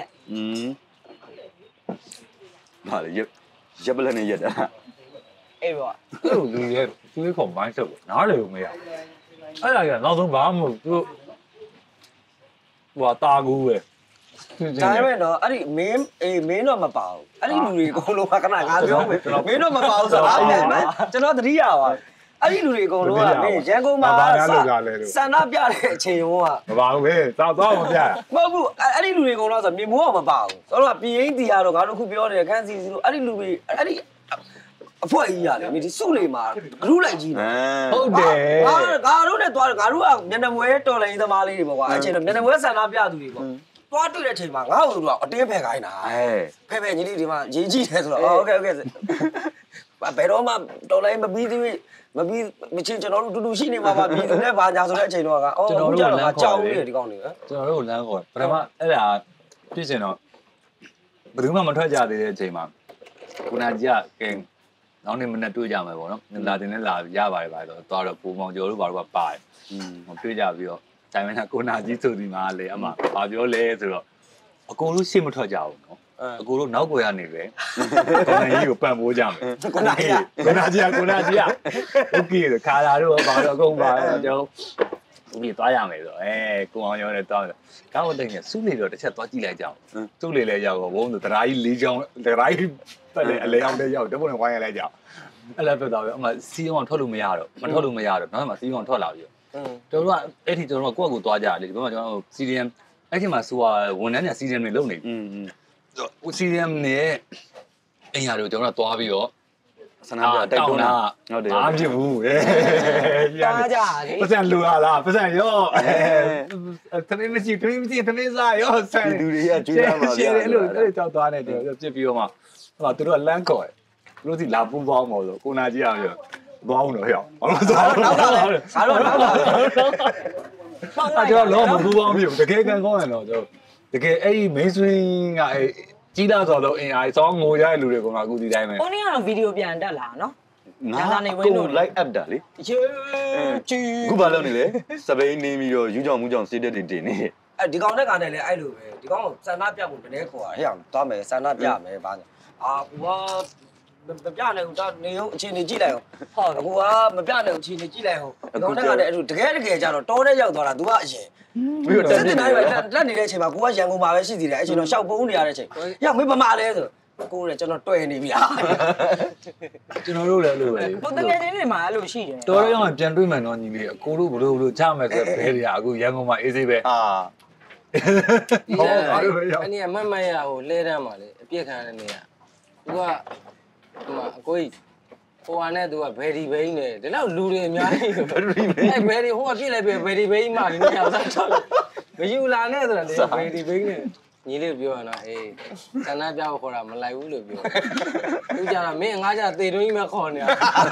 ဟာလေရပ်ပလက်နဲ့ရက်တာအေးပေါ့အဲ့လိုလူရဲ့သူ့ခေါ် mindset ကိုနားလေလို့မရအဲ့ဒါကနောက်ဆုံးဘာမှမဟုတ်သူဟိုတာကူပဲဒါပေမဲ့တော့အဲ့ဒီမင်းတော့မပါဘူးအဲ့ဒီလူတွေအကုန်လုံးကခဏငါပြောမယ်မင်းတော့မပါဘူးဆိုတာကျွန်တော်သတိရပါအဲ့ဒီလူတွေအကုန်လုံးကမင်းရန်ကုန်မှာစန္ဒပြတဲ့အချိန်ရောမပါဘူးပဲသွားမပြမဟုတ်ဘူးအဲ့ဒီလူတွေအကုန်လုံးဆိုမြေမိုးကမပါဘူးဆိုတော့ပြင်းတီရတော့ငါတို့ခုပြောတယ်ခန်းစီစီလို့အဲ့ဒီလူတွေအဲ့ဒီအဖွဲကြီးရတယ်ဒီစုလေမှာဂရုလိုက်ကြီးဟုတ်တယ်ငါတို့နဲ့သွားငါတို့ကမျက်နှာမွဲတော်လိုင်းသမားလေးတွေပေါ့ကွာအဲ့ချိန်တော့မျက်နှာမွဲဆန္ဒပြသူတွေပေါ့သွားတွေ့တဲ့အချိန်မှာငါ့ကိုတော့အတင်းဖယ်ခိုင်းတာဖယ်ညီလေးဒီမှာရေးကြည့်တယ်ဆိုတော့โอเคဘယ်တော့မှတော်လိုင်းမပြီးသေးမချင်းကျွန်တော်တို့တူတူရှိနေမှာပါပြီးသူနဲ့ဘာညာဆိုတဲ့အချိန်တော့ကကျွန်တော်တို့လမ်းကြောက်နေတယ်ဒီကောင်တွေကျွန်တော်တို့လမ်းခေါ်ပထမအဲ့ဒါပြည့်စင်တော့ဘယ်သူမှမထွက်ကြသေးတဲ့အချိန်မှာခုနကြီးကဲနောက်နေ့မနေ့တွေ့ကြမှာပေါ့နော်လာတင်နဲ့လာရပါတယ်ပါတော့သွားတော့ပူမောင်ကျော်တို့ဘာလို့ပါတယ်တွေ့ကြပြီးတော့တိုင်မန်ကကိုနာကြီးဆိုဒီမှာလေအမဘာပြောလဲဆိုတော့အကုန်လုံးရှေ့မထွက်ကြဘူးနော်အကိုတို့နောက်ွယ်ကနေပဲကိုနာကြီးကိုပံ့ပိုးကြမယ်ကိုနာကြီးโอเคခါလာတော့ဘာတော့အကုန်ပါကျွန်တော်ဒီသွားရမယ်ဆိုကိုအောင်ရောနဲ့တောင်းတယ်ကောင်းတဲ့နေစုလေတော့တစ်ချက်သွားကြည့်လိုက်ကြအောင်စုလေလဲရောက်တော့ဘုံဆိုတရားကြီး၄ချောင်းတရားကြီးတက်လေအလဲအောင်တဲ့ရောက်တပုတ်နဲ့ဝိုင်းရလိုက်ကြအောင်အဲ့လည်းပြတော့အမစီးအောင်ထွက်လို့မရတော့မထွက်လို့မရတော့နောက်မှစီးအောင်ထွက်လာပြီကျွန်တော်တို့ကအဲ့ဒီကျွန်တော်တို့ကိုယ့်အကူသွားကြတယ်ဒီဘက်မှာကျွန်တော်တို့စီရီယမ်အဲ့ဒီမှာဆိုတာဝန်ထမ်းတွေစီရီယမ်တွေလုပ်နေပြီစီရီယမ်နဲ့အင်ရတို့ကျွန်တော်တို့သွားပြီးတော့ဆန္ဒပြတိုက်တွန်းတာဟုတ်တယ်အားဖြစ်ဘူးသွားကြလေပတ်စံလူလားပတ်စံရောသမင်းမရှိသမင်းစားရောဆန်လူတွေကကျွေးရမှာဗျာအဲ့လိုတောက်သွားနေတယ်ပြစ်ပြီးတော့မှဟိုသူတို့ကလမ်းခေါ်တယ်သူတို့စီလာပူပေါင်းမို့ဆိုကိုနာကြီးအောင်ပြောသွားအောင်တော့ဟဲ့ဘာလို့သွားတော့နောက်တော့ကျွန်တော်လုံးမပူပေါင်းပြီတကယ်ကန်ကောင်းတယ်တော့ကျွန်တော်တကယ်အဲ့ဒီ mainstream ကအဲ့ကြီးလာဆိုတော့အင်အားစောင်းငိုရတဲ့လူတွေကအခုဒီတိုင်းပဲကိုနေ့ကတော့ဗီဒီယိုပြန်တက်လာနော်ငါနေဝင်းလို့ like up တာလေခုဘာလုပ်နေလဲစပိန်နေပြီးတော့ယူကြောင်မူကြောင်စေးတဲ့တင်နေအဲ့ဒီကောင်နဲ့ကောင်နဲ့လည်းအဲ့လိုပဲဒီကောင်ဆန္ဒပြဖို့တည်းခေါ်ရဟဲ့အောင်သွားမယ်ဆန္ဒပြမယ်ဘာဟိုမပြနိုင်ဘူးတော့နေအောင်အချိန်နေကြည့်လိုက်အောင်ဟုတ်အခုကမပြနိုင်ဘူးအချိန်နေကြည့်လိုက်အောင်ဒီကောင်နဲ့ကလည်းအဲ့လိုတကယ်ကြတော့တောထဲရောက်သွားတာ तू ကအရင်ပြီးတော့တက်နေတယ်လက်နေတဲ့အချိန်မှာကိုကရန်ကုန်မှာပဲရှိသေးတယ်အဲ့ချိန်တော့ရှောက်ပုံးနေရတဲ့အချိန်ရောက်မင်းဗမာလဲဆိုကိုလည်းကျွန်တော်တွေ့နေပြီလားကျွန်တော်တို့လည်းအဲ့လိုပဲပုံတကယ်ချင်းတွေမှာအဲ့လိုရှိတယ်တော်တော်ပြန်တွေ့မှန်တော့ညီလေးအကိုတို့ဘလို့ချမယ်ဆိုဘဲတွေကအခုရန်ကုန်မှာအေးစေးပဲဟုတ်အဲ့ဒီအမတ်မရဟိုလဲတန်းမှာလေအပြစ်ခံရတဲ့နေရာသူကဒီမှာအကိုကြီးဟိုဟာနဲ့သူကဘယ်ဒီဘိန်းနဲ့ဒီလောက်လူတွေအများကြီးဘယ်ဒီဘိန်းအဲ့ဘယ်ဒီဟိုကပြစ်လိုက်ဘယ်ဒီဘိန်းမှဒီနေ့ရောက်စားချလို့မယူလာနဲ့ဆိုတာလေဘယ်ဒီဘိန်းနဲ့ညီလေးပြောရနော်အေးဆန္ဒပြဖို့ခေါ်တာမလိုက်ဘူးလို့ပြောသူကြတာမင်းငါကြသေတွင်းကြီးမခေါ်နေရ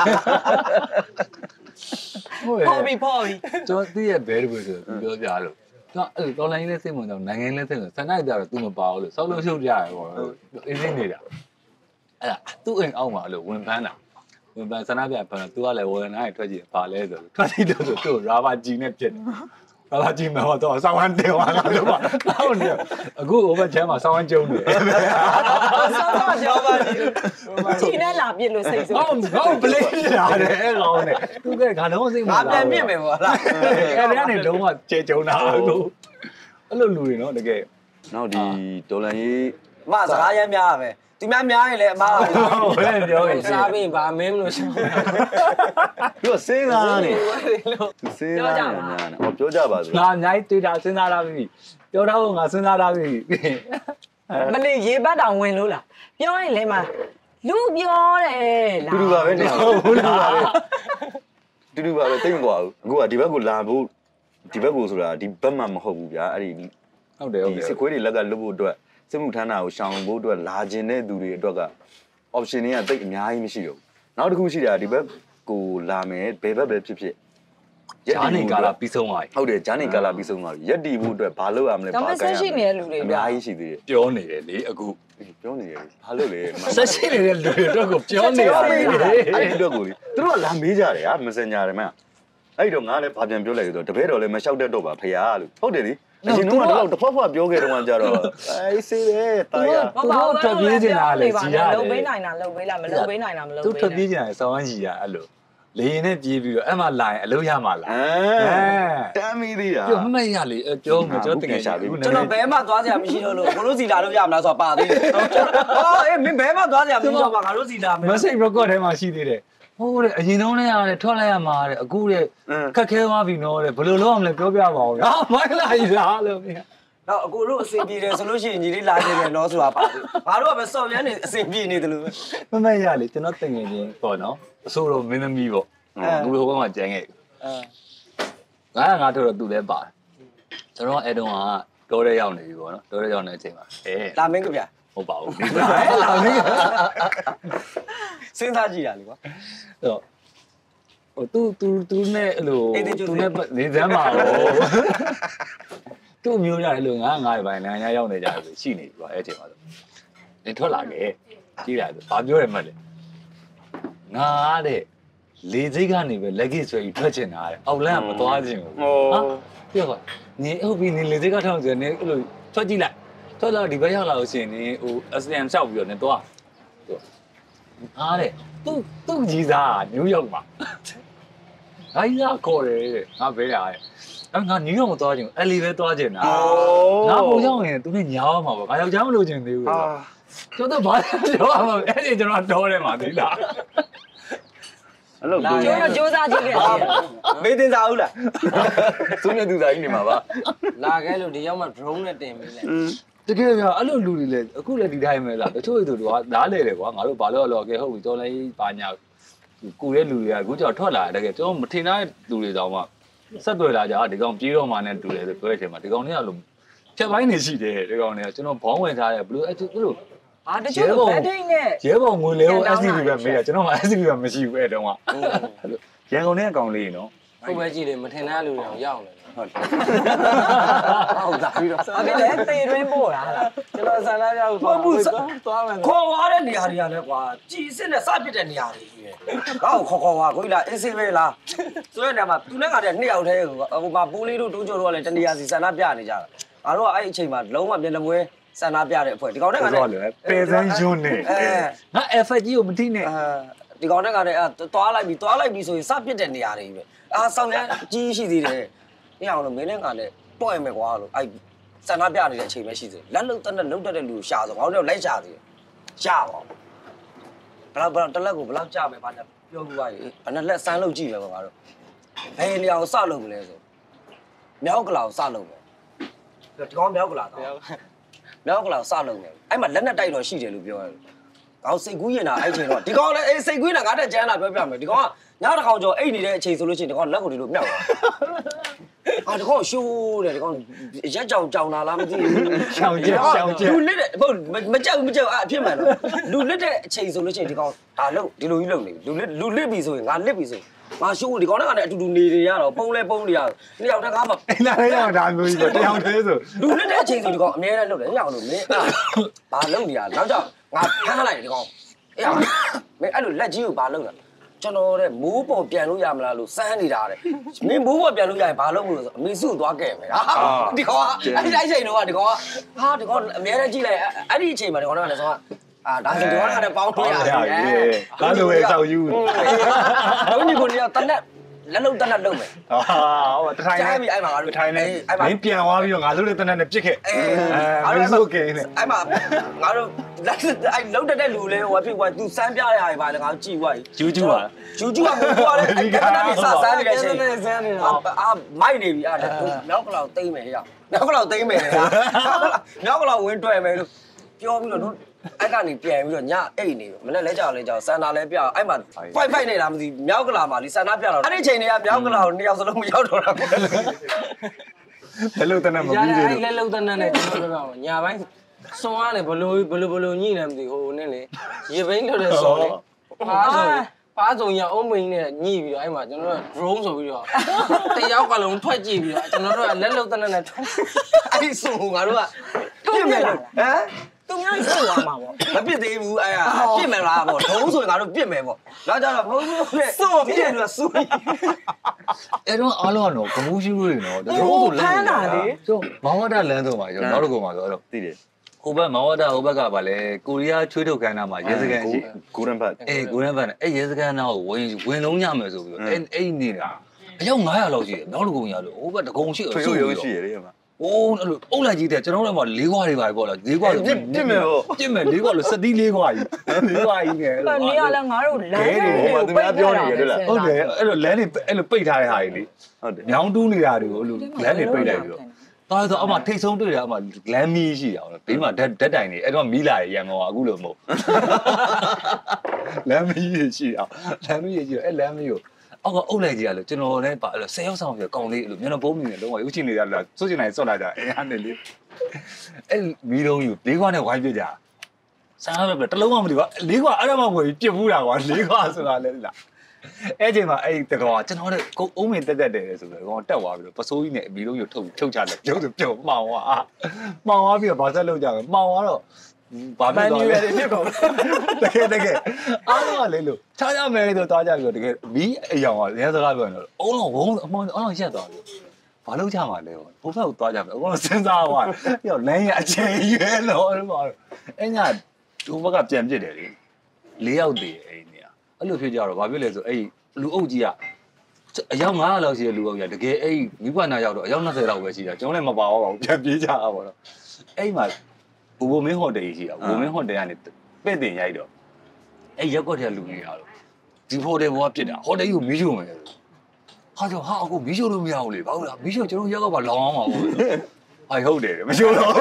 ဖော်ပြီးကျွန်တော်သိရဘဲတပွေဆိုသူပြောပြလို့တော့အဲ့တော်လိုင်းလေးစိတ်ဝင်တော့နိုင်ငံလေးစိတ်ဝင်ဆန္ဒကြတော့ तू မပါဘူးလို့စောက်လို့ရှုပ်ကြရပေါ့အင်းစင်းနေတာအဲ့ဒါသူ့အိမ်အောက်မှာလို့ဝင်ပန်းတာဝင်ပန်းဆန္ဒပြပန်း तू ကလည်းဝယ်နားရထွက်ကြည့်ပါလဲဆိုထွက်ကြည့်တော့သူ့ရာဘာဂျီနဲ့ပြစ်တယ်ရာဘာဂျီမှာတော့ဆောင်းဝမ်းတယ်ဟာလို့ပါဟုတ်နေအခုဟိုဘက်ချမ်းမှာဆောင်းဝမ်းကျုံနေဆောင်းဝမ်းကြောပါဂျီနဲ့လာပြစ်လို့စိတ်ဆိုးဟုတ်ပလေးလာတယ်အဲ့ကောင်နဲ့သူကခါလုံးစိတ်မှာပြန်ပြစ်မယ်ပေါ့လားအဲ့ဒါကနေလုံးဝကျေကျုံတာအခုအဲ့လိုလူတွေနော်တကယ်နောက်ဒီဒေါ်လာရေးအမစကားရမ်းများပဲသူများများရင်လည်းအမဟုတ်တယ်ပြောရင်စားပြီးဗာမင်းမလို့ရှောင်းသူကစဉ်းစားနေသူစဉ်းစားနေညာဟောပြောကြပါစို့ငါအများကြီးတွေ့တာစဉ်းစားတာပြီပြောတော့ငါစဉ်းစားတာပြီမလေးရေပတ်တောင်ဝင်လို့လားပြောရင်လည်းမလူပြောတယ်လားတူတူပါပဲနေဟုတ်လားတူတူပါပဲတိတ်မကွာဘူးအခုကဒီဘက်ကိုလာဖို့ဒီဘက်ကိုဆိုတာဒီဘက်မှမဟုတ်ဘူးဗျာအဲ့ဒီဟုတ်တယ်စစ်ခွေးတွေလက်ကလွတ်ဖို့အတွက်စစ်မှုထမ်းတာကိုရှောင်ဖို့အတွက်လာခြင်းတဲ့သူတွေအတွက်က option တွေကတိတ်အများကြီးမရှိတော့ဘူးနောက်တစ်ခုရှိတာဒီဘက်ကိုလာမယ်ဘယ်ဘက်ပဲဖြစ်ဖြစ်ဂျာနေကာလာပြီးဆုံးသွားပြီဟုတ်တယ်ဂျာနေကာလာပြီးဆုံးသွားပြီရက်တီဖို့အတွက်ဘာလုပ်ရမလဲဘာကိုင်းရမလဲရှိနေတဲ့လူတွေအများကြီးရှိသေးတယ်ပြောနေတယ်လေအခုပြောနေတယ်ဘာလို့လဲဆက်ရှိနေတဲ့လူတွေတော့ကိုပြောနေတာလေအဲ့ဒီတော့ကိုလေသူတို့ကလာမေးကြတယ်ဟာ Messenger တွေမှာအဲ့တော့ငါလည်းဘာပြန်ပြောလိုက်ဆိုတော့တပည့်တော်လည်းမလျှောက်တတ်တော့ပါဖရာလို့ဟုတ်တယ်လေအရင်ကတော့တစ်ဖက်ဖက်ပြောခဲ့တော့ကြတော့အေးစေးတယ်တာရသူတို့ထွက်ပြေးနေတာလေကြီးရတယ်လုံပေးနိုင်တာလုံပေးလားမလုံပေးနိုင်တာမလုံပေးသူထွက်ပြေးနေတာစောင်းဝမ်းကြီးရအဲ့လိုလေရင်နဲ့ပြေးပြီးတော့အဲ့မှာလာရင်အလုပ်ရမှာလားတမ်းမိသေးတာပြောမှတ်ရလေပြောမှကျွန်တော်တင်ရှာပြီကျွန်တော်ဘဲမှသွားစရာမရှိတော့လို့ဘလို့စီလာလို့ရမလားဆိုတာပါသေးတယ်ဟောအေးမင်းဘဲမှသွားစရာမရှိတော့ပါငါတို့စီလာမယ် message record ထဲမှာရှိသေးတယ်ဟုတ်တယ်အရင်တုန်းကရတယ်ထွက်လိုက်ရမှာတဲ့အခုတဲ့ခက်ခဲသွားပြီနော်တဲ့ဘယ်လိုလုပ်ရမလဲပြောပြပါဦးဟာမိုင်းလာကြီးလားလို့မြင်တော့အကိုတို့အစင်ပြေတယ်ဆိုလို့ရှိရင်ညီလေးလာနေတယ်နော်ဆိုတာပါဘာလို့ကပဲစော်ရမ်းနေအစင်ပြေနေတယ်လို့မမရလေကျွန်တော်တင်ငယ်ချင်းပေါ့နော်အဆိုးတော့မင်းသမီးပေါ့သူတို့ဘက်ကကြမ်းခဲ့ငါထုတ်တော့သူလည်းပါတယ်ကျွန်တော်အဲ့တုန်းကတောထဲရောက်နေပြီပေါ့နော်တောထဲရောက်နေတဲ့အချိန်မှာလာမင်းကဗျာဟုတ်ပါဘူးလာမင်းစဉ်းစားကြည့်ရလေကွာတော့ဟိုသူနဲ့အဲ့လိုသူနဲ့နေစမ်းပါဘောသူ့မျိုးရတယ်လို့ငါးပိုင်းနိုင်ငံရောက်နေကြတယ်ဆိုရှိနေပြီကွာအဲ့အချိန်မှာဆိုနေထွက်လာခဲ့ကြည့်လိုက်ဆိုဘာပြောရမှလဲငါတဲ့လေစိတ်ကနေပဲလက်ကိဆွဲပြီးထွက်ချင်တာတဲ့အောက်လမ်းကမသွားချင်ဘူးဟာပြောပါနေဟုတ်ပြီနေလေစိတ်ကထောင်းဆိုနေအဲ့လိုထွက်ကြည့်လိုက်ထွက်လာဒီဘက်ရောက်လာလို့ရှိရင်နေဟို SDM လျှောက်ပြီးတော့နေသွားအားတဲ့သူ့ကြီးစားနယူးယောက်မှာငါကြီးကခေါ်တယ်တဲ့ငါဘဲရတဲ့ငါနယူးယောက်မသွားချင်ဘူးအဲ့လီပဲသွားချင်တာငါပုံရောက်ရင်သူနဲ့ညားအောင်မှာပေါ့ငါယောက်ျားမလို့ချင်သေးဘူးကျွန်တော်ဘာပြောရမှာအဲ့ဒီကျွန်တော်တော်တယ်မှာသိလားအဲ့လိုကျွန်တော်စူးစမ်းကြည့်ခဲ့တယ်မေးတင်စားဦးလားသူနဲ့သူစားကြီးနေမှာပါလာခဲ့လို့ဒီရောက်မှ drone နဲ့တင်ပြီးလဲတကယ်ဗျာအဲ့လိုလူတွေလည်းအခုလည်းဒီတိုင်းပဲလားတချို့သူတို့ကနားလေတယ်ကွာငါတို့ဘာလို့လောကဲဟုတ်ပြီတော်လည်းဘာညာကိုတဲ့လူတွေကအခုကြောက်ထွက်လာတယ်တကယ်ကျွန်တော်မထင်တဲ့လူတွေတောင်မှဆက်တွေ့လာကြဒီကောင်ပြေးတော့မှနဲ့တူတယ်ဆိုပြောတဲ့အချိန်မှာဒီကောင်တွေကလို့ချက်ပိုင်းနေရှိတယ်ဒီကောင်တွေကကျွန်တော်ဘောင်းဝင်ထားတယ်ဘလို့အဲ့လိုတချို့ဘက်ထိတ်နဲ့ရဲဘော်ငွေလဲကို SCB ပဲမေးတာကျွန်တော်က SCB ပဲမရှိဘူးအဲ့တုန်းကရန်ကုန်နဲ့အကောင်လေးနော်ဟုတ်ပဲကြည့်တယ်မထင်တဲ့လူတွေအောင်ရောက်နေဟုတ်တယ်ဟုတ်တာပြီးတော့အဲ့လေတေတွင်းပို့တာဟာကျွန်တော်ဆန္ဒပြဖို့သွားမယ်ခေါ်သွားတဲ့နေရာတွေကလည်းကွာကြည်စစ်နဲ့စပစ်တဲ့နေရာတွေကြီးပဲကောက်ခေါ်သွားကိုကြီးလားအင်းစေးပဲလားဆိုတဲ့နေရာမှာသူနဲ့ကတည်းက2ယောက်တည်းဟိုမှာပိုးလေးတို့တိုးကျော်တို့ကလည်းတနေရာစီဆန္ဒပြနေကြတာငါတို့ကအဲ့အချိန်မှာလုံးဝပြန်လမွေးဆန္ဒပြတဲ့အဖွဲ့ဒီကောင်နဲ့ကလည်းပေစန်းယွန်းနေငါ effect ကြီးကိုမထိနဲ့ဒီကောင်နဲ့ကလည်းသွားလိုက်ပြီဆိုရင်စပစ်တဲ့နေရာတွေပဲဆောင်းရမ်းကြီးရှိသေးတယ်ညအောင်လို့မင်းနဲ့ကလည်းတွဲ့မယ်ကွာလို့အဲ့ဆန္ဒပြနေတဲ့အချိန်ပဲရှိသေးတယ်လက်လုံးတက်နဲ့လုံးတက်တဲ့လူရှာဆိုငါတို့လိုက်ရှာသေးတယ်ရှာပါဘယ်တလက်ကိုဘယ်လောက်ကြမယ်ဘာလဲပြောပြပါရေးဘယ်နဲ့လက်စမ်းလုပ်ကြည့်မယ်ကွာငါတို့ဘယ်နေရာကိုစလုပ်မလဲဆိုမြောက်ကလာကိုစလုပ်မယ်ဒီကောင်မြောက်ကလာတော့မြောက်ကလာကိုစလုပ်မယ်အဲ့မှာလက်နဲ့တိုက်တော့ရှိတယ်လို့ပြောရတယ်ကောင်းစိတ်ကူးရင်တာအဲ့ချိန်တော့ဒီကောင်လည်းစိတ်ကူးရင်ငါတက်ကျန်းလာပြောပြမယ်ဒီကောင်ကညတစ်ခေါက်ကျော်အိတ်နေတဲ့အချိန်ဆိုလို့ရှိရင်ဒီကောင်လက်ကိုဒီလိုမြောက်သွားဒီကောင်ရှိုးတယ်ဒီကောင်ရက်ကြောင်လာလားမသိဘူးရှောင်ကျလူလစ်တဲ့ဟုတ်မကြောက်အဖြစ်မှန်တော့လူလစ်တဲ့အချိန်ဆိုလို့ရှိရင်ဒီကောင်ဒါလို့ဒီလိုကြီးလုပ်နေလူလစ်ပြီဆိုရင်ငါလစ်ပြီဆိုငါရှိုးဒီကောင်နဲ့ကအတူတူနေရတော့ပုံလဲပုံနေရနှစ်ယောက်တကားမှာအဲ့လားရောက်ဒါမျိုးကြီးဆိုတယောက်တည်းဆိုလူလစ်တဲ့အချိန်ဆိုဒီကောင်အများနဲ့လုပ်တယ်ညောင်လို့မင်းဘာလုပ်နေရနောက်ကြောင့်ငါဖမ်းလိုက်ဒီကောင်အေးမင်းအဲ့လိုလက်ကြီးကိုဘာလုပ်လဲကျွန်တော်တဲ့မိုးပေါ်ပြန်လို့ရမလားလို့စမ်းနေတာတဲ့မင်းမိုးပေါ်ပြန်လို့ရရင်ဘာလုပ်မလို့ဆိုအမေစုသွားခဲ့မယ်ဟာဒီကောင်ကအဲ့ဒီအချိန်တော့ဒီကောင်ကဟာဒီကောင်အများနဲ့ကြည့်လိုက်အဲ့ဒီအချိန်မှာဒီကောင်ကလည်းဆိုဒါဆိုဒီကောင်ကလည်းပေါင်းတွေ့ရတယ်ဒါလိုပဲစောက်ယူတော့ဒီကိုနေတနက်လက်လုံးတနက်လုံးမယ်ဟောတထိုင်နဲ့အဲ့မှာငါတို့ထိုင်နဲ့မင်းပြန်သွားပြီးတော့ငါတို့လည်းတနက်နဲ့ပြစ်ခဲ့မင်းစုကင်းနဲ့အဲ့မှာငါတို့အဲ့လုံးတက်တဲ့လူလေးဟိုဖြစ်သွားသူစမ်းပြရရပါလေငါတို့ကြည့်သွားဂျူးကမဟုတ်သွားတယ်အဲ့ဒါနဲ့စမ်းနေတဲ့အချိန်မိုက်နေပြီအဲ့ဒါမြောက်ကလောက်သိမ့်မယ်ဟဲ့မြောက်ကလောက်သိမ့်မယ်မြောက်ကလောက်ဝင်းတွေ့မယ်လို့ပြောပြီးတော့အဲ့ကနေပြန်ပြီးတော့ညအိတ်နေမနေ့လဲကြောက်စန္ဒာလဲပြအဲ့မှာဖိုက်နေတာမသိမြောက်ကလာမှာလीစန္ဒာပြတော့အဲ့ဒီချိန်တွေကမြောက်ကလာကိုနှစ်ယောက်စလုံးမရောက်တော့တာဘယ်လိုတနက်မပြီးသေးဘူးအဲ့လက်လုံးတနက်နဲ့ကျွန်တော်ပြောပါညာပိုင်းစွန်ကနေဘလို့ညိနေမသိဟိုနဲ့လေရေဘိန်းလို့တဲ့စွန်လေပါဆိုရင်အုံးမင်းနဲ့ညှိပြီးတော့အဲ့မှာကျွန်တော်တို့ drone ဆိုပြီးတော့တယောက်ကလုံးထွက်ကြည့်ပြီးတော့ကျွန်တော်တို့ကလက်လုံးတနက်နဲ့အဲ့ဒီစွန်ငါတို့ကပြစ်မယ်ဟမ်သူများဆိုရမှာပေါ့မပြစ်သေးဘူးအဲ့ပြစ်မယ်လားပေါ့ဒုံးဆိုရင်ငါတို့ပြစ်မယ်ပေါ့နောက်ကြတော့ဘုံဘုံနဲ့စွန့်ပြစ်လို့စွန့်အဲ့တော့အားလုံးကတော့ကမူးရှိလို့နော်တကယ်ဆိုလမ်းတာလေကျွန်တော်မောင်ဝဒလမ်းဆုံးမှာကျွန်တော်နောက်တစ်ခုမှာဆိုတော့သိတယ်ဟိုဘက်မောင်ဝဒဟိုဘက်ကဗာလဲကိုရီးယားချွေးထုတ်ခန်းနာမှာရဲစခန်းရှိဂိုရန်ဘတ်ဂိုရန်ဘတ်အဲ့ရဲစခန်းနာကိုဝင်လုံးညမယ်ဆိုပြီးတော့အဲ့နေတာအယောက်900လောက်ရှိတယ်နောက်တစ်ခုရလို့ဟိုဘက်တကုံရှိဆွေးရုံရှိရတယ်မှာအိုးအဲ့လိုအုပ်လိုက်ကြီးတဲ့ကျွန်တော်တို့က၄ခွာတွေပါပေါ့လား၄ခွာဆိုပြစ်မယ်ပေါ့ပြစ်မယ်၄ခွာလို့စတိ၄ခွာကြီး၄ခွာကြီးငယ်အဲ့နေရလဲငါတို့လမ်းတွေဟိုမှာသူများပြောနေတယ်လားဟုတ်တယ်အဲ့လိုလမ်းတွေအဲ့လိုပိတ်ထားတဲ့ဟာတွေလေဟုတ်တယ်ညောင်းတူးနေတာတွေကိုအဲ့လိုလမ်းတွေပိတ်လိုက်ပြီးတော့ဒါဆိုအမှထိတ်ဆုံးတွေ့တယ်အမှလမ်းမီးရှိအောင်ဘေးမှာဓာတ်တိုင်နေအဲ့တော့မီးလာရရန်ကုန်ကအခုလိုမဟုတ်လမ်းမီးရှိအောင်လမ်းမီးရှိအဲ့လမ်းမီးကိုအောက်ကအုပ်လိုက်ကြရလို့ကျွန်တော်လည်းပါအဲ့လို10ရောက်ဆောင်ပြကောင်းလေးအဲ့လိုမျက်နှာပုံးမြင်နေလုံးဝရုပ်ချင်နေရလားစွတ်ချင်နိုင်စွတ်လာကြအဲ့ဟာနေလေအဲ့မီးလုံးယူ၄ခွာနဲ့ဝိုင်းပြကြစားရပဲတလုံးမှမသိပါ၄ခွာအဲ့ဒါမှဝင်ပြစ်ဘူးတာကွာ၄ခွာဆိုတာလည်းလားအဲ့ချိန်မှာအဲ့တကောင်ကျွန်တော်လည်းအုံးမင်တက်တယ်ဆိုတော့ကောင်တက်သွားပြီးတော့ပစိုးကြီးနဲ့မီးလုံးယူထုတ်ချတယ်ပြုံးဆိုပြုံးမှောင်သွားပြီးတော့ဘာဆက်လုပ်ကြလဲမှောင်သွားတော့ဘာဖြစ်သွားလဲပြစ်ကုန်တကယ်အားလုံးကလေလို့ချားကြမယ်လို့သွားကြပြီးတော့တကယ်မီးအယောင်ကရဲစကားပြောနေတော့အုံးလုံးဝုန်းအမောင်းအောင်ရက်သွားလို့ဘာလုပ်ကြမှာလဲဘိုးဘက်ကိုသွားကြမယ်အကုန်လုံးစဉ်းစားသွားပြီးတော့လမ်းရအချိန်ရွယ်လို့အဲ့ညဒိုးဘက်ကပြန်ပြစ်တယ်လေ၄ယောက်တည်အဲ့နေအဲ့လိုဖြစ်ကြတော့ဘာဖြစ်လဲဆိုအဲ့လူအုပ်ကြီးကအယောက်900လောက်ရှိတဲ့လူအုပ်ကြီးတကယ်အဲ့မိဘနာရောက်တော့အယောက်20လောက်ပဲရှိတာကျွန်တော်လည်းမပါတော့ပါဘူးပြန်ပြေးကြတာပေါ့နော်အဲ့မှာဘူဘမင်းဟိုတယ်ကြီးရှိတာဘူဘမင်းဟိုတယ်ကနေပဲ့တင်ရိုက်တော့အဲ့ရက်ကွက်ထဲလူကြီးရတော့ဒီဟိုတယ်ဘောကပြစ်တာဟိုတယ်ကြီးကိုမီးရှို့မယ်ဟာကြောဟာအခုမီးရှို့လို့မရဘူးလေဘာလို့လဲမီးရှို့ကျွန်တော်ရက်ကွက်ပါလောင်းအောင်ပါဘူးဟုတ်တယ်မရှို့တော့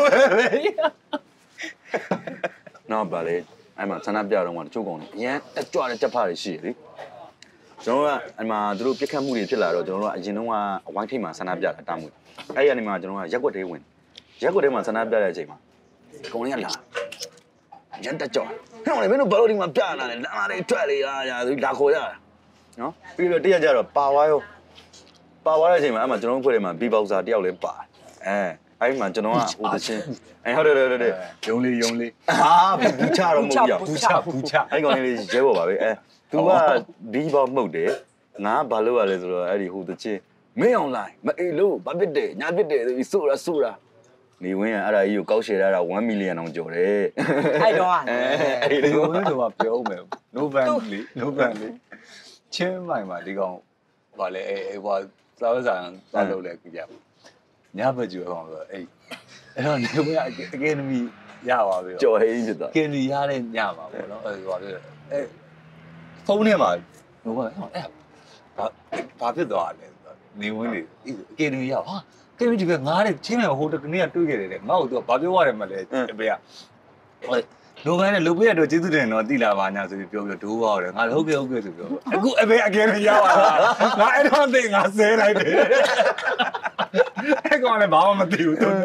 နော်ဗာလေအဲ့မှာဆန္ဒပြတော့ကတချို့ကောင်တွေအရန်တက်ကြွတဲ့တက်ဖားတွေရှိရလေကျွန်တော်ကအဲ့မှာသူတို့ပြစ်ခတ်မှုတွေဖြစ်လာတော့ကျွန်တော်တို့ကအရင်တုန်းကအဝိုင်းထိပ်မှာဆန္ဒပြတာတာမှုအဲ့ရနေမှာကျွန်တော်ကရက်ွက်တွေဝင်ရက်ွက်တွေမှာဆန္ဒပြတဲ့အချိန်မှာကောင်တွေကလာရန်တက်ကြွဟဲ့မင်းတို့ဘာလို့ဒီမှာပြလာလဲလမ်းလေးထွက်လေရာဆိုလာခေါ်ရတာနော်ပြီးတော့တရက်ကြတော့ပါဝါရောပါဝါတဲ့အချိန်မှာအဲ့မှာကျွန်တော်တို့ဖွဲ့ထဲမှာဘီဘောက်ဆာတယောက်လည်းပါအဲ့မှာကျွန်တော်ကဟိုတချင်းဟုတ်တယ်ယုံလေးဟာဘူးချတော့မဟုတ်ဘူးဘူးချအဲ့ကောင်လေးရဲပေါ်ပါပဲသူကဘီဘောက်မှုတ်တယ်ငါဘာလို့ရလဲဆိုတော့အဲ့ဒီဟိုတချင်းမင်းအောင်လိုက်မအေးလို့ဘာဖြစ်တယ်ညာဖြစ်တယ်ဆိုပြီးဆိုတာနေဝင်းကအဲ့ဒါကြီးကိုကောက်ရှယ်ရတာ1 million အောင်ကျော်တယ်အဲ့တော့အဲ့ဒီလိုမျိုးတော့ပြောမယ် no ban လေချင်းမိုင်မှာဒီကောင်ဗာလဲဟိုသာဝစာသွားလို့လဲကြည့်ညဘက်ကျူအောင်ဆိုအဲ့တော့နေဝင်းကအကယ်ဒမီရပါပြီကျော်ဟင်းဖြစ်သွားကယ်ဒမီရတဲ့ညပါပေါ့နော်အဲ့ဟိုဖုန်းထဲမှာဟိုကအဲ့ဘာဖြစ်သွားလဲနေဝင်းလေအကယ်ဒမီရဟာကဲဒီကငားတဲ့ချင်းမဲ့ဟိုတနေ့ကတွေ့ခဲ့တယ်ငါ့ကိုသူကဘာပြောရတယ်မလဲအဖေကဟိုလိုခိုင်းနဲ့လုပ်ပေးရတော့ကျေးဇူးတင်တော့တိလာပါညာဆိုပြီးပြောပြီးဒိုးပါတော့ငါဟုတ်ကဲ့ဆိုပြောအခုအဖေအကယ်နဲ့ရောက်လာငါအဲ့တော့သိငါဆဲလိုက်တယ်အဲ့ကောင်လည်းဘာမှမသိဘူးတော့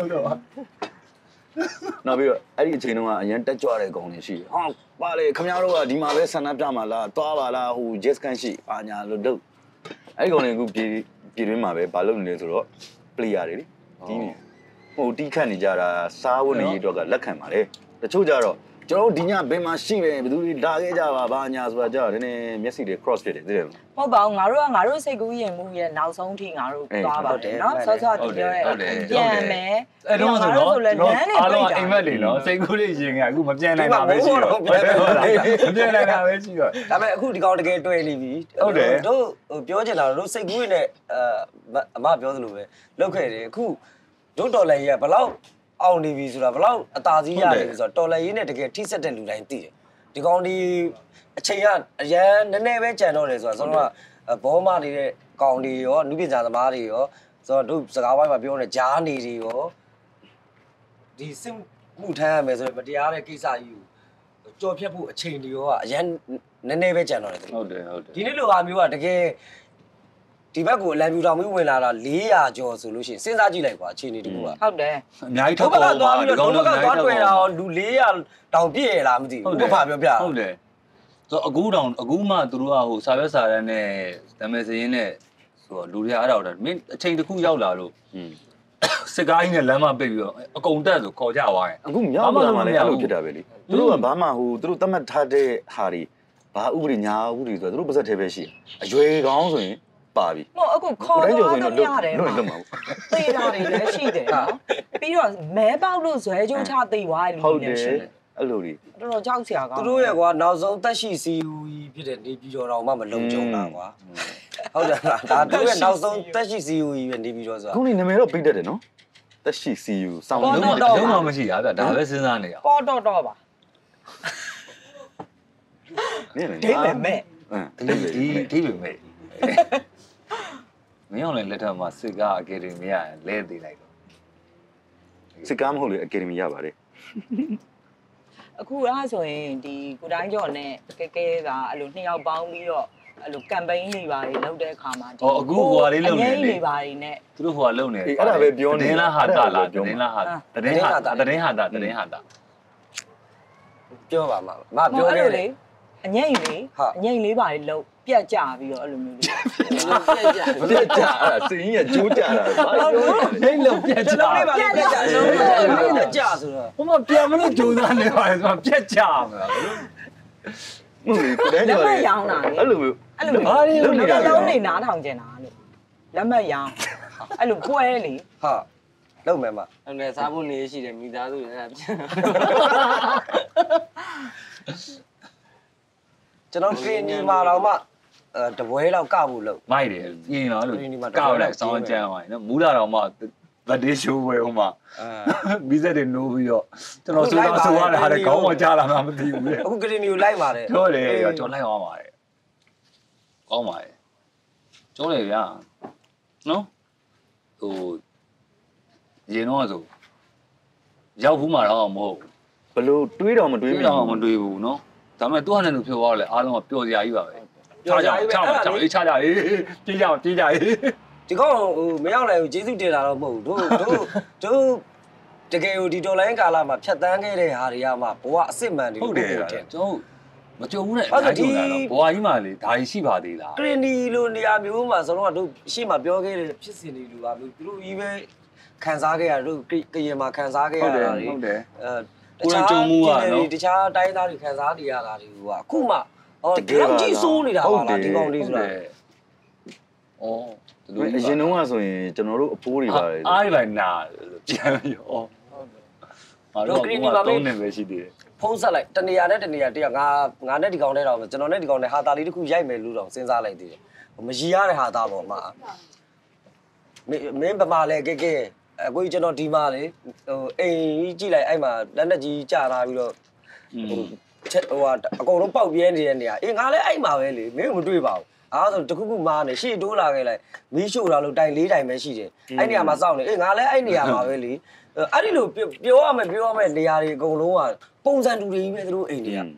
နောက်ပြီးတော့အဲ့ဒီအချိန်တုန်းကအရင်တက်ကြွတဲ့ကောင်တွေရှိတယ်ဟာပါလေခင်ဗျားတို့ကဒီမှာပဲဆန္ဒပြမှာလားသွားပါလားဟို Jazz Can ရှိအာညာလို့တို့အဲ့ဒီကောင်တွေအခုပြည်တွင်းမှာပဲဘာလုပ်နေလဲဆိုတော့ player တွေလေတီးနေဟိုတီးခတ်နေကြတာစားဝတ်နေရေးတော့ကလက်ခံပါလေတချို့ကြတော့ကျွန်တော်ဒီညဘယ်မှာရှိပဲဘယ်သူတွေလာခဲ့ကြပါဘာညာဆိုတာကြတော့နည်းနည်းမျက်စိတွေ cross ဖြစ်တယ်သိတယ်မလားဟုတ်ပါဘူးငါတို့စိတ်ကူးရင်မှုရဲ့နောက်ဆုံးထိငါတို့သွားပါတယ်နော်ဆော့တူပြောရဲပြန်မယ်အဲ့တော့ဆိုတော့အားလုံးအိမ်မက်တွေနော်စိတ်ကူးလေးရင်ကအခုမပြန်နိုင်တာပဲရှိတော့မပြန်နိုင်တာပဲရှိတော့ဒါပေမဲ့အခုဒီကောင်တကယ်တွေ့နေပြီတို့ပြောချင်တာတို့စိတ်ကူးနဲ့အမပြောသလိုပဲလောက်ခဲ့တယ်အခုတို့တော်လည်းရဘလောက်အောင်နေပြီဆိုတာဘလောက်အသာစီးရတယ်ဆိုတော့တော်လည်းရေးနဲ့တကယ်ထိစက်တဲ့လူတိုင်းသိတယ်ဒီကောင်ဒီအချိန်ကအရန်နည်းနည်းပဲကြံတော့တယ်ဆိုတာဆိုတော့ဘောမနေတဲ့ကောင်တွေရောနုပညာသမားတွေရောဆိုတော့တို့စကားဝိုင်းမှာပြောနေဂျားနေတွေရောဒီစစ်မှုထမ်းရမယ်ဆိုရင်မတရားတဲ့ကိစ္စကြီးကိုကြော်ဖြတ်ဖို့အချိန်တွေရောအရန်နည်းနည်းပဲကြံတော့တယ်ဟုတ်တယ်ဒီနေ့လိုအားမျိုးကတကယ်ဒီဘက်ကိုအလံပြူတောင်မျိုးဝင်လာတာ400ကျော်ဆိုလို့ရှိရင်စဉ်းစားကြည့်လိုက်ကွာအခြေအနေတခုကဟုတ်တယ်အများကြီးထောက်ပေါ်ပါဒီကောင်တို့ကသွားတွေ့တာလူ400တောင်ပြည့်ရလားမသိဘူးဥပမာပြောပြဟုတ်တယ်ဆိုတော့အခုမှသူတို့ကဟိုစာရွက်စာတမ်းနဲ့တမဲစရင်နဲ့ဆိုတော့လူတွေအဲ့တော့မင်းအချိန်တစ်ခုရောက်လာလို့စစ်ကားကြီးနဲ့လမ်းမပိတ်ပြီးတော့အကုန်တက်ဆိုခေါ်ကြသွားတယ်အခုမြောက်လာမှလည်းအဲ့လိုဖြစ်တာပဲလေသူတို့ကဘာမှဟိုသူတို့သတ်မှတ်ထားတဲ့ဟာတွေဘာဥပဒေညာဥပဒေဆိုတော့သူတို့ပါစက်သေးပဲရှိအရွယ်ကောင်းဆိုရင်ပါပြီဟိုအခုခေါ်တော့ရတယ်လွတ်မှာသေတာတွေလည်းရှိတယ်နော်ပြီးတော့မဲပေါက်လို့ဇွဲကြိုးချသိသွားတယ်လို့လည်းရှိတယ်အဲ့လိုတွေတော်တော်ကြောက်စရာကောင်းသူတို့ရဲ့ကွာနောက်ဆုံးသက်ရှိ CUE ဖြစ်တဲ့နေပြည်တော်တော်မှမလုံခြုံတာကွာဟုတ်တယ်လားဒါသူရဲ့နောက်ဆုံးသက်ရှိ CUE ပဲနေပြည်တော်ဆိုတာခုနေနာမည်တော့ပြတတ်တယ်နော်သက်ရှိ CU စောင်းလုံးဝမရှိတာဗျဒါပဲစဉ်းစားနေရပေါ်တော့ပါနေဒိတ်မဲ့ဒီမဲ့မင်းအောင်လည်းလက်ထက်မှာစစ်ကားအကယ်ဒမီကလဲသေးလိုက်တော့စစ်ကားမဟုတ်လေအကယ်ဒမီရပါတယ်အခုအားဆိုရင်ဒီကိုတိုင်းကျော်နဲ့ကဲကဲကအဲ့လို2ယောက်ပေါင်းပြီးတော့အဲ့လိုကမ်ပိန်းတွေပါလုပ်တဲ့အခါမှာဒီအခုဟိုဟာလေးလုပ်နေတယ်တွေပါနေသူတို့ဟိုဟာလုပ်နေတယ်အဲ့ဒါပဲပြောနေတင်းလားဟာတာလားတင်းလားဟာတင်းဟာတာပြောပါမှာမပြောနေလေအငိမ့်လေးပါလေလုံးပြတ်ကြပြီးတော့အဲ့လိုမျိုးလေးပြတ်ကြအဲ့ဒါစင်းကြီးကကျိုးကြတာဘာလို့လဲလုံးပြတ်ကြလုံးလေးပါလေပြတ်ကြလုံးပြတ်ကြဆိုတော့ဟိုမှာပြန်မလို့ကြိုးစားနေပါလေဆိုတော့ပြတ်ကြမှာမဟုတ်ဘူးကိုယ်တည်းကြော်လေရောင်းတာအဲ့လိုဘာတွေလုံးနေနားထောင်ကျင်တာလို့လက်မှတ်ရောင်းအဲ့လိုပွဲလေဟာလုံးမယ်မအဲ့နဲ့စားဖို့နေရှိတယ်မိသားစုအဲ့ဒါကျွန်တော်ခရီးနီမာတော့မှတပွဲလောက်ကဖို့လို့မိုက်တယ်ပြင်းတော့လို့ကောက်လိုက်စောင်းကြမ်းသွားတယ်နော်မူလာတော့မှဗတ်ဒေးရှိုးဝဲဟိုမှာဘီဇက်တွေနိုးပြီးတော့ကျွန်တော်ဆိုတော့ဆိုရတာဟာလည်းခေါင်းမကြားလာမှမသိဘူးလေအခုခရီးနီကိုလိုက်ပါတယ်ဟုတ်တယ်ကျွန်တော်လိုက်အောင်ပါတယ်ကောင်းပါတယ်ကျုံးလေဗျာနော်ဟိုရင်တော့ဆိုရောက်ဘူးမှာတော့မဟုတ်ဘလို့တွေးတော့မတွေးဘူးတော့မတွေးဘူးနော်ဒါပေမဲ့သူ့ဟာနဲ့သူဖြိုသွားတယ်အားလုံးကပျော်စရာကြီးပါပဲချကြအေးပြေးကြအေးဒီကောင်ဟိုမရောက်နိုင်ဘူးကျေးဇူးတင်တာတော့မဟုတ်ဘူးတို့တကယ်ကိုဒီတော်လိုင်းကာလာမှာဖြတ်တန်းခဲ့တဲ့ဟာတွေကမှဘဝအစစ်မှန်တွေဟုတ်တယ်ကျွန်တော်မကြုံဘူးနဲ့အဲ့ဒါကြီးဘဝကြီးမှာလေဒါကြီးရှိပါသေးလားခရင်နီလိုနေရာမျိုးမှာဆိုတော့တို့ရှေ့မှာပြောခဲ့တဲ့ဖြစ်စဉ်တွေလိုပါမျိုးသူတို့ကြီးပဲခံစားခဲ့ရတို့ကရင်မှာခံစားခဲ့ရတာတွေဟုတ်တယ်ကိုယ်ကြုံမှုကနော်တခြားတိုင်းသားတွေခံစားနေရတာတွေကအခုမှတကယ်ကြီးစိုးနေတာပါလားဒီကောင်လေးဆိုတာဩအရင်တုန်းကဆိုရင်ကျွန်တော်တို့အဖိုးတွေပါတယ်အားရလိုက်နာပြန်ရောဟုတ်တယ်တို့ကင်းဒီမှာ 3နှစ်ပဲရှိသေးတယ်ဖုံးဆက်လိုက်တနေရာနဲ့တနေရာတည်းငါနဲ့ဒီကောင်နဲ့တော့ကျွန်တော်နဲ့ဒီကောင်နဲ့ဟာတာလေးတစ်ခုရိုက်မယ်လို့တော့စဉ်းစားလိုက်သေးတယ်မရီရတဲ့ဟာတာပေါ့မှာမင်းဗမာလဲကဲကဲအခုကျွန်တော်ဒီမှာလေဟိုအိမ်ကြီးကြည့်လိုက်အဲ့မှာလက်နက်ကြီးကြာလာပြီးတော့ဟိုချက်ဟိုအကုန်လုံးပေါက်ပြဲနေတဲ့နေရာအေးငါလည်းအဲ့မှာပဲလေမင်းမတွေ့ပါဘူးအားဆိုတခုခုမားနေရှေ့တိုးလာခဲ့လိုက်မီးရှို့တာလို့တိုင်၄တိုင်ပဲရှိတယ်အဲ့နေရာမှာစောင့်နေအေးငါလည်းအဲ့နေရာမှာပဲလေအဲ့ဒီလိုပြောရမယ်နေရာတွေအကုန်လုံးကပုံစံတူတွေကြီးပဲသူတို့အိမ်တွေက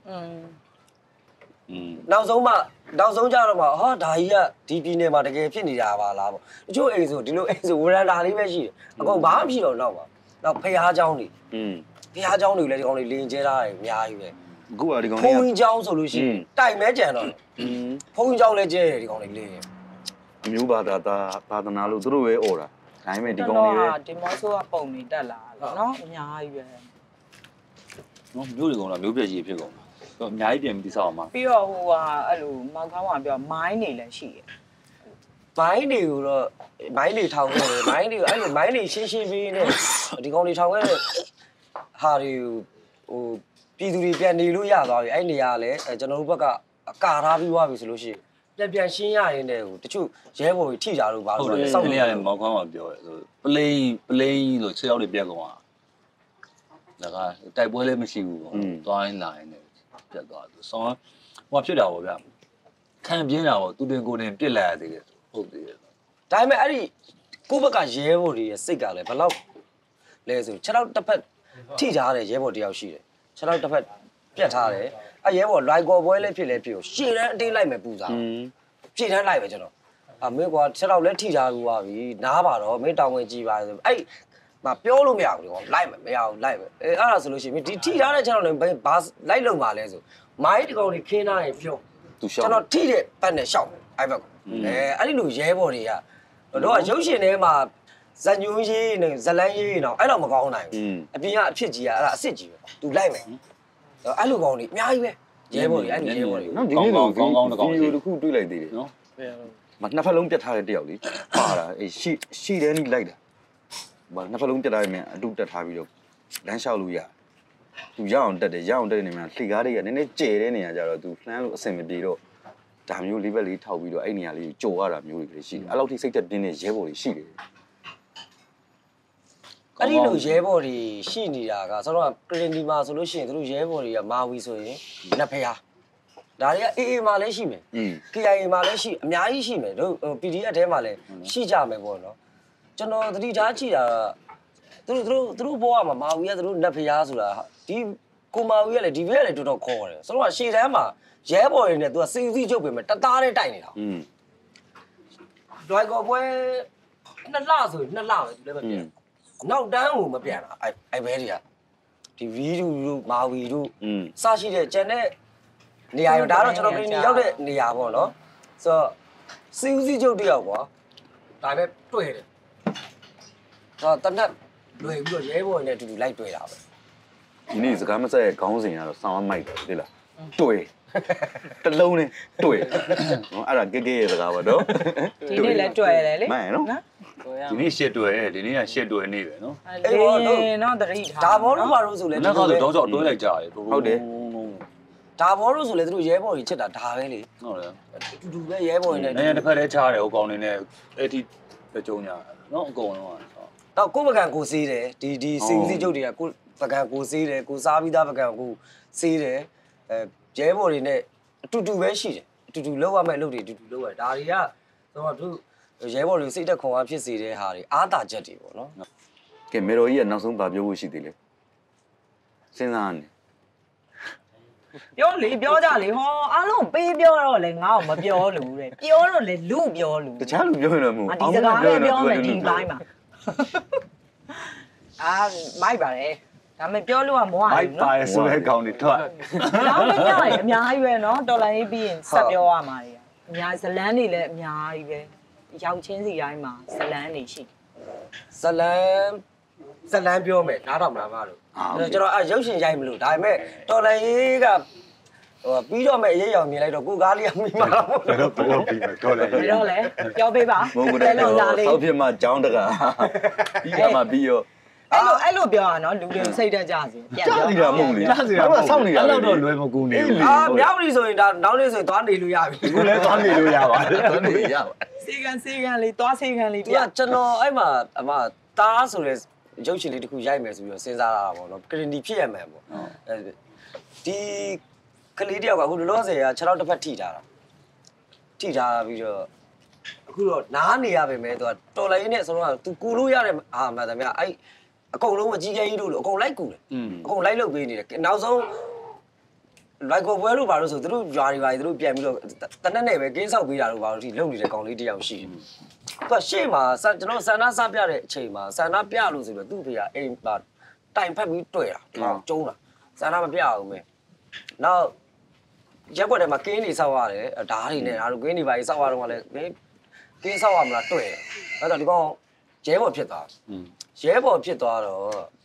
နောက်ဆုံးကြတော့မှဟာဒါကြီးကဒီပြည်နယ်မှာတကယ်ဖြစ်နေတာပါလားပေါ့တချို့အိမ်ဆိုဒီလိုအိမ်ဆိုဝရန်တာလေးပဲရှိတယ်အကုန်ဘာမှဖြစ်တော့နောက်ပါနောက်ဖျားเจ้าတွေဖျားเจ้าတွေလည်းဒီကောင်တွေလင်းကျဲထားတယ်အများကြီးပဲအခုကဒီကောင်ဖုန်းကြီးเจ้าဆိုလို့ရှိရင်တိုင်မဲကြံတော့ဖုန်းကြီးเจ้าလည်းကျဲတယ်ဒီကောင်တွေလေးအမျိုးဘာသာနာလို့သူတို့ပဲអော်တာဒါပေမဲ့ဒီကောင်တွေပဲဒီမောဆိုးကပုံနေတက်လာနော်အများကြီးပဲနော်မျိုးတွေကောင်လားမျိုးပြည့်ကြီးဖြစ်ကုန်တော့အများကြီးပြင်ပြီးတိဆောက်အောင်ပါပြီးတော့ဟိုဟာအဲ့လိုမောက်ခေါင်းကပြောမိုင်းနေလည်းရှိတယ်မိုင်းတွေကိုတော့မိုင်းတွေထောင်ခဲ့တယ်မိုင်းတွေအဲ့လိုမိုင်းတွေရှင်းပေးနေဒီကောင်တွေထောင်ခဲ့တဲ့ဟာတွေကိုဟိုပြည်သူတွေပြန်နေလို့ရသွားပြီအဲ့နေရာလည်းကျွန်တော်တို့ဘက်ကကာထားပြီးသွားပြီဆိုလို့ရှိရင်ပြန်ရှင်းရရင်တည်းဟိုတချို့ရဲဘော်တွေထိကြလို့ပါလို့စောင့်နေရတယ်မောက်ခေါင်းကပြောတယ်ဆိုပလိန်လို့6ယောက်တွေပြက်ကုန်တာဒါကတိုက်ပွဲလည်းမရှိဘူးပေါ့သွားရင်လာရင်လည်းပြတ်သွားသူဆောင်းဟိုဖြစ်တာပေါ့ဗျခံပြင်းတာပေါ့သူတင်ကိုတင်ပြစ်လိုက်ရသေးတယ်ဟုတ်သေးတယ်ဒါပေမဲ့အဲ့ဒီကိုယ့်ဘက်ကရဲဘော်တွေရဲ့စိတ်ကလည်းဘယ်လောက်လဲဆို6လောက်တစ်ဖက်ထိကြတဲ့ရဲဘော်တယောက်ရှိတယ်6လောက်တစ်ဖက်ပြတ်ထားတယ်အဲ့ရဲဘော်လိုက်ကော်ပွဲလည်းဖြစ်ရှေ့တန်းအတင်းလိုက်မယ်ပူစားရှေ့တန်းလိုက်ပဲကျွန်တော်မင်းကွာ6လောက်လည်းထိကြဘူးပါပြီနားပါတော့မင်းတောင်းဝင်ကြည့်ပါဆိုအဲ့မပြောလို့မရဘူးကွာလိုက်မယ်မရဘူးလိုက်မယ်အဲ့ဒါဆိုလို့ရှိရင်ဒီထိထားတဲ့6လောက်လည်းဘာလိုက်လုံပါလဲဆိုမိုင်းတကောင်တွေခင်းထားရင်ပြုံးကျွန်တော်ထိတဲ့ပတ်နဲ့ရှောက်အဲ့ဘက်အဲ့ဒီလိုရဲဘော်တွေကတို့ကရုပ်ရှင်ထဲမှာဇညွန်းရေးနဲ့ဇလန်းရေးတော့အဲ့တော့မကောင်းနိုင်ဘူးအပြင်ကအဖြစ်ကြီးကအဲ့ဒါအစ်စ်ကြီးပဲသူလိုက်မယ်အဲ့လိုကောင်းနေအများကြီးပဲရဲဘော်တွေအဲ့ဒီရဲဘော်တွေနော်ဒီနေ့တော့ကောင်းတကောင်တခုတွေ့လိုက်သေးတယ်နော်မနှစ်ဖက်လုံးပြတ်ထားတဲ့တယောက်လေပါတာအေးရှိတယ်နိလိုက်တာဘာနှစ်ဖက်လုံးပြတ်ထားရင်အတူတက်ထားပြီးတော့လမ်းလျှောက်လို့ရသူရအောင်တက်တဲ့နေမှာလှေကားတွေကနည်းနည်းကျဲတဲ့နေရာကြတော့သူလှမ်းလို့အဆင်မပြေတော့ဒါမျိုးလေးဘက်လေးထောက်ပြီးတော့အဲ့နေရာလေးကိုကြော်ရတာမျိုးတွေရှိတယ်အဲ့လောက်ထိစိတ်သက်ပြင်းတဲ့ရဲဘော်တွေရှိတယ်အဲ့ဒီလိုရဲဘော်တွေရှိနေတာကဆိုတော့ကရင်ဒီမှာဆိုလို့ရှိရင်တို့ရဲဘော်တွေကမာဝီဆိုရင်နတ်ဖျားဒါတွေကအေးမှာလည်းရှိမယ်KIAမှာလည်းရှိအများကြီးရှိမယ်တို့ PDF ထဲမှာလည်းရှိကြမယ်ပေါ့နော်ကျွန်တော်သတိထားကြည့်တာသူတို့ဘောကမှာမာဝီကသူတို့နတ်ဖျားဆိုတာဒီကိုမာဝီကလည်းဒီဘက်ကလည်းတော်တော်ခေါ်တယ်ဆိုတော့ရှေ့တန်းမှာရဲဘော်တွေနဲ့သူကစီစီချုပ်ပြင်မယ်တသားနဲ့တိုက်နေတာဒွိုင်ကောပွဲ2လဆို2လပဲသူလည်းပဲပြန်နောက်တန်းကိုမပြန်တာအဲ့ဘဲတွေကဒီဗီဒူတို့မာဝီတို့စရှိတဲ့ကျန်တဲ့နေရာရောဒါတော့ကျွန်တော်ကရင်ရောက်တဲ့နေရာပေါ့နော်ဆိုတော့စီဦးစီချုပ်တယောက်ကွာဒါပဲတွေ့တယ်ဆိုတော့တနက်လွယ်ပြီးတော့ရဲဘော်နဲ့အတူတူလိုက်တွေ့တာပဲဒီနေ့စကားမဆက်ရဲ့ခေါင်းစဉ်ကတော့ဆောင်းမိုက်တယ်သိလားတွေ့တလုံးနဲ့တွေ့နော်အဲ့ဒါကဲရဲ့စကားပါတော့ဒီနေ့လည်းတွေ့ရတယ်လေမှန်နော်ဒီနေ့ရှစ်တွေ့ဒီနေ့ကရှစ်တွေ့နေပဲနော်အေးနော်တတိထားဒါဘောတို့ဘာလို့ဆိုလဲနောက်ကတော့တောင်းချောက်တွဲလိုက်ကြတယ်ဟုတ်တယ်ဒါဘောတို့ဆိုလဲသူတို့ရဲဘော်ကြီးချက်တာဒါပဲလေဟုတ်တယ်တူတူပဲရဲဘော်ကြီးနဲ့တစ်ဖက်တည်းချားတယ်ဟိုကောင်နေနဲ့အဲ့ဒီကြုံညာနော်အကုန်လုံးတော့ကိုပကံကိုစေးတယ်ဒီစီဦးစီချုပ်တွေကကိုပကံကိုစေးတယ်ကိုစားပြီးသားပကံကိုစေးတယ်ရဲဘော်တွေနဲ့အတူတူပဲရှိတယ်အတူတူလောက်ရမယ့်လုပ်တွေအတူတူလောက်ရဒါတွေကတော့သူရဲဘော်တွေစိတ်သက်ခွန်အားဖြစ်စေတဲ့ဟာတွေအားသာချက်တွေပေါ့နော်ကဲမေတော်ကြီးကနောက်ဆုံးဗာပြောဖို့ရှိသေးလေစဉ်းစားနေပြောကြလေဟောအားလုံးပေးပြောတော့လေငါ့ကိုမပြောလို့တဲ့ပြောတော့လေလူပြောလို့တခြားလူပြောရင်တော့မဟုတ်ဒီစကားပဲပြောမယ်ဒီတိုင်းမှာမိုက်ပါတယ်ဒါပေမဲ့ပြောလို့ကမဝဘူးနော်မိုက်ပါဆိုတဲ့ကောင်တွေထွက်တော့လည်းညရအများကြီးပဲနော်တော်လိုင်းပြီးရင်ဆက်ပြောရမှာတွေအများဇလန်းတွေလည်းအများကြီးပဲရောက်ချင်းစီတိုင်းမှာဇလန်းတွေရှိဇလန်းပြောမယ်နားတော်မလားမလို့ကျွန်တော်ရုပ်ရှင်ရိုက်မလို့ဒါပေမဲ့တော်လိုင်းကပြီးတော့မဲ့အရေးရောင်မြင်လိုက်တော့ကိုကားလေးကမိမှာဘယ်တော့ပြီးမယ်တော်လိုင်းတော့လေပြောပေးပါဘုံကလေးဆောက်ဖြစ်မှကြောင်းတကာပြီးကမှပြီးရောအဲ့လိုပြောရနော်လူတွေစိတ်တက်ကြစီပြန်ပြောနေတာမဟုတ်လေကြားစီတာဆောက်နေတာအဲ့တော့လွယ်မကူနေဘူးမြောက်ရီဆိုရင်ဒါနောက်လေးဆိုရင်သွားနေလို့ရပြီအခုလည်းသွားနေလို့ရပါတယ်သွားနေရပါစေကန်လေးသွားစေကန်လေးတရားကျွန်တော်အဲ့မှာအမတားဆိုလဲရုပ်ရှင်လေးတစ်ခုရိုက်မယ်ဆိုပြီးတော့စဉ်းစားလာတာပေါ့နော်ကရင်ဒီဖြစ်ရမယ်ပေါ့ဒီကလေးတယောက်ကအခုလောလောဆယ်က6လောက်တစ်ဖက်ထိထားတာထိထားပြီးတော့အခုတော့နားနေရပါမယ်သူကတော်လိုင်းနဲ့ဆိုတော့သူကူလို့ရတဲ့အာမှန်တယ်ဗျအဲ့အကုန်လုံးအကြီးကြီးတို့လို့အကုန်လိုက်ကူတယ်အကုန်လိုက်လုပ်ပေးနေတယ်နောက်ဆုံးလိုက်ကိုပွဲလို့ပါလို့ဆိုသူတို့ရွာတွေပါသူတို့ပြန်ပြီးတော့တနက်နဲ့ပဲကင်းဆောက်ပေးတာလို့ပါလို့ဒီလုံနေတဲ့ကောင်လေးတယောက်ရှိတယ်သူကရှေ့မှာကျွန်တော်ဆန္ဒစပြတဲ့အချိန်မှာဆန္ဒပြလို့ဆိုတော့သူ့ဖေကအိမ်ပါတိုင်ဖက်ပြီးတွေ့တာကျုံးတာဆန္ဒမပြအောင်ပဲနောက်ရက်ွက်ထဲမှာကင်းနေဆောက်ရတယ်ဓားတွေနဲ့အားတို့ကင်းနေပါကြီးဆောက်ရတော့လည်းကင်းဆောက်ရမလားတွေ့တယ်အဲ့တော့ဒီကောင်ရဲဘော်ဖြစ်သွားရဲဘော်ဖြစ်သွားတော့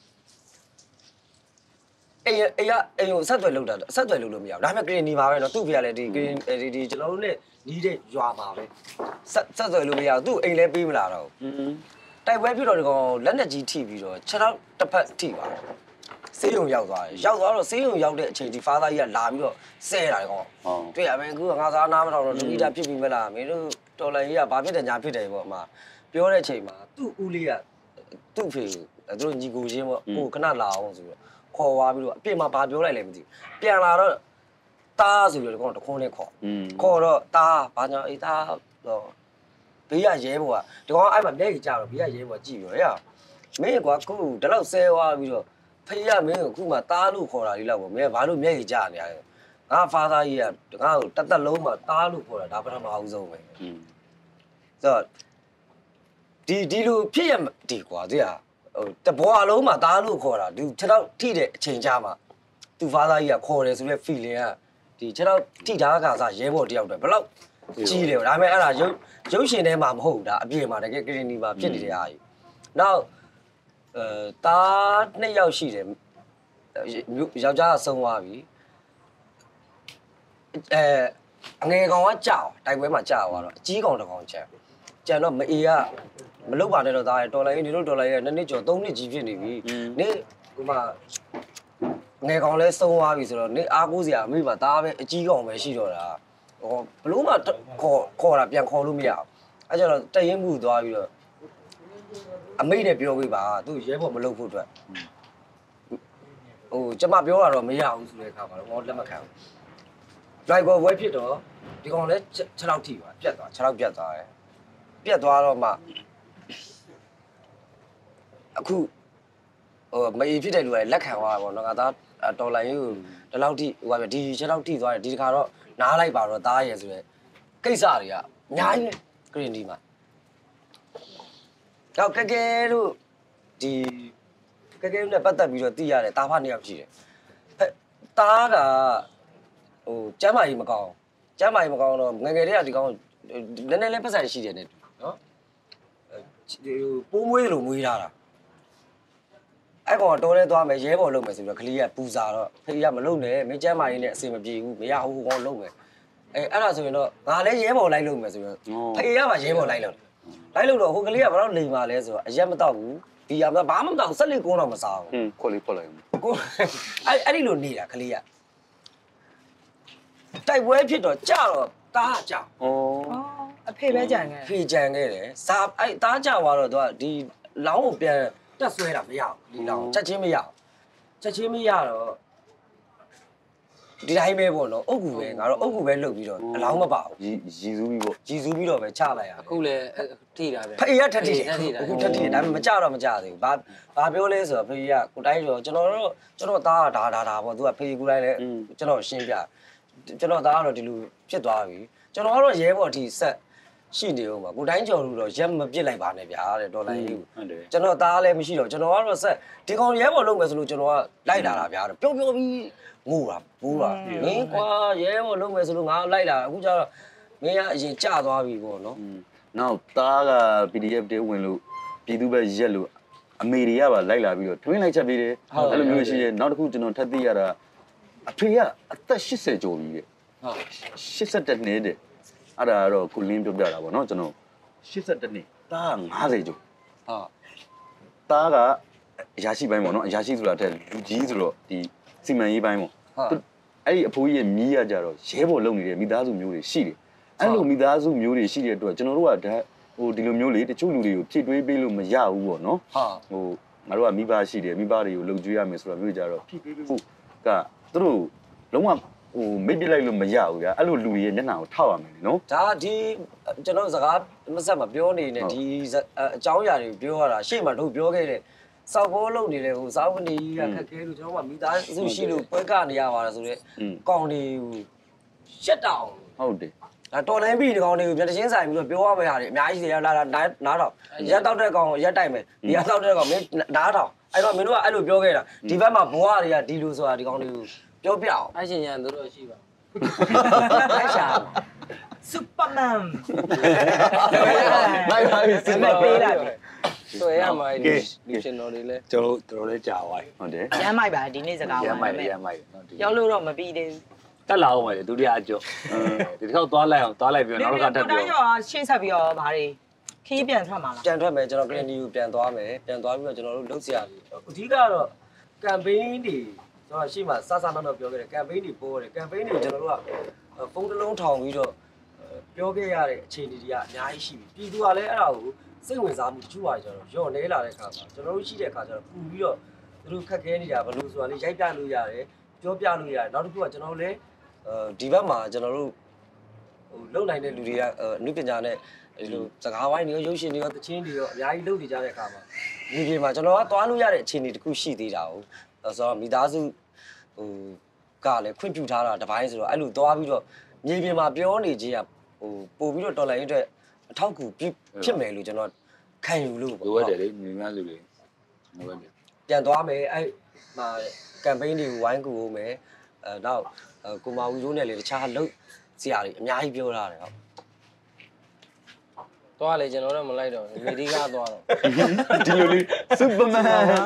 အိမ်ကိုဆက်သွယ်လုပ်တာဆက်သွယ်လုပ်လို့မရဘူးဒါပေမဲ့ကရင်နီပါပဲเนาะသူ့ဖေကလည်းဒီကရင်ဒီကျွန်တော်တို့နဲ့နီးတဲ့ရွာပါပဲဆက်သွယ်လို့မရဘူးသူ့အိမ်လည်းပေးမလာတော့ဘူးတိုက်ပွဲဖြစ်တော့ဒီကောင်လက်နဲ့ကြီးထိပြီးတော့ခြေထောက်တစ်ဖက်ထိပါဆေးရုံရောက်သွားတယ်ရောက်သွားတော့ဆေးရုံရောက်တဲ့အချိန်ဒီဖားသားကြီးကလာပြီးတော့ဆဲတာကောင်တွေ့ရမယ်အခုငါစားနားမထောင်တော့ဒူဂီတာဖြစ်ပြီးမလားမင်းတို့တော်လိုင်းကြီးကဘာဖြစ်တယ်ညာဖြစ်တယ်ပေါ့အမပြောတဲ့အချိန်မှာသူ့ဦးလေးကသူ့ဖေသူတို့ညီကိုချင်းပေါ့ကိုခဏလာအောင်ဆိုပြီးခေါ်သွားပြီးတော့အပြစ်မှာဘာပြောလိုက်လဲမသိဘူးပြန်လာတော့တားဆိုပြီးတော့တခွန်းနဲ့ခေါ်တော့တားဘာညာအေးတားတော့ဘေးရရဲဘောကဒီကောင်အဲ့မှာလက်ကြီးကြတော့ဘေးရရဲဘောကြည့်ပြီးတော့ရမင်းကွာခုဒီလောက်ဆဲသွားပြီးတော့ဖေးရမင်းကိုခုမှတားလို့ခေါ်တာလေးလောက်ပေါ့မင်းဘာလို့မျက်ကြီးကြနေရလဲငါဖာသားကြီးကငါ့ကိုတသက်လုံးမှာတားလို့ခေါ်တာဒါပထမအောင်ဆုံးပဲဆိုတော့ဒီလိုဖြစ်ရဒီကွာဒီဟာဟိုတဘောအလုံးမှာတားလို့ခေါ်တာဒီခြေထောက်ထိတဲ့အချိန်ကြာမှာသူဖာသားကြီးကခေါ်တယ်ဆိုတဲ့ feeling ကဒီခြေထောက်ထိထားကစားရဲဘော်တယောက်တည်းဘယ်လောက်ကြီးလဲဒါပေမဲ့အဲ့ဒါရုပ်ရှင်ထဲမှာမဟုတ်ဘူးဒါအပြင်မှာတကယ်ကရင်နီမှာဖြစ်နေတဲ့အားကြီးနောက်တားနှစ်ယောက်ရှိတယ်ယောက်ျားကဆုံးသွားပြီအငယ်ကောင်ကကြောက်တိုက်ပွဲမှာကြောက်သွားတော့အကြီးကောင်တစ်ကောင်ကျန်တော့မအေးကမလုတ်ပါနဲ့တော့သားရတော်လိုင်းနေလို့တော်လိုင်းရ2နှစ်ကျော်3နှစ်ကြီးဖြစ်နေပြီနေဟိုမှာငယ်ကောင်လဲဆုံးသွားပြီဆိုတော့နေအားကိုးစရာအမိပါသားပဲအကြီးကောင်ပဲရှိတော့တာဟောဘလို့မှခေါ်တာပြန်ခေါ်လို့မရဘူးအဲ့ကျတော့တရင်မှုသွားပြီးတော့အမိနဲ့ပြောပေးပါသူရဲဘော်မလုပ်ဖို့အတွက်ဟိုကျမပြောတာတော့မရဘူးဆိုတဲ့အခါမှာတော့ငေါလက်မခံဘူးလိုက်ကောဝဲဖြစ်တော့ဒီကောင်လဲ6လောက်ထိပါပြတ်သွား6လောက်ပြတ်သွားတယ်ပြတ်သွားတော့မှအခုဟိုမအေးဖြစ်တဲ့လူကလက်ခံသွားတာပေါ့နော်ငါသားတော်လိုင်းကြီးကိုဒီလောက်ထိဟိုကဒီ6လောက်ထိသွားတယ်ဒီတစ်ခါတော့နားလိုက်ပါတော့သားရဲဆိုတဲ့ကိစ္စတွေကအများကြီးပဲဂရင်းဒီမှာတော့ကဲတို့ဒီကဲနဲ့ပတ်သက်ပြီးတော့သိရတယ်တာဖနှစ်ယောက်ရှိတယ်တားကဟိုကျမ်းမာကြီးမကောင်းတော့ငငယ်လေးကဒီကောင်နည်းနည်းလေးပတ်စံရှိတယ်နဲ့နော်ပိုးမွေးလို့မွေးထားတာအဲ့ကောင်တော်လဲသွားမယ်ရဲဘော်လုပ်မယ်ဆိုပြီးတော့ကလေးကပူစာတော့ဖေးကမလုပ်နဲ့မင်းကျမ်းမာကြီးနဲ့အစင်မပြေဘူးမရဘူးကောင်လုပ်မယ်အဲ့ဒါဆိုရင်တော့ငါလည်းရဲဘော်လိုက်လုပ်မယ်ဆိုပြီးတော့ဖေးကမှရဲဘော်လိုက်လုပ်တော့ဟိုကလေးကဘာလို့လိမ်ပါလဲဆိုတော့အရက်မတော့ဘူးဒီရမဘာမှမတော့ဆက်လက်ကုန်းတော့မစားဘူးခေါ်လေးဖွက်လိုက်ကိုအဲ့ဒီလိုနေတာကလေးကတိုက်ပွဲဖြစ်တော့ကြတော့တားကြအဖေပဲကြံခဲ့ဖေကြံခဲ့တယ်စာအဲ့တားကြသွားတော့သူကဒီလောင်းကိုပြန်တက်ဆွဲတာမရဘူးဒီလောင်းချက်ချင်းမရတော့ဒီတိုင်းပဲပေါ့နော်အုတ်ကူပဲငါတော့အုတ်ကူပဲလှုပ်ပြီးတော့အလောင်းမပါဘူးရည်စူးပြီးပေါ့ရည်စူးပြီးတော့ပဲချလိုက်ရအခုလည်းထိတာပဲဖေးရထက်ထိတယ်အခုထက်ထိတယ်ဒါပေမဲ့မကြတော့မကြသေးဘူးဘာပြောလဲဆိုတော့ဖေးကကိုတိုင်းဆိုကျွန်တော်သားကဒါပေါ့သူကဖေးကိုတိုင်းလဲကျွန်တော်ရှင်းပြကျွန်တော်သားကတော့ဒီလိုဖြစ်သွားပြီကျွန်တော်ကတော့ရဲဘော်အထိဆက်ရှိနေဦးမှာကိုတိုင်းကျော်လို့တော့ရက်မပြစ်လိုက်ပါနဲ့ဗျာတဲ့ဒေါ်လာကြီးကျွန်တော်သားလည်းမရှိတော့ကျွန်တော်ကတော့ဆက်ဒီကောင်ရဲဘော်လုပ်မယ်ဆိုလို့ကျွန်တော်ကလိုက်လာတာဗျာတဲ့ပြောပြီးငိုတာဘူးလားမင်းကွာရဲဘော်လုပ်မယ်ဆိုလို့ငါလိုက်လာအခုကျတော့မင်းကအရင်ကြသွားပြီပေါ့နော်နောက်သားက PDF တွေဝင်လို့ပြည်သူပဲရက်လို့အမေတွေကပါလိုက်လာပြီးတော့တွင်းလိုက်ချက်ပေးတယ်အဲ့လိုမျိုးရှိရဲနောက်တစ်ခုကျွန်တော်ထပ်သိရတာအဖေကအသက်80ကျော်ပြီတဲ့82နှစ်တဲ့အဲ့ဒါကတော့ကိုလင်းပြောပြတာပေါ့နော်ကျွန်တော်82နှစ်သား50ကျော်သားကအရာရှိပိုင်းပေါ့နော်အရာရှိဆိုတာတဲ့လူကြီးဆိုတော့ဒီစီမံရေးပိုင်းပေါ့အဲ့ဒီအဖိုးကြီးရဲ့မြီးရကြတော့ရဲဘော်လုံနေတဲ့မိသားစုမျိုးတွေရှိတယ်အဲ့လိုမိသားစုမျိုးတွေရှိတဲ့အတွက်ကျွန်တော်တို့ကဟိုဒီလိုမျိုးလေတချို့လူတွေကိုဖြည့်တွေးပေးလို့မရဘူးပေါ့နော်ဟိုငါတို့ကမိဘရှိတယ်မိဘတွေကိုလုံကျွေးရမယ်ဆိုတာမျိုးကြတော့ဖြည့်ပေးဖို့ကသူတို့လုံးဝဟိုမိတ်ပြလိုက်လို့မရဘူးဗျာအဲ့လိုလူရဲ့မျက်နှာကိုထောက်ရမယ်နော်ဒါဒီကျွန်တော်စကားမဆက်မပြောနေနဲ့ဒီအကြောင်းအရာတွေပြောရတာရှေ့မှာတို့ပြောခဲ့တဲ့စောက်ဘောလုံးနေတဲ့ဟိုစာဝန်ကြီးကခက်ခဲလို့ကျွန်တော်ကမိသားစုရှိလို့ပွဲကနေရပါတယ်ဆိုတော့ကောင်တွေရှက်တောင်ဟုတ်တယ်ဒါတော်လိုင်းပြီဒီကောင်တွေကိုပြန်တချင်းဆိုင်ပြီးတော့ပြောရမယ့်ဟာတွေအများကြီးတွေလာနားတော့ရက်တောက်တဲ့ကောင်ရက်တိုက်မယ်ဒီရက်တောက်တဲ့ကောင်မင်းနားတော့အဲ့တော့မင်းတို့ကအဲ့လိုပြောခဲ့တာဒီဘက်မှာဘွားတွေကဒီလိုဆိုတာဒီကောင်တွေကိုပြောပြအောင်အဲ့ရှင်ရန်တို့တော့ရှိပါအဲ့ရှာ Superman နိုင်ပါပြီစင်ပေးလိုက်ပြီတွေ့ရမှာဒီရှင်တော်တွေလဲကျွန်တော်တော်လေးကြာသွားပြီဟုတ်တယ်ရမ်းမိုက်ပါဒီနေ့စကားရမ်းမိုက်နော်ရောက်လို့တော့မပြီးသေးဘူးတက်လာအောင်မယ်ဒုတိယအကျော်ဒီတစ်ခေါက်သွားလိုက်အောင်သွားလိုက်ပြီးတော့နောက်တစ်ခါတက်ပြောတိုင်းရောရှေ့ဆက်ပြီးတော့ဗါတွေခီးပြန်ထွက်မှာလားပြန်ထွက်မယ်ကျွန်တော် Green New ပြန်သွားမယ်ပြန်သွားပြီးတော့ကျွန်တော်တို့လုပ်စရာတွေအဓိကတော့ campaign တွေကျွန်တော်ရှေ့မှာစနောက်ပြောခဲ့တယ် campaign တွေပိုးတယ် campaign တွေကျွန်တော်တို့ကဖုန်းတစ်လုံးထောင်ပြီးတော့ပြောခဲ့ရတဲ့အခြေအနေတွေကအများကြီးရှိပြီပြည်သူကလည်းအဲ့ဒါကိုစိတ်ဝင်စားမှုတချို့ပါကျတော့ရော့နေလာတဲ့ခါမှာကျွန်တော်တို့ရှိတဲ့ခါကျတော့ပူပြီးတော့သူတို့ခက်ခဲနေတာဘယ်လိုဆိုတာလေးရိုက်ပြလို့ရတယ်ပြောပြလို့ရတယ်နောက်တစ်ခုကကျွန်တော်တို့လည်းဒီဘက်မှာကျွန်တော်တို့ဟိုလုံနိုင်တဲ့လူတွေကအနုပညာနဲ့ဒီလိုစကားဝိုင်းတွေရောရုပ်ရှင်တွေရောတချင်းတွေရောအများကြီးလုပ်နေကြတဲ့အခါမှာဒီပြေမှာကျွန်တော်ကသွားလို့ရတဲ့အခြေအနေတစ်ခုရှိသေးတာဟုတ်ဆိုတော့မိသားစုဟိုကလည်းခွင့်ပြုထားတာတစ်ပိုင်းဆိုတော့အဲ့လိုသွားပြီးတော့မြေပြင်မှာပြောနေခြင်းကဟိုပို့ပြီးတော့တော်လိုင်းအတွက်အထောက်အကူဖြစ်မယ်လို့ကျွန်တော်ခံယူလို့ပေါ့ဟုတ်တယ်လေမြေများလူတွေဟုတ်တယ်ပြန်သွားမယ်အဲ့မှာ campaign တွေဝိုင်းကူအောင်မယ်နောက်ကိုမာဝီတို့နဲ့လည်းတခြားလုပ်စရာတွေအများကြီးပြောထားတယ်ဟုတ်သွားလေကျွန်တော်တော့မလိုက်တော့မေဒီကားသွားတော့ဒီလိုလေး Superman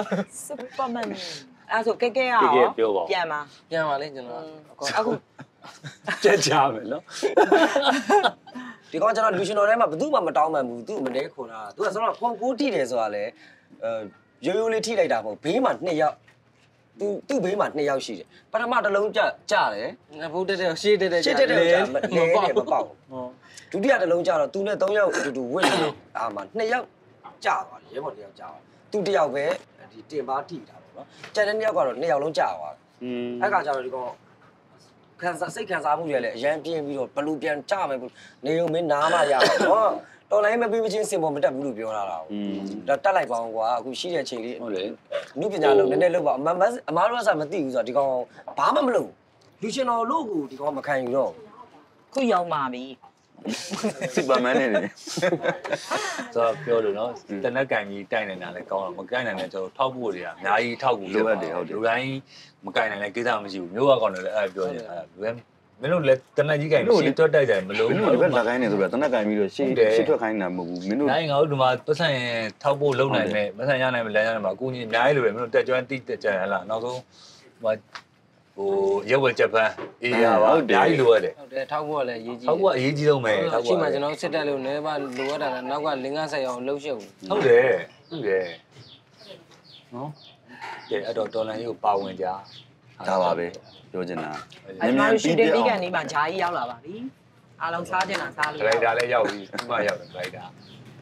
အဲ့ဆိုကဲကဲရအောင်ပြန်ပါလေကျွန်တော်အခုကြက်ကြမယ်နော်ဒီကောင်ကျွန်တော်လူရှင်တော်ထဲမှာဘယ်သူမှမတောင်းမှန်ဘူးသူ့မနေခွန်တာသူကဆိုတော့ခွန်ကိုထိတယ်ဆိုတာလေရိုးရိုးလေးထိလိုက်တာမဟုတ်ဘေးမှာ2ယောက်သူ့ဘေးမှာ2ယောက်ရှိတယ်ပထမတစ်လုံးကြတယ်ငါဘုတ်တဲ့ရှေ့တဲ့ရှေ့တဲ့မပေါက်ဒုတိယတစ်လုံးကြတော့သူနဲ့3ယောက်အတူတူဝစ်နေအာမှာ2ယောက်ကြာသွားတယ်ရဲဘော်2ယောက်ကြာသွားသူ1ယောက်ပဲဒီတင်ပါထိတာပေါ့နော်ကျန်တဲ့2ယောက်ကတော့2ယောက်လုံးကြာသွားတယ်အဲ့ကကြတော့ဒီကောင်စိတ်ခံစားမှုတွေလည်းအရန်ပြင်းပြီးတော့ဘလူပြန်ကြမယ်နေုံမင်းနားမှရပါတော့တော်လိုင်းမပြီးမချင်းစင်ပေါ်မတက်ဘူးလို့ပြောတာဒါတက်လိုက်ပါအောင်ကွာအခုရှိတဲ့အချိန်လေးဟုတ်လေနုပညာလုံးနည်းနည်းလုပ်ပါအမားတို့ကစားမသိဘူးဆိုတော့ဒီကောင်ဘာမှမလုပ်လူရှင်တော်လို့ကိုဒီကောင်မခံယူတော့ခုရောက်ပါပြီ Superman နဲ့လေဆိုတော့ပြောလို့နော်တနက်ကင်ကြီးတိုက်နေတာလည်းကောင်းတော့မကင်နိုင်တဲ့ကျွန်တော်ထောက်ဖို့တွေကအများကြီးထောက်ဖို့လိုအပ်တယ်ဟုတ်တယ်လူတိုင်းမကင်နိုင်တဲ့ကိစ္စမရှိဘူးမျိုးကောင်းတယ်လည်းအဲ့ပြောနေတာလူတိုင်းမင်းတို့လည်းတနက်ကြီးကင်ရှင်းတွတ်တိုက်တယ်မလို့မင်းတို့ဒီဘက်လက်ကိုင်းနေဆိုတော့တနက်ကင်ပြီးတော့ရှင်းထွက်ခိုင်းတာမဟုတ်ဘူးမင်းတို့နိုင်ငါတို့ဒီမှာပတ်စံထောက်ဖို့လုံနိုင်မယ်ပတ်စံရနိုင်မယ်လမ်းရနိုင်မှာအကူကြီးအများကြီးလိုပဲမင်းတို့တက်ကျွမ်းတိတက်ကြရလားနောက်ဆုံးဟိုရုပ်ဝဲဂျပန်အေးရပါအများကြီးလိုရတယ်ဟုတ်တယ်ထောက်ဖို့ကလည်းအရေးကြီးထောက်ဖို့အရေးကြီးဆုံးပဲထောက်ဖို့ရှိမှကျွန်တော်စစ်တက်လို့နည်းပါလိုရတာကနောက်က50အောင်လှုပ်ရှုပ်ဟုတ်တယ်ဟုတ်တယ်နော်ကဲအဲ့တော့ဒေါ်လာကြီးကိုပါဝင်ကြဒါပါပဲပြောချင်တာအဲ့မှာရှိတဲ့ဒီကန်လေးမှာဂျာကြီးရောက်လာပါပြီအားလုံးစားချင်တာစားလို့ဒလိုက်တာလည်းရောက်ပြီဥမရောက်တယ်ဒလိုက်တာ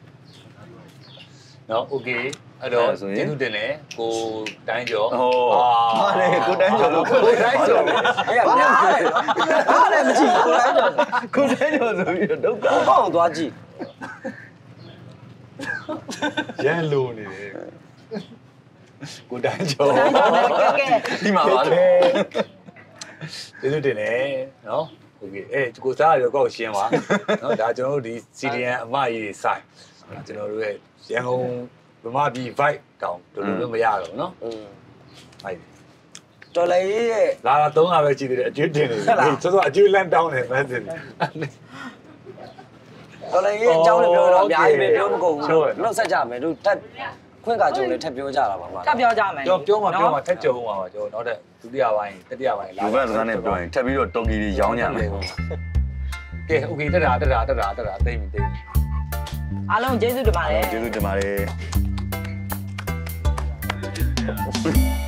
နော်โอเคအဲ့တော့ကျေးဇူးတင်တယ်ကိုတိုင်းကျော်ဟာလေကိုတိုင်းကျော်လို့ကိုတိုင်းကျော်အဲ့ကများတယ်ဟာလည်းမကြည့်ကိုတိုင်းကျော်ဆိုပြီးတော့ဒုက္ခပေါ့သွားကြည့်ရန်လိုနေတယ်ကိုတိုင်းကျော်ဒီမှာပါလေကျေးဇူးတင်တယ်နော်โอเคကိုစားရတော့ကောက်ရှင်းပါနော်ဒါကျွန်တော်တို့ဒီ CDN အမကြီးတွေစိုက်ကျွန်တော်တို့ရဲ့ရန်ကုန်ဗမာပြည် vibe တောင်တော်တော်မရတော့နော်ဟုတ်တော်လေးရဲ့လာတော့3ခါပဲကြည့်သေးတယ်အကျွေးတင်နေတယ်ဆိုတော့အကျွေးလန့်တောင်းနေမှန်းတယ်တော်လေးရဲ့အကြောင်းလည်းပြောတော့အများကြီးပဲပြောမကုန်ဘူးနှုတ်ဆက်ကြမယ်တို့တက်ခွင့်ကကြုံလည်းထပ်ပြောကြတာပါမှာထပ်ပြောကြမယ်ပြောမှာထပ်ကြုံမှာပါကျွန်တော်နောက်တဲ့ဒုတိယပိုင်းတတိယပိုင်းလာလူဘက်စကားနဲ့ပြောရင်ထပ်ပြီးတော့တော်ကီတွေရောင်းကြမယ်ကဲโอเคတက်တာတိတ်ပြီအားလုံးကျေးဇူးတင်ပါတယ်ကျေးဇူးတင်ပါတယ်